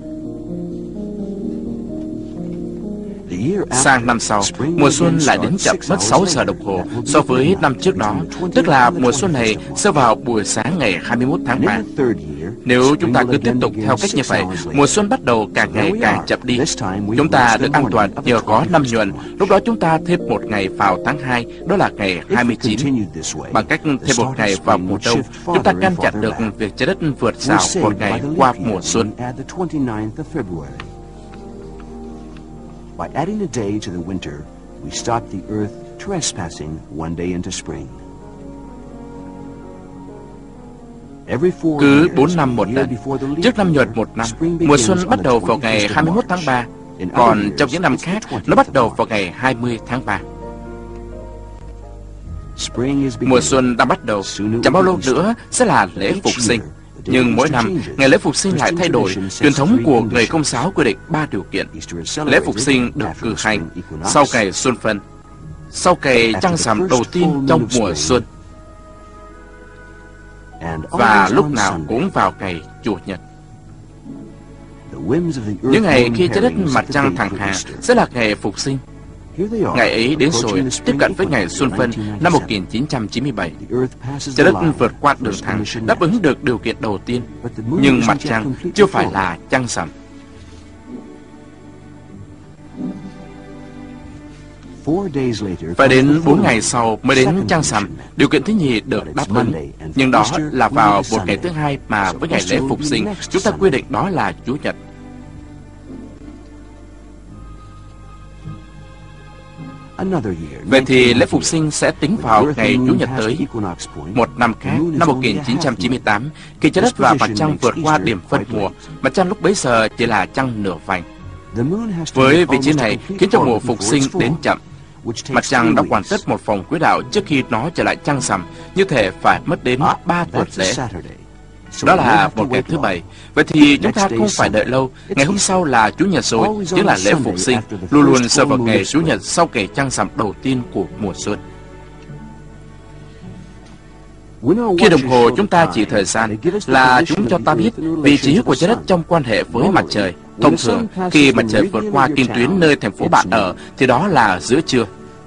Sang năm sau, mùa xuân lại đến chậm mất 6 giờ đồng hồ so với năm trước đó, tức là mùa xuân này sẽ vào buổi sáng ngày 21 tháng 3. Nếu chúng ta cứ tiếp tục theo cách như vậy, mùa xuân bắt đầu càng ngày càng chậm đi. Chúng ta được an toàn nhờ có năm nhuận, lúc đó chúng ta thêm 1 ngày vào tháng 2, đó là ngày 29. Bằng cách thêm 1 ngày vào mùa đông, chúng ta ngăn chặn được việc trái đất vượt rào 1 ngày qua mùa xuân. By adding a day to the winter, we stop the Earth trespassing one day into spring. Cứ 4 năm một lần, trước năm Nhuận một năm, mùa xuân bắt đầu vào ngày 21 tháng 3, còn trong những năm khác, nó bắt đầu vào ngày 20 tháng 3. Mùa xuân đang bắt đầu, chẳng bao lâu nữa sẽ là lễ Phục sinh. Nhưng mỗi năm, ngày lễ Phục sinh lại thay đổi. Truyền thống của người Công giáo quy định 3 điều kiện. Lễ Phục sinh được cử hành sau ngày Xuân Phân, sau ngày trăng rằm đầu tiên trong mùa xuân, và lúc nào cũng vào ngày Chủ nhật. Những ngày khi trái đất mặt trăng thẳng hàng sẽ là ngày Phục sinh. Ngày ấy đến rồi, tiếp cận với ngày Xuân Phân năm 1997. Trái đất vượt qua đường thẳng, đáp ứng được điều kiện đầu tiên, nhưng mặt trăng chưa phải là trăng rằm. Phải đến 4 ngày sau mới đến trăng rằm, điều kiện thứ nhì được đáp ứng. Nhưng đó là vào một ngày thứ hai mà với ngày lễ Phục sinh, chúng ta quy định đó là Chủ nhật. Vậy thì lễ Phục sinh sẽ tính vào ngày Chủ nhật tới. Một năm khác, năm 1998, khi trái đất và mặt trăng vượt qua điểm phân mùa, mặt trăng lúc bấy giờ chỉ là trăng nửa vành. Với vị trí này khiến cho mùa Phục sinh đến chậm. Mặt trăng đã hoàn tất một vòng quỹ đạo trước khi nó trở lại trăng rằm, như thể phải mất đến 3 tuần lễ. Đó là một ngày thứ Bảy. Vậy thì chúng ta không phải đợi lâu. Ngày hôm sau là Chủ nhật rồi, tức là lễ Phục sinh, luôn luôn rơi vào ngày Chủ nhật sau ngày trăng rằm đầu tiên của mùa xuân. Khi đồng hồ chúng ta chỉ thời gian là chúng cho ta biết vị trí của trái đất trong quan hệ với mặt trời. Thông thường, khi mặt trời vượt qua kinh tuyến nơi thành phố bạn ở, thì đó là giữa trưa.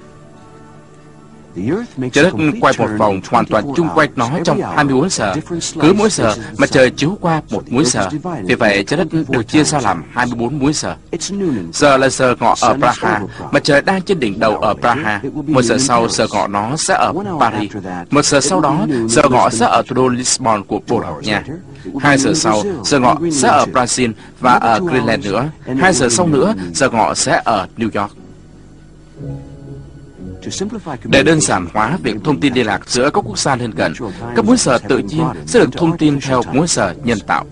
Trái đất quay một vòng hoàn toàn chung quanh nó trong 24 giờ. Cứ mỗi giờ, mặt trời chiếu qua một múi giờ. Vì vậy, trái đất được chia ra làm 24 múi giờ. Giờ là giờ ngọ ở Praha. Mặt trời đang trên đỉnh đầu ở Praha. Một giờ sau, giờ ngọ nó sẽ ở Paris. Một giờ sau đó, giờ ngọ sẽ ở thủ đô Lisbon của Bồ Đào Nha. 2 giờ sau, giờ ngọ sẽ ở Brazil và ở Greenland nữa. 2 giờ sau nữa, giờ ngọ sẽ ở New York. Để đơn giản hóa việc thông tin liên lạc giữa các quốc gia lân cận, các múi giờ tự nhiên sẽ được thông tin theo múi giờ nhân tạo.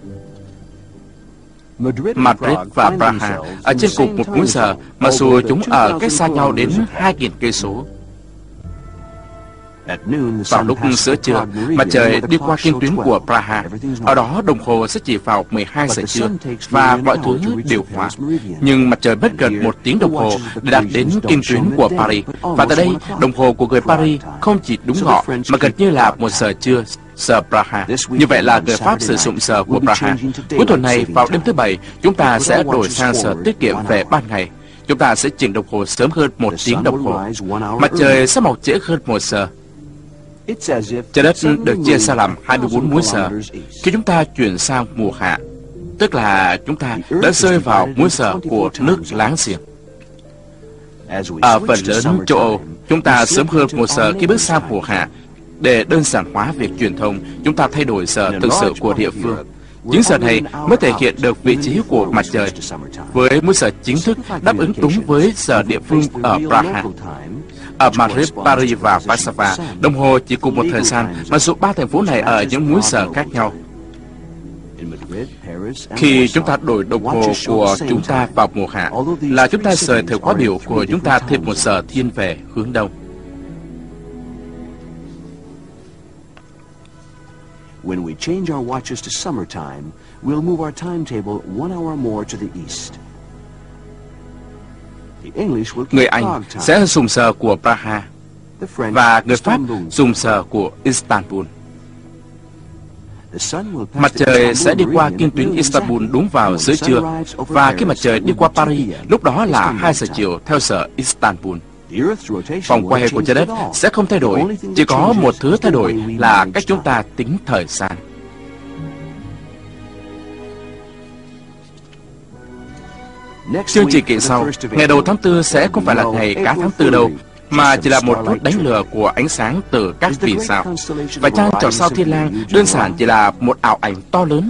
Madrid và Praha ở trên cùng một múi giờ, mặc dù chúng ở cách xa nhau đến 2.000 cây số. Vào lúc giữa trưa, mặt trời đi qua kinh tuyến của Praha. Ở đó đồng hồ sẽ chỉ vào 12 giờ trưa và mọi thứ điều hòa. Nhưng mặt trời mất gần 1 tiếng đồng hồ để đạt đến kinh tuyến của Paris. Và tại đây, đồng hồ của người Paris không chỉ đúng ngọ mà gần như là 1 giờ trưa, giờ Praha. Như vậy là người Pháp sử dụng giờ của Praha. Cuối tuần này, vào đêm thứ Bảy, chúng ta sẽ đổi sang giờ tiết kiệm về ban ngày. Chúng ta sẽ chỉnh đồng hồ sớm hơn 1 tiếng đồng hồ. Mặt trời sẽ mọc trễ hơn 1 giờ. Trái đất được chia ra làm 24 múi giờ. Khi chúng ta chuyển sang mùa hạ, tức là chúng ta đã rơi vào múi giờ của nước láng giềng. Ở phần lớn châu Âu, chúng ta sớm hơn 1 giờ khi bước sang mùa hạ. Để đơn giản hóa việc truyền thông, chúng ta thay đổi giờ thực sự của địa phương. Những giờ này mới thể hiện được vị trí của mặt trời. Với múi giờ chính thức đáp ứng đúng với giờ địa phương ở Praha. Ở Madrid, Paris và Warsaw, đồng hồ chỉ cùng một thời gian, mặc dù 3 thành phố này ở những múi giờ khác nhau. Khi chúng ta đổi đồng hồ của chúng ta vào mùa hạ, là chúng ta rời thời khóa biểu của chúng ta thêm 1 giờ thiên về hướng đông. When we change our watches to summertime, we'll move our timetable 1 hour more to the east. Người Anh sẽ dùng giờ của Praha và người Pháp dùng giờ của Istanbul. Mặt trời sẽ đi qua kinh tuyến Istanbul đúng vào giữa trưa, và khi mặt trời đi qua Paris, lúc đó là 2 giờ chiều theo giờ Istanbul. Vòng quay của trái đất sẽ không thay đổi, chỉ có một thứ thay đổi là cách chúng ta tính thời gian. Chương trình kỳ sau, ngày đầu tháng 4 sẽ không phải là ngày cá tháng 4 đâu, mà chỉ là một phút đánh lừa của ánh sáng từ các vì sao. Và trăng chòm sao Thiên Lang đơn giản chỉ là một ảo ảnh to lớn.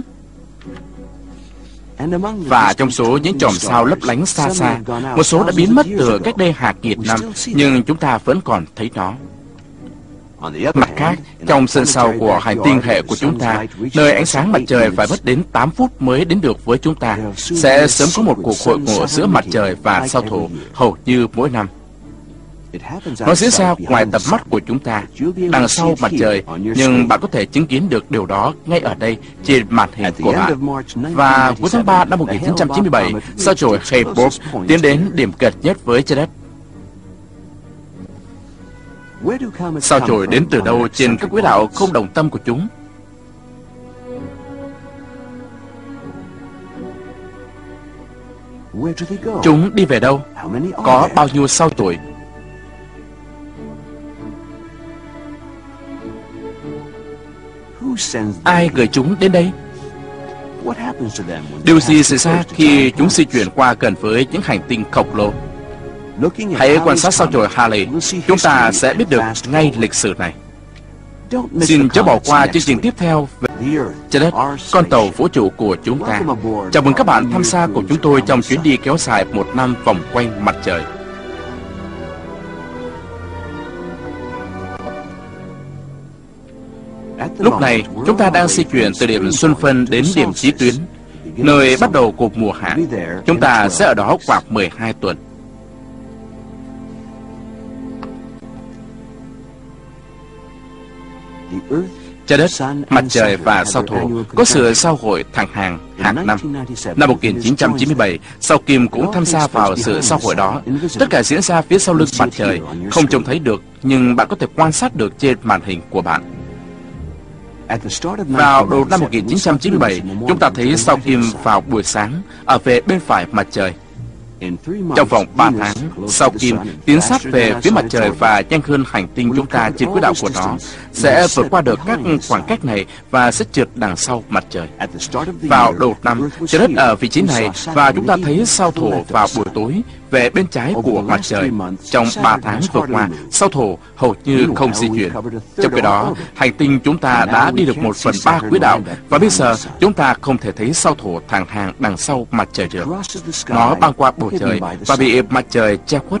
Và trong số những chòm sao lấp lánh xa xa, một số đã biến mất từ cách đây hàng nghìn năm, nhưng chúng ta vẫn còn thấy nó. Mặt khác, trong sân sau của hành tinh hệ của chúng ta, nơi ánh sáng mặt trời phải mất đến 8 phút mới đến được với chúng ta, sẽ sớm có một cuộc hội ngộ giữa mặt trời và sao Thổ hầu như mỗi năm. Nó diễn ra ngoài tầm mắt của chúng ta, đằng sau mặt trời, nhưng bạn có thể chứng kiến được điều đó ngay ở đây trên màn hình của bạn. Và cuối tháng 3 năm 1997, sao chổi Hale-Bopp tiến đến điểm gần nhất với trái đất. Sao chổi đến từ đâu trên các quỹ đạo không đồng tâm của chúng? Chúng đi về đâu? Có bao nhiêu sao chổi? Ai gửi chúng đến đây? Điều gì xảy ra khi chúng di chuyển qua gần với những hành tinh khổng lồ? Hãy quan sát sao chổi Halley, chúng ta sẽ biết được ngay lịch sử này. Xin chớ bỏ qua chương trình tiếp theo về trái đất, con tàu vũ trụ của chúng ta. Chào mừng các bạn tham gia cùng chúng tôi trong chuyến đi kéo dài 1 năm vòng quanh mặt trời. Lúc này, chúng ta đang di chuyển từ điểm Xuân Phân đến điểm Chí Tuyến, nơi bắt đầu của mùa hạ. Chúng ta sẽ ở đó khoảng 12 tuần. Trái đất, mặt trời và sao Thổ có sự giao hội thẳng hàng hàng năm. Năm 1997, sao Kim cũng tham gia vào sự giao hội đó. Tất cả diễn ra phía sau lưng mặt trời, không trông thấy được, nhưng bạn có thể quan sát được trên màn hình của bạn. Vào đầu năm 1997, chúng ta thấy sao Kim vào buổi sáng ở về bên phải mặt trời. Trong vòng 3 tháng, sao Kim tiến sát về phía mặt trời và nhanh hơn hành tinh chúng ta trên quỹ đạo của nó, sẽ vượt qua được các khoảng cách này và sẽ trượt đằng sau mặt trời. Vào đầu năm, trái đất ở vị trí này và chúng ta thấy sao Thổ vào buổi tối về bên trái của mặt trời. Trong 3 tháng vừa qua, sao Thổ hầu như không di chuyển. Trong khi đó, hành tinh chúng ta đã đi được 1/3 quỹ đạo và bây giờ chúng ta không thể thấy sao Thổ thẳng hàng đằng sau mặt trời được. Nó băng qua bầu trời và bị mặt trời che khuất.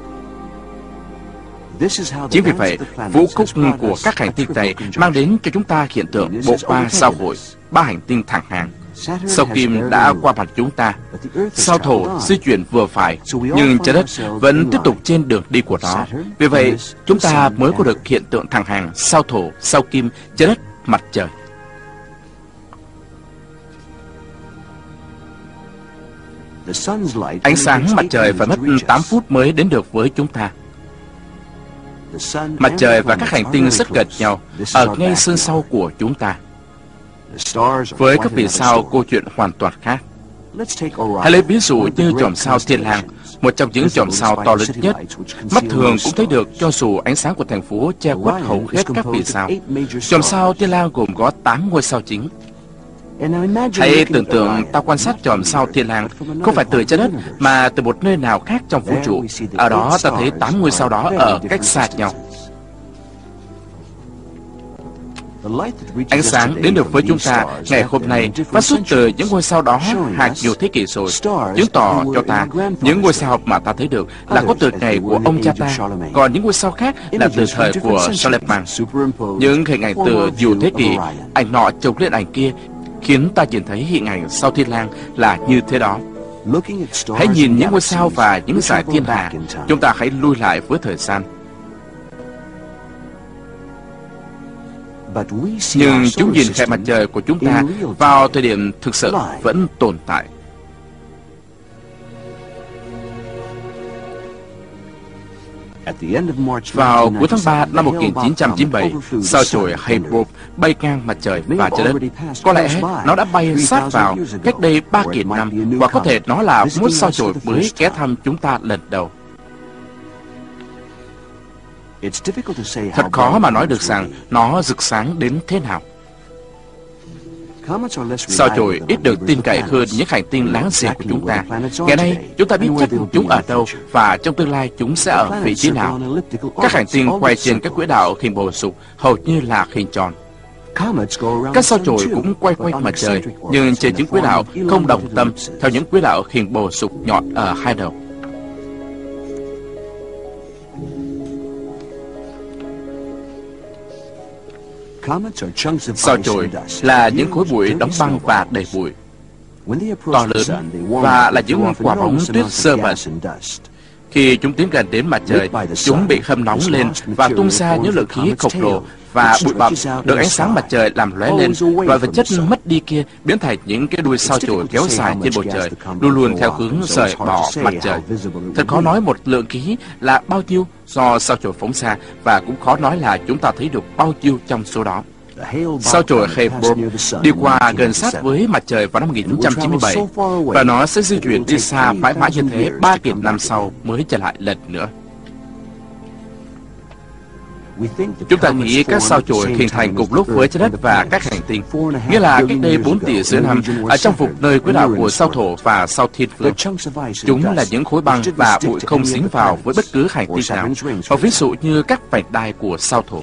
Chính vì vậy, vũ khúc của các hành tinh này mang đến cho chúng ta hiện tượng bộ ba sao hội, 3 hành tinh thẳng hàng. Sao Kim đã qua mặt chúng ta, sao Thổ di chuyển vừa phải, nhưng trái đất vẫn tiếp tục trên đường đi của nó. Vì vậy, chúng ta mới có được hiện tượng thẳng hàng sao Thổ, sao Kim, trái đất, mặt trời. Ánh sáng mặt trời phải mất 8 phút mới đến được với chúng ta. Mặt trời và các hành tinh rất gần nhau, ở ngay sân sau của chúng ta. Với các vì sao, câu chuyện hoàn toàn khác. Hãy lấy ví dụ như chòm sao Thiên Lang, một trong những chòm sao to lớn nhất. Mắt thường cũng thấy được cho dù ánh sáng của thành phố che khuất hầu hết các vì sao. Chòm sao Thiên Lang gồm có 8 ngôi sao chính. Hãy tưởng tượng ta quan sát chòm sao Thiên Lang không phải từ trái đất mà từ một nơi nào khác trong vũ trụ. Ở đó ta thấy 8 ngôi sao đó ở cách xa nhau. Ánh sáng đến được với chúng ta ngày hôm nay phát xuất từ những ngôi sao đó hàng nhiều thế kỷ rồi, chứng tỏ cho ta những ngôi sao mà ta thấy được là có từ ngày của ông cha ta, còn những ngôi sao khác là từ thời của Charlemagne. Những hình ảnh từ nhiều thế kỷ, ảnh nọ chồng lên ảnh kia, khiến ta nhìn thấy hình ảnh sao Thiên Lang là như thế đó. Hãy nhìn những ngôi sao và những dải thiên hà, chúng ta hãy lui lại với thời gian. Nhưng chúng nhìn hệ mặt trời của chúng ta vào thời điểm thực sự vẫn tồn tại. Vào cuối tháng 3 năm 1997, sao chổi Hale-Bopp bay ngang mặt trời và trái đất. Có lẽ nó đã bay sát vào cách đây 3.000 năm, và có thể nó là một sao chổi mới ghé thăm chúng ta lần đầu. Thật khó mà nói được rằng nó rực sáng đến thế nào. Sao chổi ít được tin cậy hơn những hành tinh láng giềng của chúng ta. Ngày nay, chúng ta biết chắc chúng ở đâu và trong tương lai chúng sẽ ở vị trí nào. Các hành tinh quay trên các quỹ đạo hình bầu dục hầu như là hình tròn. Các sao chổi cũng quay quanh mặt trời, nhưng trên những quỹ đạo không đồng tâm theo những quỹ đạo hình bầu dục nhọn ở hai đầu. Sao chổi là những khối bụi đóng băng và đầy bụi, to lớn và là những quả bóng tuyết sơ bẩn. Khi chúng tiến gần đến mặt trời, chúng bị hâm nóng lên và tung ra những lượng khí khổng lồ và bụi bặm được ánh sáng mặt trời làm lóe lên. Loại vật chất mất đi kia biến thành những cái đuôi sao chổi kéo dài trên bầu trời, luôn luôn theo hướng rời bỏ mặt trời. Thật khó nói một lượng khí là bao nhiêu do sao chổi phóng ra, và cũng khó nói là chúng ta thấy được bao nhiêu trong số đó. Sao chổi Hale-Bopp đi qua gần sát với mặt trời vào năm 1997, và nó sẽ di chuyển đi xa mãi mãi như thế 3.000 năm sau mới trở lại lần nữa. Chúng ta nghĩ các sao chổi hình thành cùng lúc với trái đất và các hành tinh, nghĩa là cách đây 4 tỷ rưỡi năm, ở trong vùng nơi quỹ đạo của sao Thổ và sao Thiên Vương. Chúng là những khối băng và bụi không dính vào với bất cứ hành tinh nào, hoặc ví dụ như các vành đai của sao Thổ.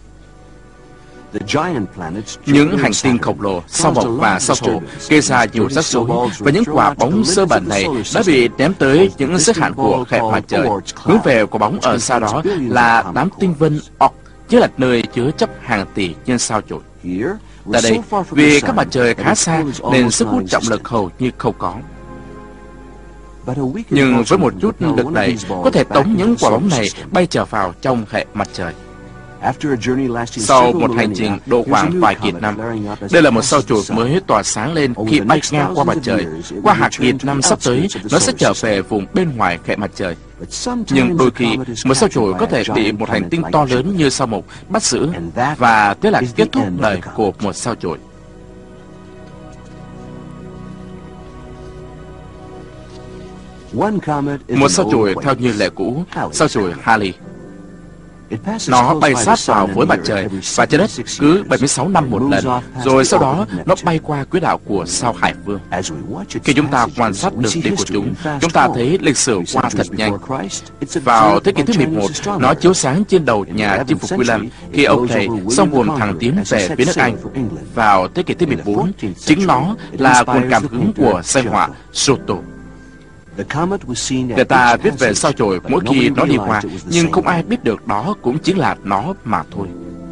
Những hành tinh khổng lồ, sao Mộc và sao Thổ gây ra nhiều rắc rối, và những quả bóng sơ bẩn này đã bị ném tới những giới hạn của hệ mặt trời. Hướng về quả bóng ở xa đó là đám tinh vân Oort, chứ là nơi chứa chấp hàng tỷ nhân sao chổi. Tại đây, vì các mặt trời khá xa nên sức hút trọng lực hầu như không có. Nhưng với một chút lực đẩy, có thể tống những quả bóng này bay trở vào trong hệ mặt trời. Sau một hành trình độ khoảng vài nghìn năm, đây là một sao chổi mới tỏa sáng lên khi bay ngang qua mặt trời. Qua hàng nghìn năm sắp tới, nó sẽ trở về vùng bên ngoài hệ mặt trời. Nhưng đôi khi, một sao chổi có thể bị một hành tinh to lớn như sao Mộc bắt giữ, và thế là kết thúc đời của một sao chổi. Một sao chổi theo như lệ cũ, sao chổi Halley. Nó bay sát vào với mặt trời và trái đất cứ 76 năm một lần, rồi sau đó nó bay qua quỹ đạo của sao Hải Vương. Khi chúng ta quan sát đường đi của chúng ta thấy lịch sử qua thật nhanh. Vào thế kỷ thứ 11, nó chiếu sáng trên đầu nhà chinh phục William khi ông thầy xong buồm thẳng tiến về phía nước Anh. Vào thế kỷ thứ 14, chính nó là nguồn cảm hứng của danh họa Giotto. Người ta viết về sao chổi mỗi khi nó đi qua, nhưng không ai biết được đó cũng chính là nó mà thôi.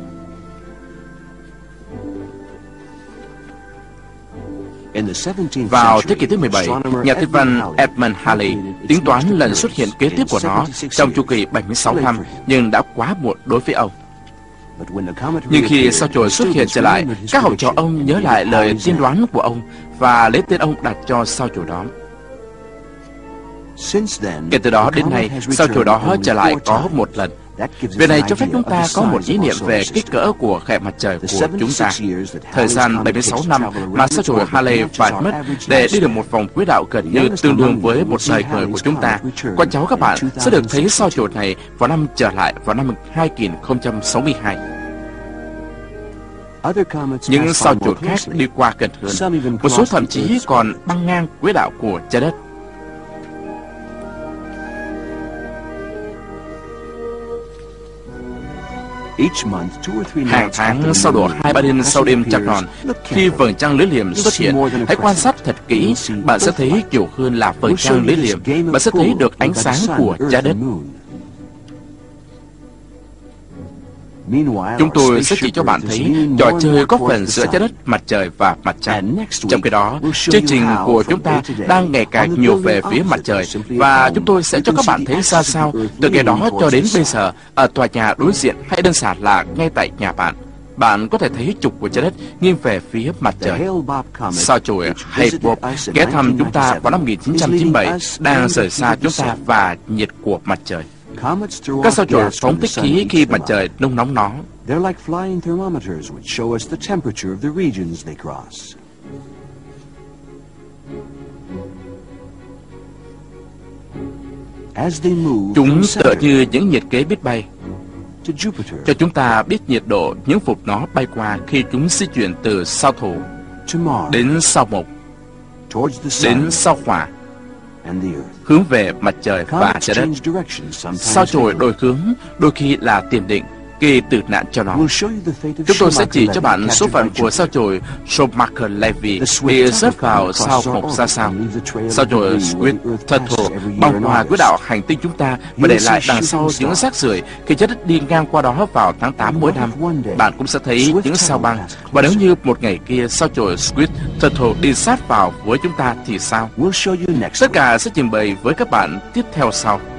Vào thế kỷ thứ 17, nhà thiên văn Edmund Halley tính toán lần xuất hiện kế tiếp của nó trong chu kỳ 76 năm, nhưng đã quá muộn đối với ông. Nhưng khi sao chổi xuất hiện trở lại, các học trò ông nhớ lại lời tiên đoán của ông và lấy tên ông đặt cho sao chổi đó. Kể từ đó đến nay, sao chổi đó trở lại có một lần. Việc này cho phép chúng ta có một ý niệm về kích cỡ của hệ mặt trời của chúng ta. Thời gian 76 năm mà sao chổi Halley phải mất để đi được một vòng quỹ đạo gần như tương đương với một đời người của chúng ta. Con cháu các bạn sẽ được thấy sao chổi này vào năm trở lại vào năm 2062. Những sao chổi khác đi qua gần hơn, một số thậm chí còn băng ngang quỹ đạo của trái đất. Hàng tháng sau độ 2-3 đêm sau đêm trăng tròn, khi vầng trăng lưỡi liềm xuất hiện, hãy quan sát thật kỹ, bạn sẽ thấy nhiều hơn là vầng trăng lưỡi liềm, bạn sẽ thấy được ánh sáng của trái đất. Chúng tôi sẽ chỉ cho bạn thấy trò chơi có phần giữa trái đất, mặt trời và mặt trăng. Trong khi đó, chương trình của chúng ta đang ngày càng nhiều về phía mặt trời, và chúng tôi sẽ cho các bạn thấy ra sao từ ngày đó cho đến bây giờ ở tòa nhà đối diện, hay đơn giản là ngay tại nhà bạn. Bạn có thể thấy trục của trái đất nghiêng về phía mặt trời. Sao chổi Hale-Bopp ghé thăm chúng ta vào năm 1997 đang rời xa chúng ta và nhiệt của mặt trời. Các sao chổi phóng thích khí khi mặt trời nung nóng nó. Chúng tựa như những nhiệt kế biết bay, cho chúng ta biết nhiệt độ những vùng nó bay qua khi chúng di chuyển từ sao Thổ đến sao Mộc, đến sao Hỏa, hướng về mặt trời và trái đất. Sao chổi đổi hướng đôi khi là tiền định, gây tử nạn cho nó. Chúng tôi sẽ chỉ cho bạn số phận của sao chổi Schumacher Levy bị rớt vào sao Mộc ra sao. Sao chổi Squid Turtle băng qua quỹ đạo hành tinh chúng ta và để lại đằng sau những xác rưởi khi trái đất đi ngang qua đó vào tháng 8 mỗi năm. Bạn cũng sẽ thấy những sao băng, và nếu như một ngày kia sao chổi Squid Turtle đi sát vào với chúng ta thì sao? Tất cả sẽ trình bày với các bạn tiếp theo sau.